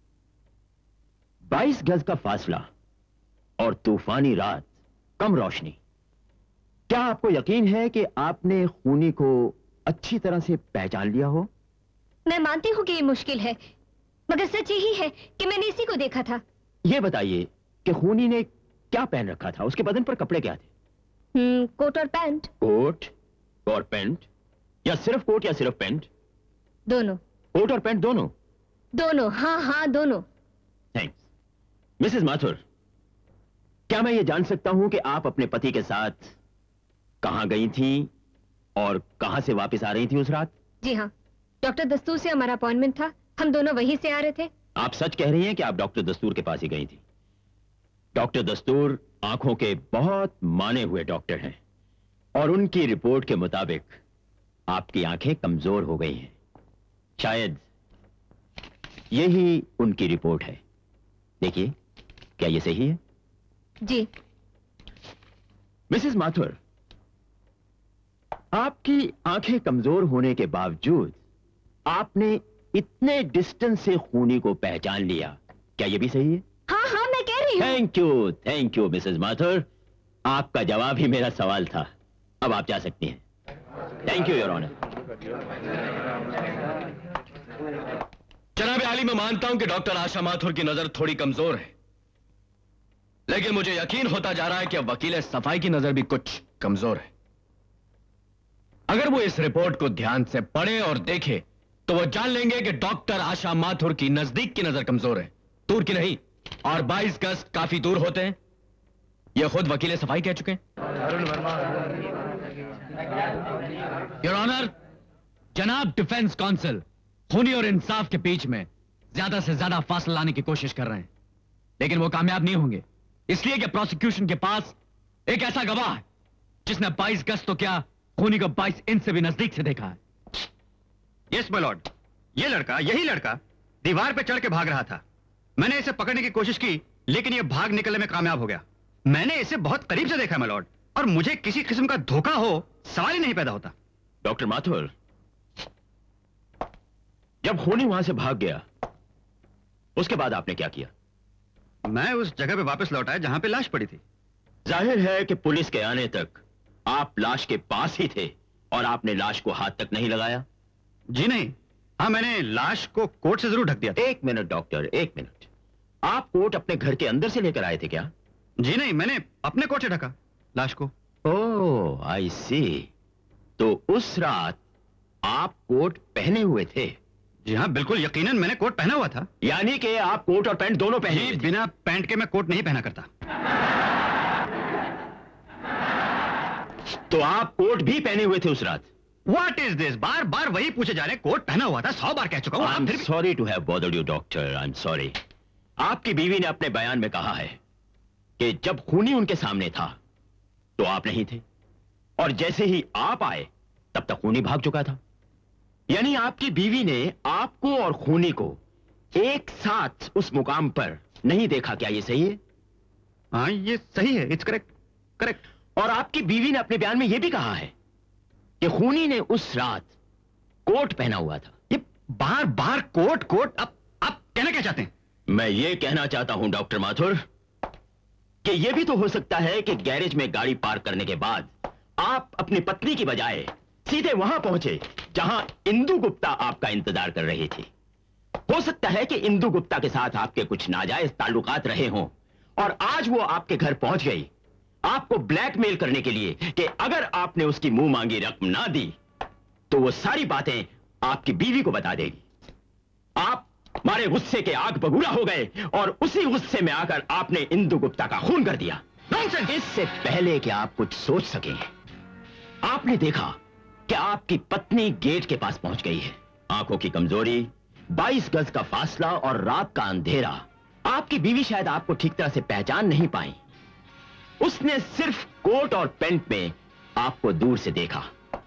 बाईस गज का फासला और तूफानी रात, कम रोशनी, क्या आपको यकीन है कि आपने खूनी को अच्छी तरह से पहचान लिया हो? मैं मानती हूँ कि ये मुश्किल है, मगर सच यही है कि मैंने इसी को देखा था। यह बताइए कि खूनी ने क्या पहन रखा था? उसके बदन पर कपड़े क्या थे? हम्म, कोट और पैंट। कोट और पैंट, या सिर्फ कोट या सिर्फ पैंट? दोनों। कोट और पैंट दोनों? दोनों, हाँ हाँ दोनों। थैंक्स। मिसेस माथुर, क्या मैं ये जान सकता हूं कि आप अपने पति के साथ कहां गई थी और कहां से वापस आ रही थी उस रात? जी हाँ, डॉक्टर दस्तूर से हमारा अपॉइंटमेंट था, हम दोनों वहीं से आ रहे थे। आप सच कह रही हैं कि आप डॉक्टर दस्तूर के पास ही गई थी? डॉक्टर दस्तूर आंखों के बहुत माने हुए डॉक्टर हैं और उनकी रिपोर्ट के मुताबिक आपकी आंखें कमजोर हो गई हैं। शायद यही उनकी रिपोर्ट है। देखिए, क्या ये सही है? जी। मिसेस माथुर, आपकी आंखें कमजोर होने के बावजूद आपने इतने डिस्टेंस से खूनी को पहचान लिया, क्या ये भी सही है? हाँ हाँ, मैं कह रही हूँ। Thank you, thank you Mrs Mathur. आपका जवाब ही मेरा सवाल था। अब आप जा सकती हैं। Thank you your honour. जनाब आली, मैं मानता हूं कि डॉक्टर आशा माथुर की नजर थोड़ी कमजोर है, लेकिन मुझे यकीन होता जा रहा है कि अब वकील सफाई की नजर भी कुछ कमजोर है। अगर वो इस रिपोर्ट को ध्यान से पढ़े और देखे तो वो जान लेंगे कि डॉक्टर आशा माथुर की नजदीक की नजर कमजोर है, दूर की नहीं। और बाईस गज काफी दूर होते हैं, ये खुद वकील सफाई कह चुके हैं। योर ऑनर, जनाब डिफेंस काउंसिल खूनी और इंसाफ के बीच में ज्यादा से ज्यादा फासला लाने की कोशिश कर रहे हैं, लेकिन वो कामयाब नहीं होंगे, इसलिए कि प्रोसिक्यूशन के पास एक ऐसा गवाह है जिसने बाईस गज तो क्या खूनी को बाईस इंच से भी नजदीक से देखा है। यस माय लॉर्ड, ये लड़का, यही लड़का दीवार पे चढ़ के भाग रहा था। मैंने इसे पकड़ने की कोशिश की, लेकिन ये भाग निकलने में कामयाब हो गया। मैंने इसे बहुत करीब से देखा माय लॉर्ड, और मुझे किसी किस्म का धोखा हो सवाल ही नहीं पैदा होता। डॉक्टर माथुर, जब खूनी वहां से भाग गया, उसके बाद आपने क्या किया? मैं उस जगह पे वापस लौट आया जहां पे लाश पड़ी थी। जाहिर है कि पुलिस के आने तक आप लाश के पास ही थे और आपने लाश को हाथ तक नहीं लगाया। जी नहीं, हाँ मैंने लाश को कोट से जरूर ढक दिया था। एक मिनट डॉक्टर, एक मिनट। आप कोट अपने घर के अंदर से लेकर आए थे क्या? जी नहीं, मैंने अपने कोट से ढका लाश को। ओह आई सी। तो उस रात आप कोट पहने हुए थे? जी हाँ बिल्कुल, यकीनन मैंने कोट पहना हुआ था। यानी कि आप कोट और पैंट दोनों पहने हुए थे? बिना पैंट के मैं कोट नहीं पहना करता। तो आप कोट भी पहने हुए थे उस रात? What is this? बार बार वही पूछे जा रहे। कोट पहना हुआ था, सौ बार कह चुका हूं। I'm sorry to have bothered you, doctor. I'm sorry. आपकी बीवी ने अपने बयान में कहा है कि जब खूनी उनके सामने था तो आप नहीं थे, और जैसे ही आप आए तब तक खूनी भाग चुका था। यानी आपकी बीवी ने आपको और खूनी को एक साथ उस मुकाम पर नहीं देखा। क्या ये सही है? हाँ ये सही है, इट्स करेक्ट करेक्ट। और आपकी बीवी ने अपने बयान में यह भी कहा है कि खूनी ने उस रात कोट पहना हुआ था। ये बार बार कोट कोट, अब आप कहना क्या चाहते हैं? मैं ये कहना चाहता हूं डॉक्टर माथुर कि यह भी तो हो सकता है कि गैरेज में गाड़ी पार्क करने के बाद आप अपनी पत्नी की बजाय सीधे वहां पहुंचे जहां इंदु गुप्ता आपका इंतजार कर रही थी। हो सकता है कि इंदु गुप्ता के साथ आपके कुछ नाजायज ताल्लुकात रहे हों और आज वो आपके घर पहुंच गई आपको ब्लैकमेल करने के लिए कि अगर आपने उसकी मुंह मांगी रकम ना दी तो वो सारी बातें आपकी बीवी को बता देगी। आप मारे गुस्से के आग बबूला हो गए और उसी गुस्से में आकर आपने इंदु गुप्ता का खून कर दिया। इससे पहले कि आप कुछ सोच सकें, आपने देखा कि आपकी पत्नी गेट के पास पहुंच गई है। आंखों की कमजोरी, बाईस गज का फासला और रात का अंधेरा, आपकी बीवी शायद आपको ठीक तरह से पहचान नहीं पाई। उसने सिर्फ कोट और पैंट में आपको दूर से देखा।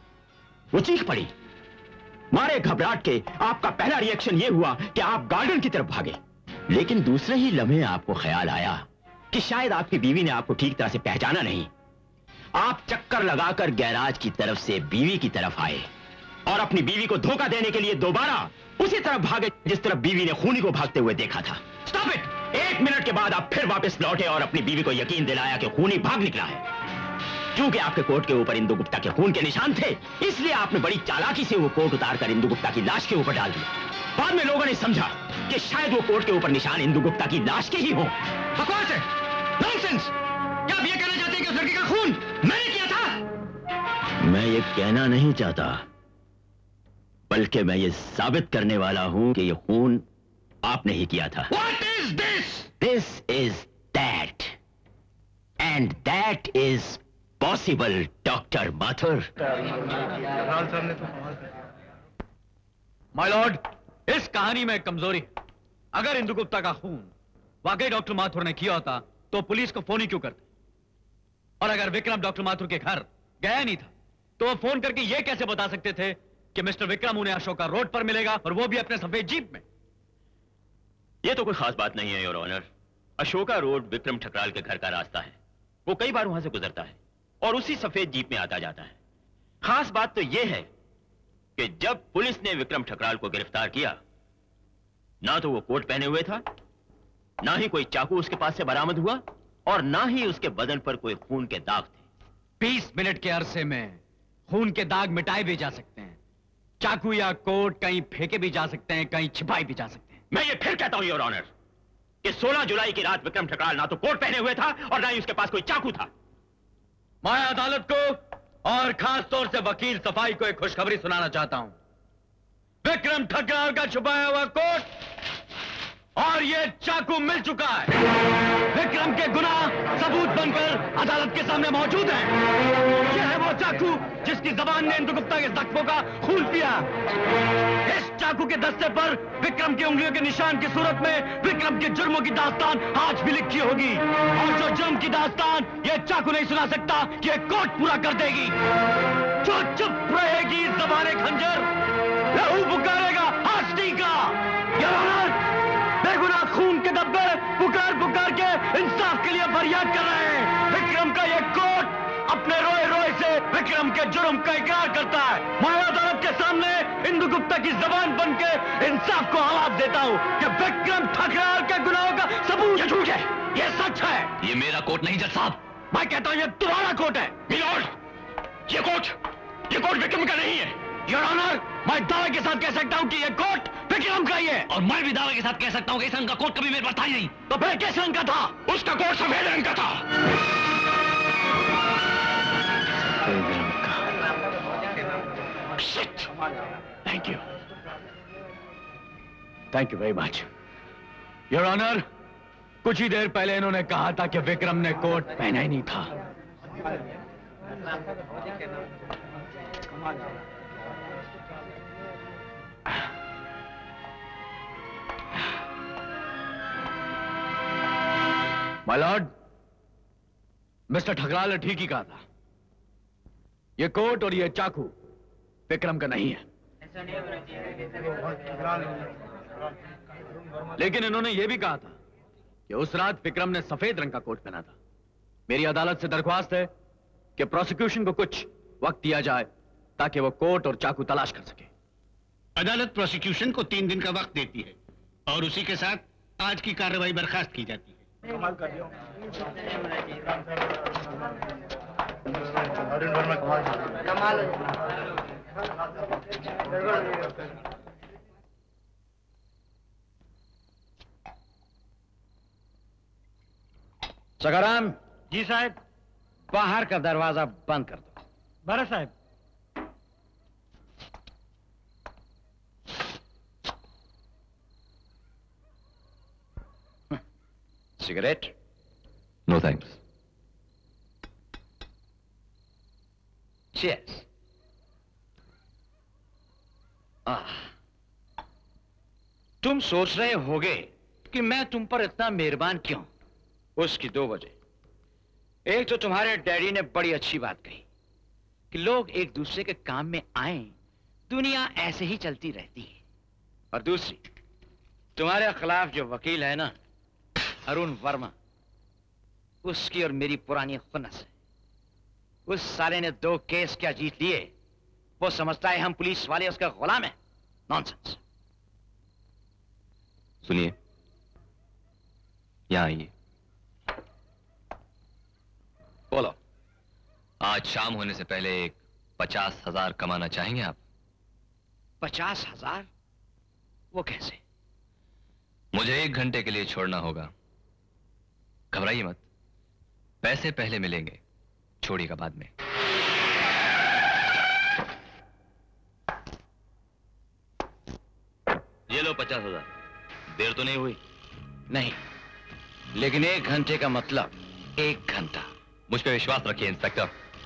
वो चीख पड़ी। मारे घबराहट के आपका पहला रिएक्शन यह हुआ कि आप गार्डन की तरफ भागे, लेकिन दूसरे ही लम्हे आपको ख्याल आया कि शायद आपकी बीवी ने आपको ठीक तरह से पहचाना नहीं। आप चक्कर लगाकर गैराज की तरफ से बीवी की तरफ आए और अपनी बीवी को धोखा देने के लिए दोबारा उसी तरफ भागे जिस तरफ बीवी ने खूनी को भागते हुए देखा था। Stop it! एक मिनट के बाद आप फिर वापस लौटे और अपनी बीवी को यकीन दिलाया कि खूनी भाग निकला है। क्योंकि आपके कोट के ऊपर इंदु गुप्ता के खून के निशान थे, इसलिए आपने बड़ी चालाकी से वो कोट उतारकर इंदु गुप्ता की लाश के ऊपर डाल दिया। बाद में लोगों ने समझा कि शायद वो कोट के ऊपर निशान इंदु गुप्ता की लाश के ही हों। बकवास है, नॉनसेंस! क्या आप ये कहना चाहते हैं कि उस लड़की का खून मैंने किया था? मैं ये कहना नहीं चाहता, बल्कि मैं ये साबित करने वाला हूं कि ये खून आपने ही किया था। What is this? This is that, and that is possible doctor Mathur? My lord, इस कहानी में कमजोरी है। अगर इंदु गुप्ता का खून वाकई डॉक्टर माथुर ने किया होता तो पुलिस को फोन ही क्यों करते? और अगर विक्रम डॉक्टर माथुर के घर गया नहीं था तो वो फोन करके ये कैसे बता सकते थे कि मिस्टर विक्रम उन्हें अशोका रोड पर मिलेगा और वो भी अपने सफेद जीप में? ये तो कोई खास बात नहीं है your honour. Ashoka road Vikram Thakral के घर का रास्ता है। वो कई बार वहां से गुजरता है और उसी सफेद जीप में आता जाता है। खास बात तो यह है कि जब पुलिस ने विक्रम ठकराल को गिरफ्तार किया, ना तो वो कोट पहने हुए था, ना ही कोई चाकू उसके पास से बरामद हुआ और ना ही उसके बदन पर कोई खून के दाग थे। बीस मिनट के अरसे में खून के दाग मिटाए भी जा सकते हैं, चाकू या कोट कहीं फेंके भी जा सकते हैं, कहीं छिपाए भी जा सकते हैं। मैं ये फिर कहता हूं योर ऑनर कि सोलह जुलाई की रात विक्रम ठकराल ना तो कोट पहने हुए था और ना ही उसके पास कोई चाकू था। मैं अदालत को और खास तौर से वकील सफाई को एक खुशखबरी सुनाना चाहता हूं। विक्रम ठकराल का छुपाया हुआ कोट और ये चाकू मिल चुका है। विक्रम के गुनाह सबूत बनकर अदालत के सामने मौजूद है। यह है वो चाकू जिसकी जबान ने इंदु गुप्ता के जख्मों का खून पिया। इस चाकू के दस्ते पर विक्रम की उंगलियों के निशान की सूरत में विक्रम के जुर्मों की दास्तान आज भी लिखी होगी और जो जुर्म की दास्तान ये चाकू नहीं सुना सकता, ये कोट पूरा कर देगी। जो चुप रहेगी जबाने खंजर लहू पुकारेगा हस्ती का। योर ऑनर, बेगुनाह खून के धब्बे पुकार पुकार के इंसाफ के लिए फरियाद कर रहे हैं। विक्रम का ये कोट अपने रोए रोए से विक्रम के जुर्म का इकरार करता है। मैं अदालत के सामने इंदु गुप्ता की जबान बन के इंसाफ को आवाज देता हूँ कि विक्रम ठकराल के गुनाहों का सबूत ये झूठ है, ये सच है। ये मेरा कोट नहीं जज साहब। मैं कहता हूँ ये तुम्हारा कोट है। मिलॉर्ड, ये कोट ये कोट विक्रम का नहीं है। योर ऑनर, मैं दावे के साथ कह सकता हूँ कि ये कोट विक्रम का ही है। और मैं भी दावे के साथ कह सकता हूँ कि इस रंग का कोट कभी मेरे पास था ही नहीं। तो फिर किस रंग का था? उसका कोट सफेद रंग का था। Thank you thank you very much your honour. कुछ ही देर पहले इन्होंने कहा था कि विक्रम ने कोट पहना ही नहीं था। माय लॉर्ड, मिस्टर ठकराल ने ठीक ही कहा था। ये कोट और ये चाकू विक्रम का नहीं है। लेकिन इन्होंने यह भी कहा था कि उस रात विक्रम ने सफेद रंग का कोट पहना था। मेरी अदालत से दरख्वास्त है कि प्रोसिक्यूशन को कुछ वक्त दिया जाए ताकि वो कोट और चाकू तलाश कर सके। अदालत प्रोसिक्यूशन को तीन दिन का वक्त देती है और उसी के साथ आज की कार्रवाई बर्खास्त की जाती है। कमाल कर दिया। सगाराम जी साहब। बाहर का दरवाजा बंद कर दो। बड़ा साहब। सिगरेट? No thanks. चीयर्स। तुम सोच रहे होगे कि मैं तुम पर इतना मेहरबान क्यों? उसकी दो वजह। एक तो तुम्हारे डैडी ने बड़ी अच्छी बात कही कि लोग एक दूसरे के काम में आए, दुनिया ऐसे ही चलती रहती है। और दूसरी, तुम्हारे खिलाफ जो वकील है ना, अरुण वर्मा, उसकी और मेरी पुरानी खुन्नस है। उस साले ने दो केस क्या जीत लिए, वो समझता है हम पुलिस वाले उसका गुलाम है। नॉनसेंस। सुनिए, यहां आइए। बोलो। आज शाम होने से पहले एक पचास हजार कमाना चाहेंगे आप? पचास हजार? वो कैसे? मुझे एक घंटे के लिए छोड़ना होगा। घबराइए मत, पैसे पहले मिलेंगे, छोड़िएगा बाद में। ये लो पचास हजार। देर तो नहीं हुई? नहीं, लेकिन एक घंटे का मतलब एक घंटा। मुझ पे विश्वास रखिए इंस्पेक्टर।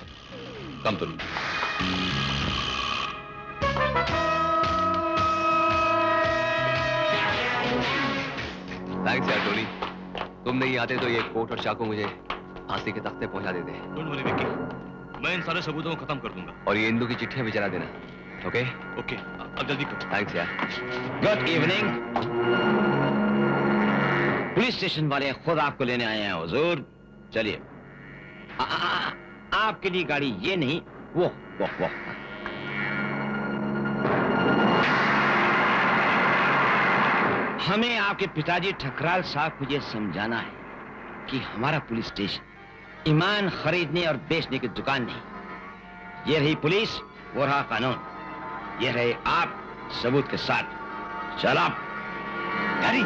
कम तुम। थैंक्स यार टोनी, तुम नहीं आते तो ये कोट और चाकू मुझे फांसी के तख्ते पहुंचा देते। डोंट वरी विक्की, मैं इन सारे सबूतों को खत्म कर दूंगा। और ये इंदू की चिट्ठियां भी जला देना। ओके ओके, अब जल्दी करो। थैंक्स यार। Good evening. पुलिस स्टेशन वाले खुद आपको लेने आए हैं हुजूर। चलिए, आ- आ- आ- आपके लिए गाड़ी ये नहीं, वो वो वो हमें आपके पिताजी ठकराल साहब को ये समझाना है कि हमारा पुलिस स्टेशन ईमान खरीदने और बेचने की दुकान नहीं। ये रही पुलिस, वो रहा कानून, ये रहे आप सबूत के साथ। चल आप गाड़ी।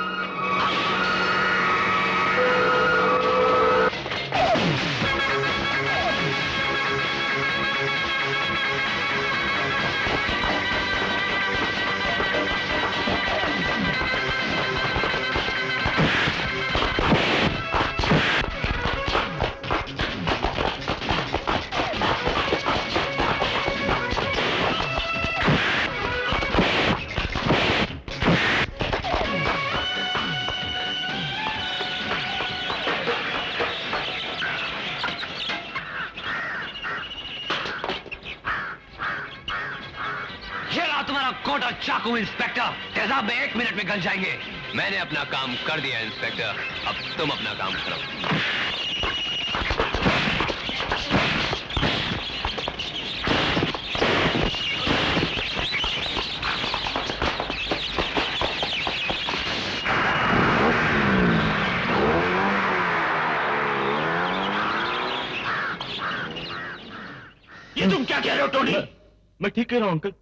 कोट और चाकू इंस्पेक्टर, तेजाब में एक मिनट में गल जाएंगे। मैंने अपना काम कर दिया इंस्पेक्टर, अब तुम अपना काम करो। ये तुम क्या कह रहे हो टोनी? मैं ठीक कह रहा हूं अंकल।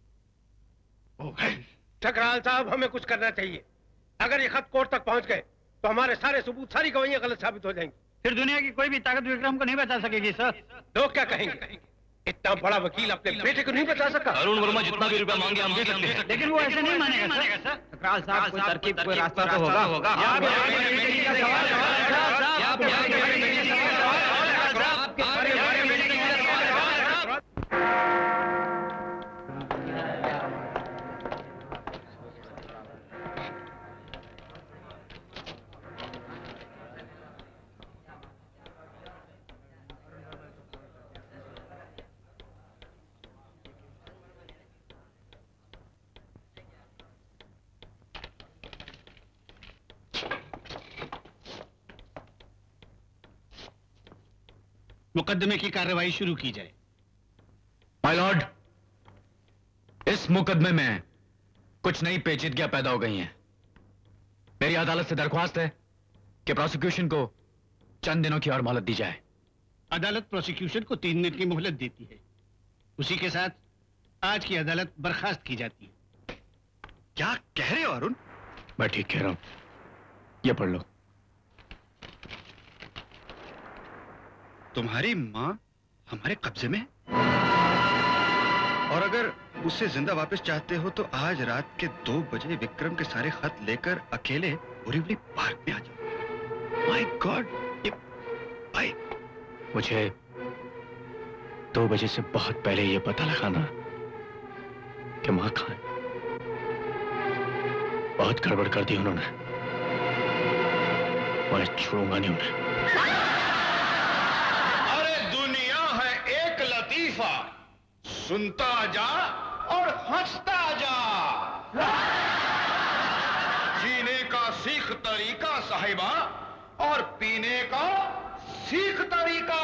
ठकराल साहब, हमें कुछ करना चाहिए। अगर ये खत कोर्ट तक पहुंच गए तो हमारे सारे सबूत, सारी गवाहियां गलत साबित हो जाएंगी। फिर दुनिया की कोई भी ताकत विक्रम को नहीं बचा सकेगी सर। लोग क्या कहेंगे? इतना बड़ा वकील अपने बेटे को नहीं बचा सका। अरुण वर्मा जितना भी रुपया मांगे हम दे सकते हैं, लेकिन वो ऐसे नहीं मानेगा सर। ठकराल साहब, कोई तरकीब, कोई रास्ता तो होगा। मुकदमे की कार्रवाई शुरू की जाए। माय लॉर्ड, इस मुकदमे में कुछ नई पेचीदगियां पैदा हो गई हैं। मेरी अदालत से दरख्वास्त है कि प्रोसिक्यूशन को चंद दिनों की और मोहलत दी जाए। अदालत प्रोसिक्यूशन को तीन दिन की मोहलत देती है। उसी के साथ आज की अदालत बर्खास्त की जाती है। क्या कह रहे हो अरुण? मैं ठीक कह रहा हूं। ये पढ़ लो। तुम्हारी माँ हमारे कब्जे में? और अगर उससे जिंदा वापस चाहते हो तो आज रात के दो बजे विक्रम के सारे खत लेकर अकेले बोरीवली पार्क में आ जाओ। माय गॉड, ये भाई मुझे दो बजे से बहुत पहले ये पता लगाना कि माँ कहाँ है। बहुत गड़बड़ कर दी उन्होंने, मैं छोड़ूंगा नहीं उन्हें। लतीफा, सुनता जा और हंसता जा। जीने का सीख तरीका साहिबा, और पीने का सीख तरीका।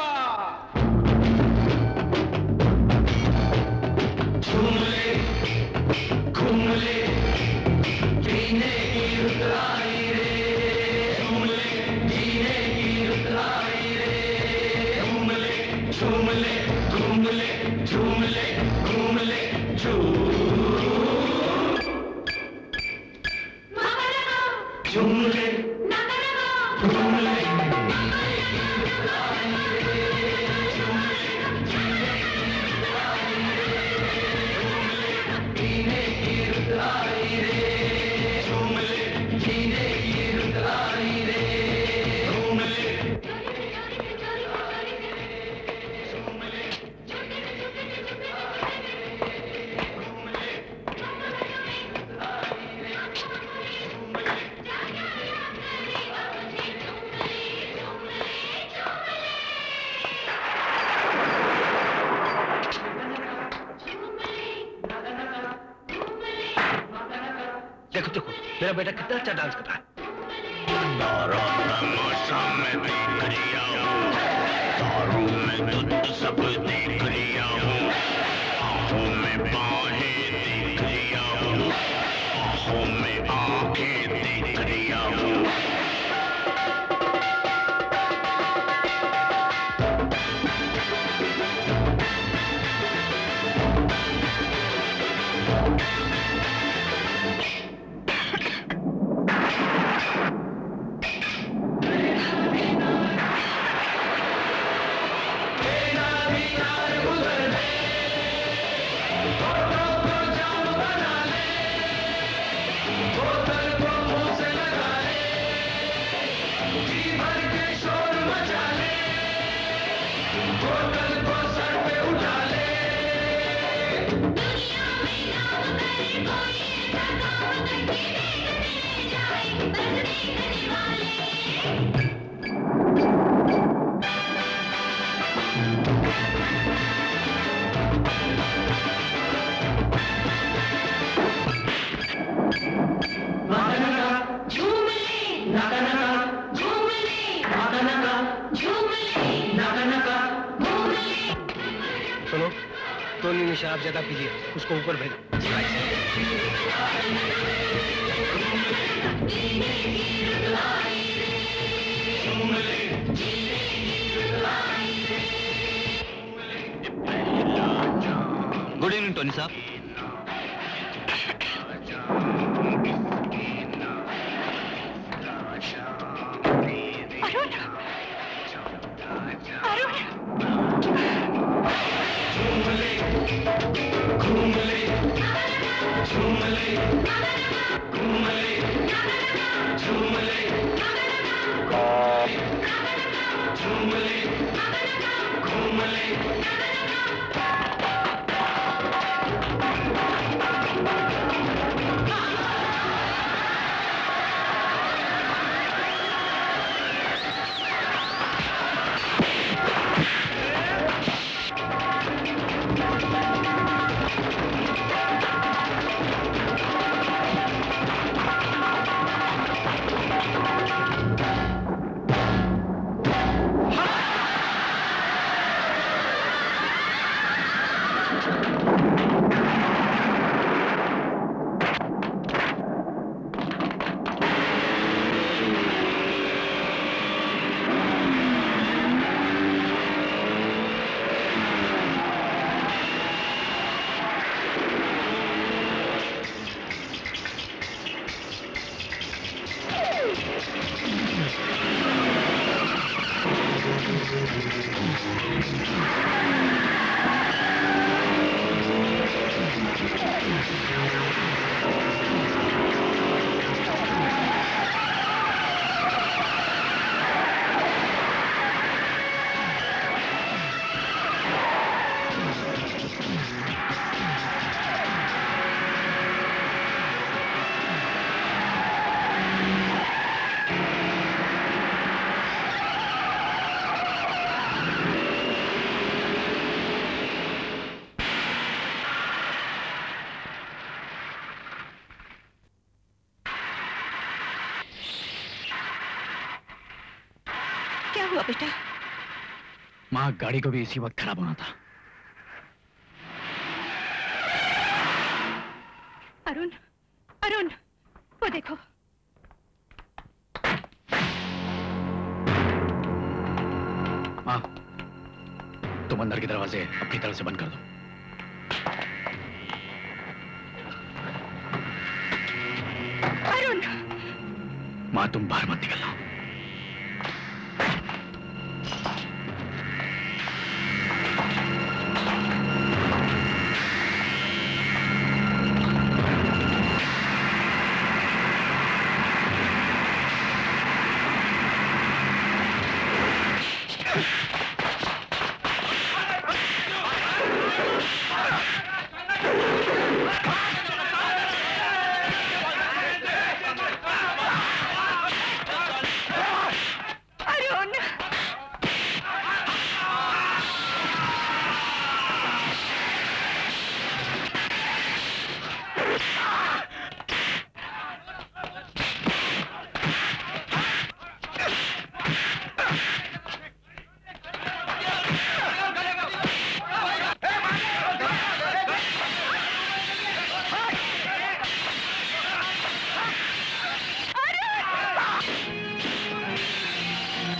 घूम ले घूम ले जीने की रुतलाई रे, घूम ले जीने की रुतलाई रे, घूम ले झूम ले घूम ले झूम ले घूम ले झूम झूम ले घूम ले। देखो देखो मेरा बेटा कितना अच्छा डांस कर रहा है। तारा तमाशा मैं देख रिया हूँ, तारों में तुझ सब देख रिया हूँ, आँखों में बाहें देख रिया हूँ, आँखों में आँखें देख रिया हूँ। सुनो, टोनी ने शराब ज्यादा पी लिया, उसको ऊपर भेजो। गुड इवनिंग टोनी साहब। अरुण, अरुण, घूम ले, घूम ले, झूम ले, घूम ले, झूम ले, झूम ले, घूम ले। क्या हुआ बेटा? माँ, गाड़ी को भी इसी वक्त खराब होना था। अरुण, अरुण, वो देखो। माँ, तुम अंदर के दरवाजे अपनी तरफ से बंद कर दो। अरुण! माँ, तुम बाहर मत निकलना।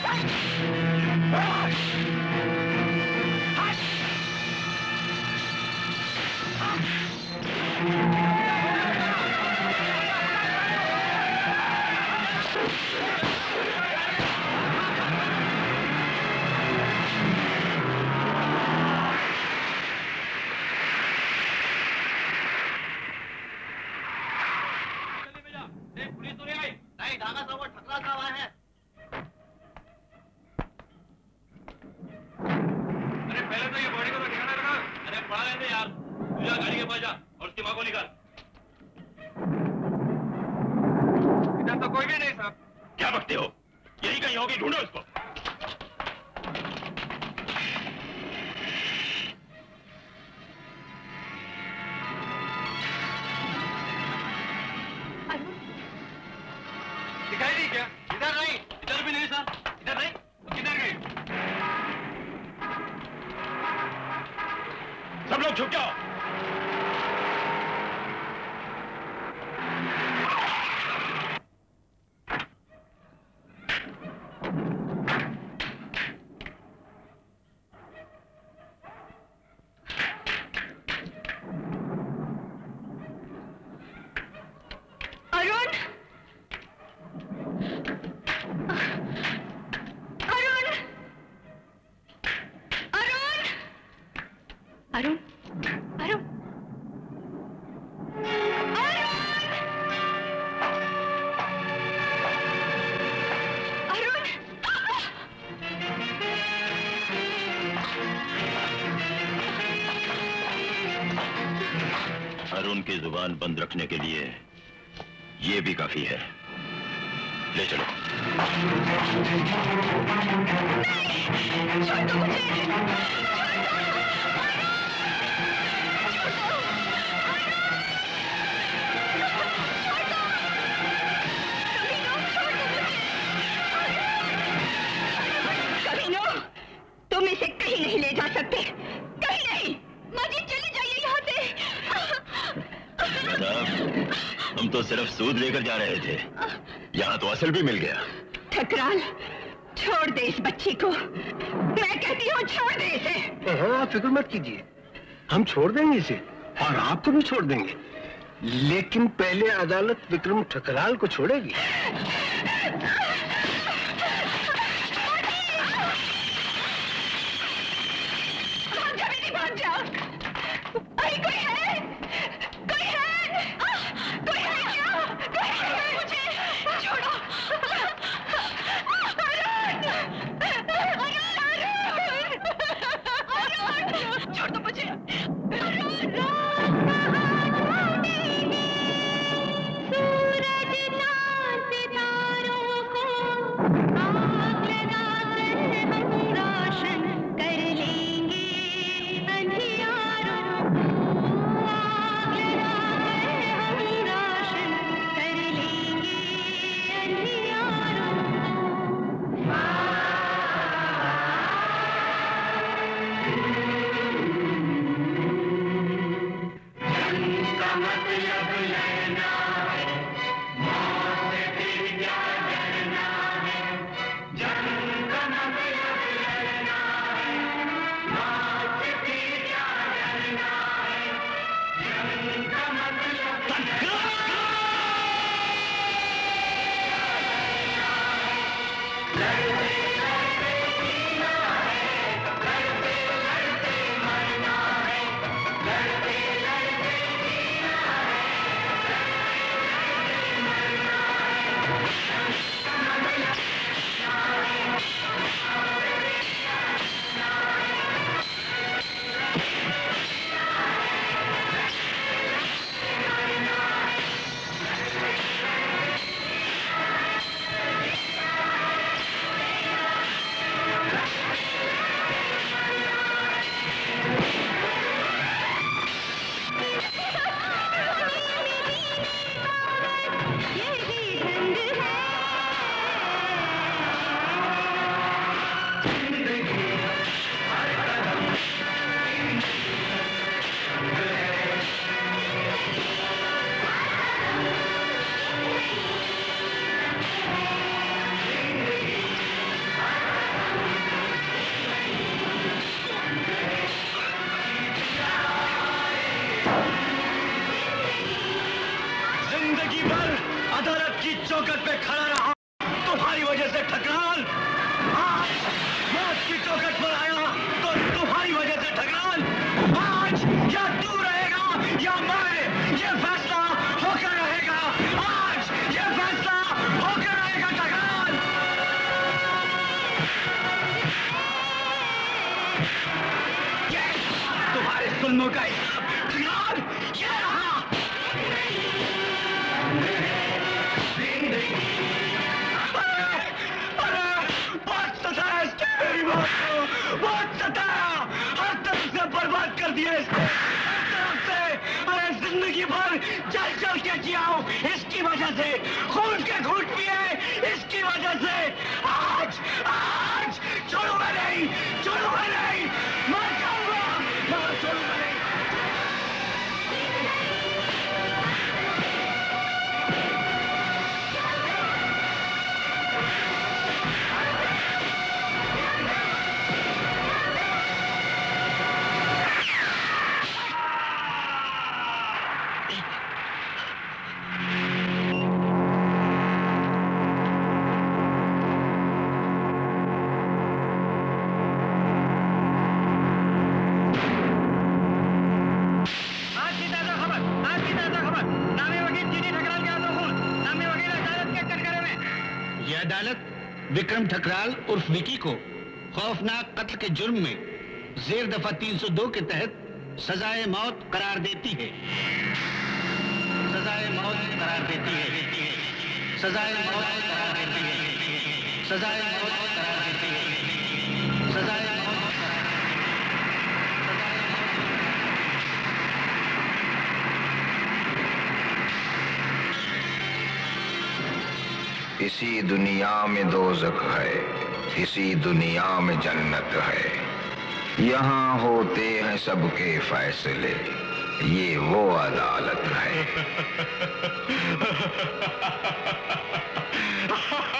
बंद रखने के लिए ये भी काफी है। ले चलो। छोड़ दो मुझे। कमीनो, तुम इसे कहीं नहीं ले जा सकते, कहीं नहीं। माजी चली जाइए यहाँ से। हम तो सिर्फ सूद लेकर जा रहे थे, यहाँ तो असल भी मिल गया। ठकराल, छोड़ दे इस बच्ची को। मैं कहती हूँ छोड़ दे इसे। हाँ, आप फिक्र मत कीजिए, हम छोड़ देंगे इसे और आपको भी छोड़ देंगे, लेकिन पहले अदालत विक्रम ठकराल को छोड़ेगी। सूरज ना सितारों को तुम्हारे जुल्मों का हिसाब ये रहा। बहुत सताया इसके मेरी बात को, बहुत सताया, हर तरफ से बर्बाद कर दिया इसको, हर तरफ से। अरे जिंदगी भर जल जल के जिया हूं इसकी वजह से, खून के घूंट पिए इसकी वजह से। आज आज छोड़ूंगा नहीं, छोड़ूंगा नहीं, मर जाऊंगा मगर छोड़ूंगा नहीं। विक्रम ठकराल उर्फ विकी को खौफनाक कत्ल के जुर्म में जेर दफा तीन सौ दो के तहत सजाए मौत करार देती है। सजाए मौत करार देती है। सजाए मौत करार देती है। सजाए मौत करार देती है। सजाए मौत इसी दुनिया में दोज़ख है, इसी दुनिया में जन्नत है। यहाँ होते हैं सबके फैसले, ये वो अदालत है।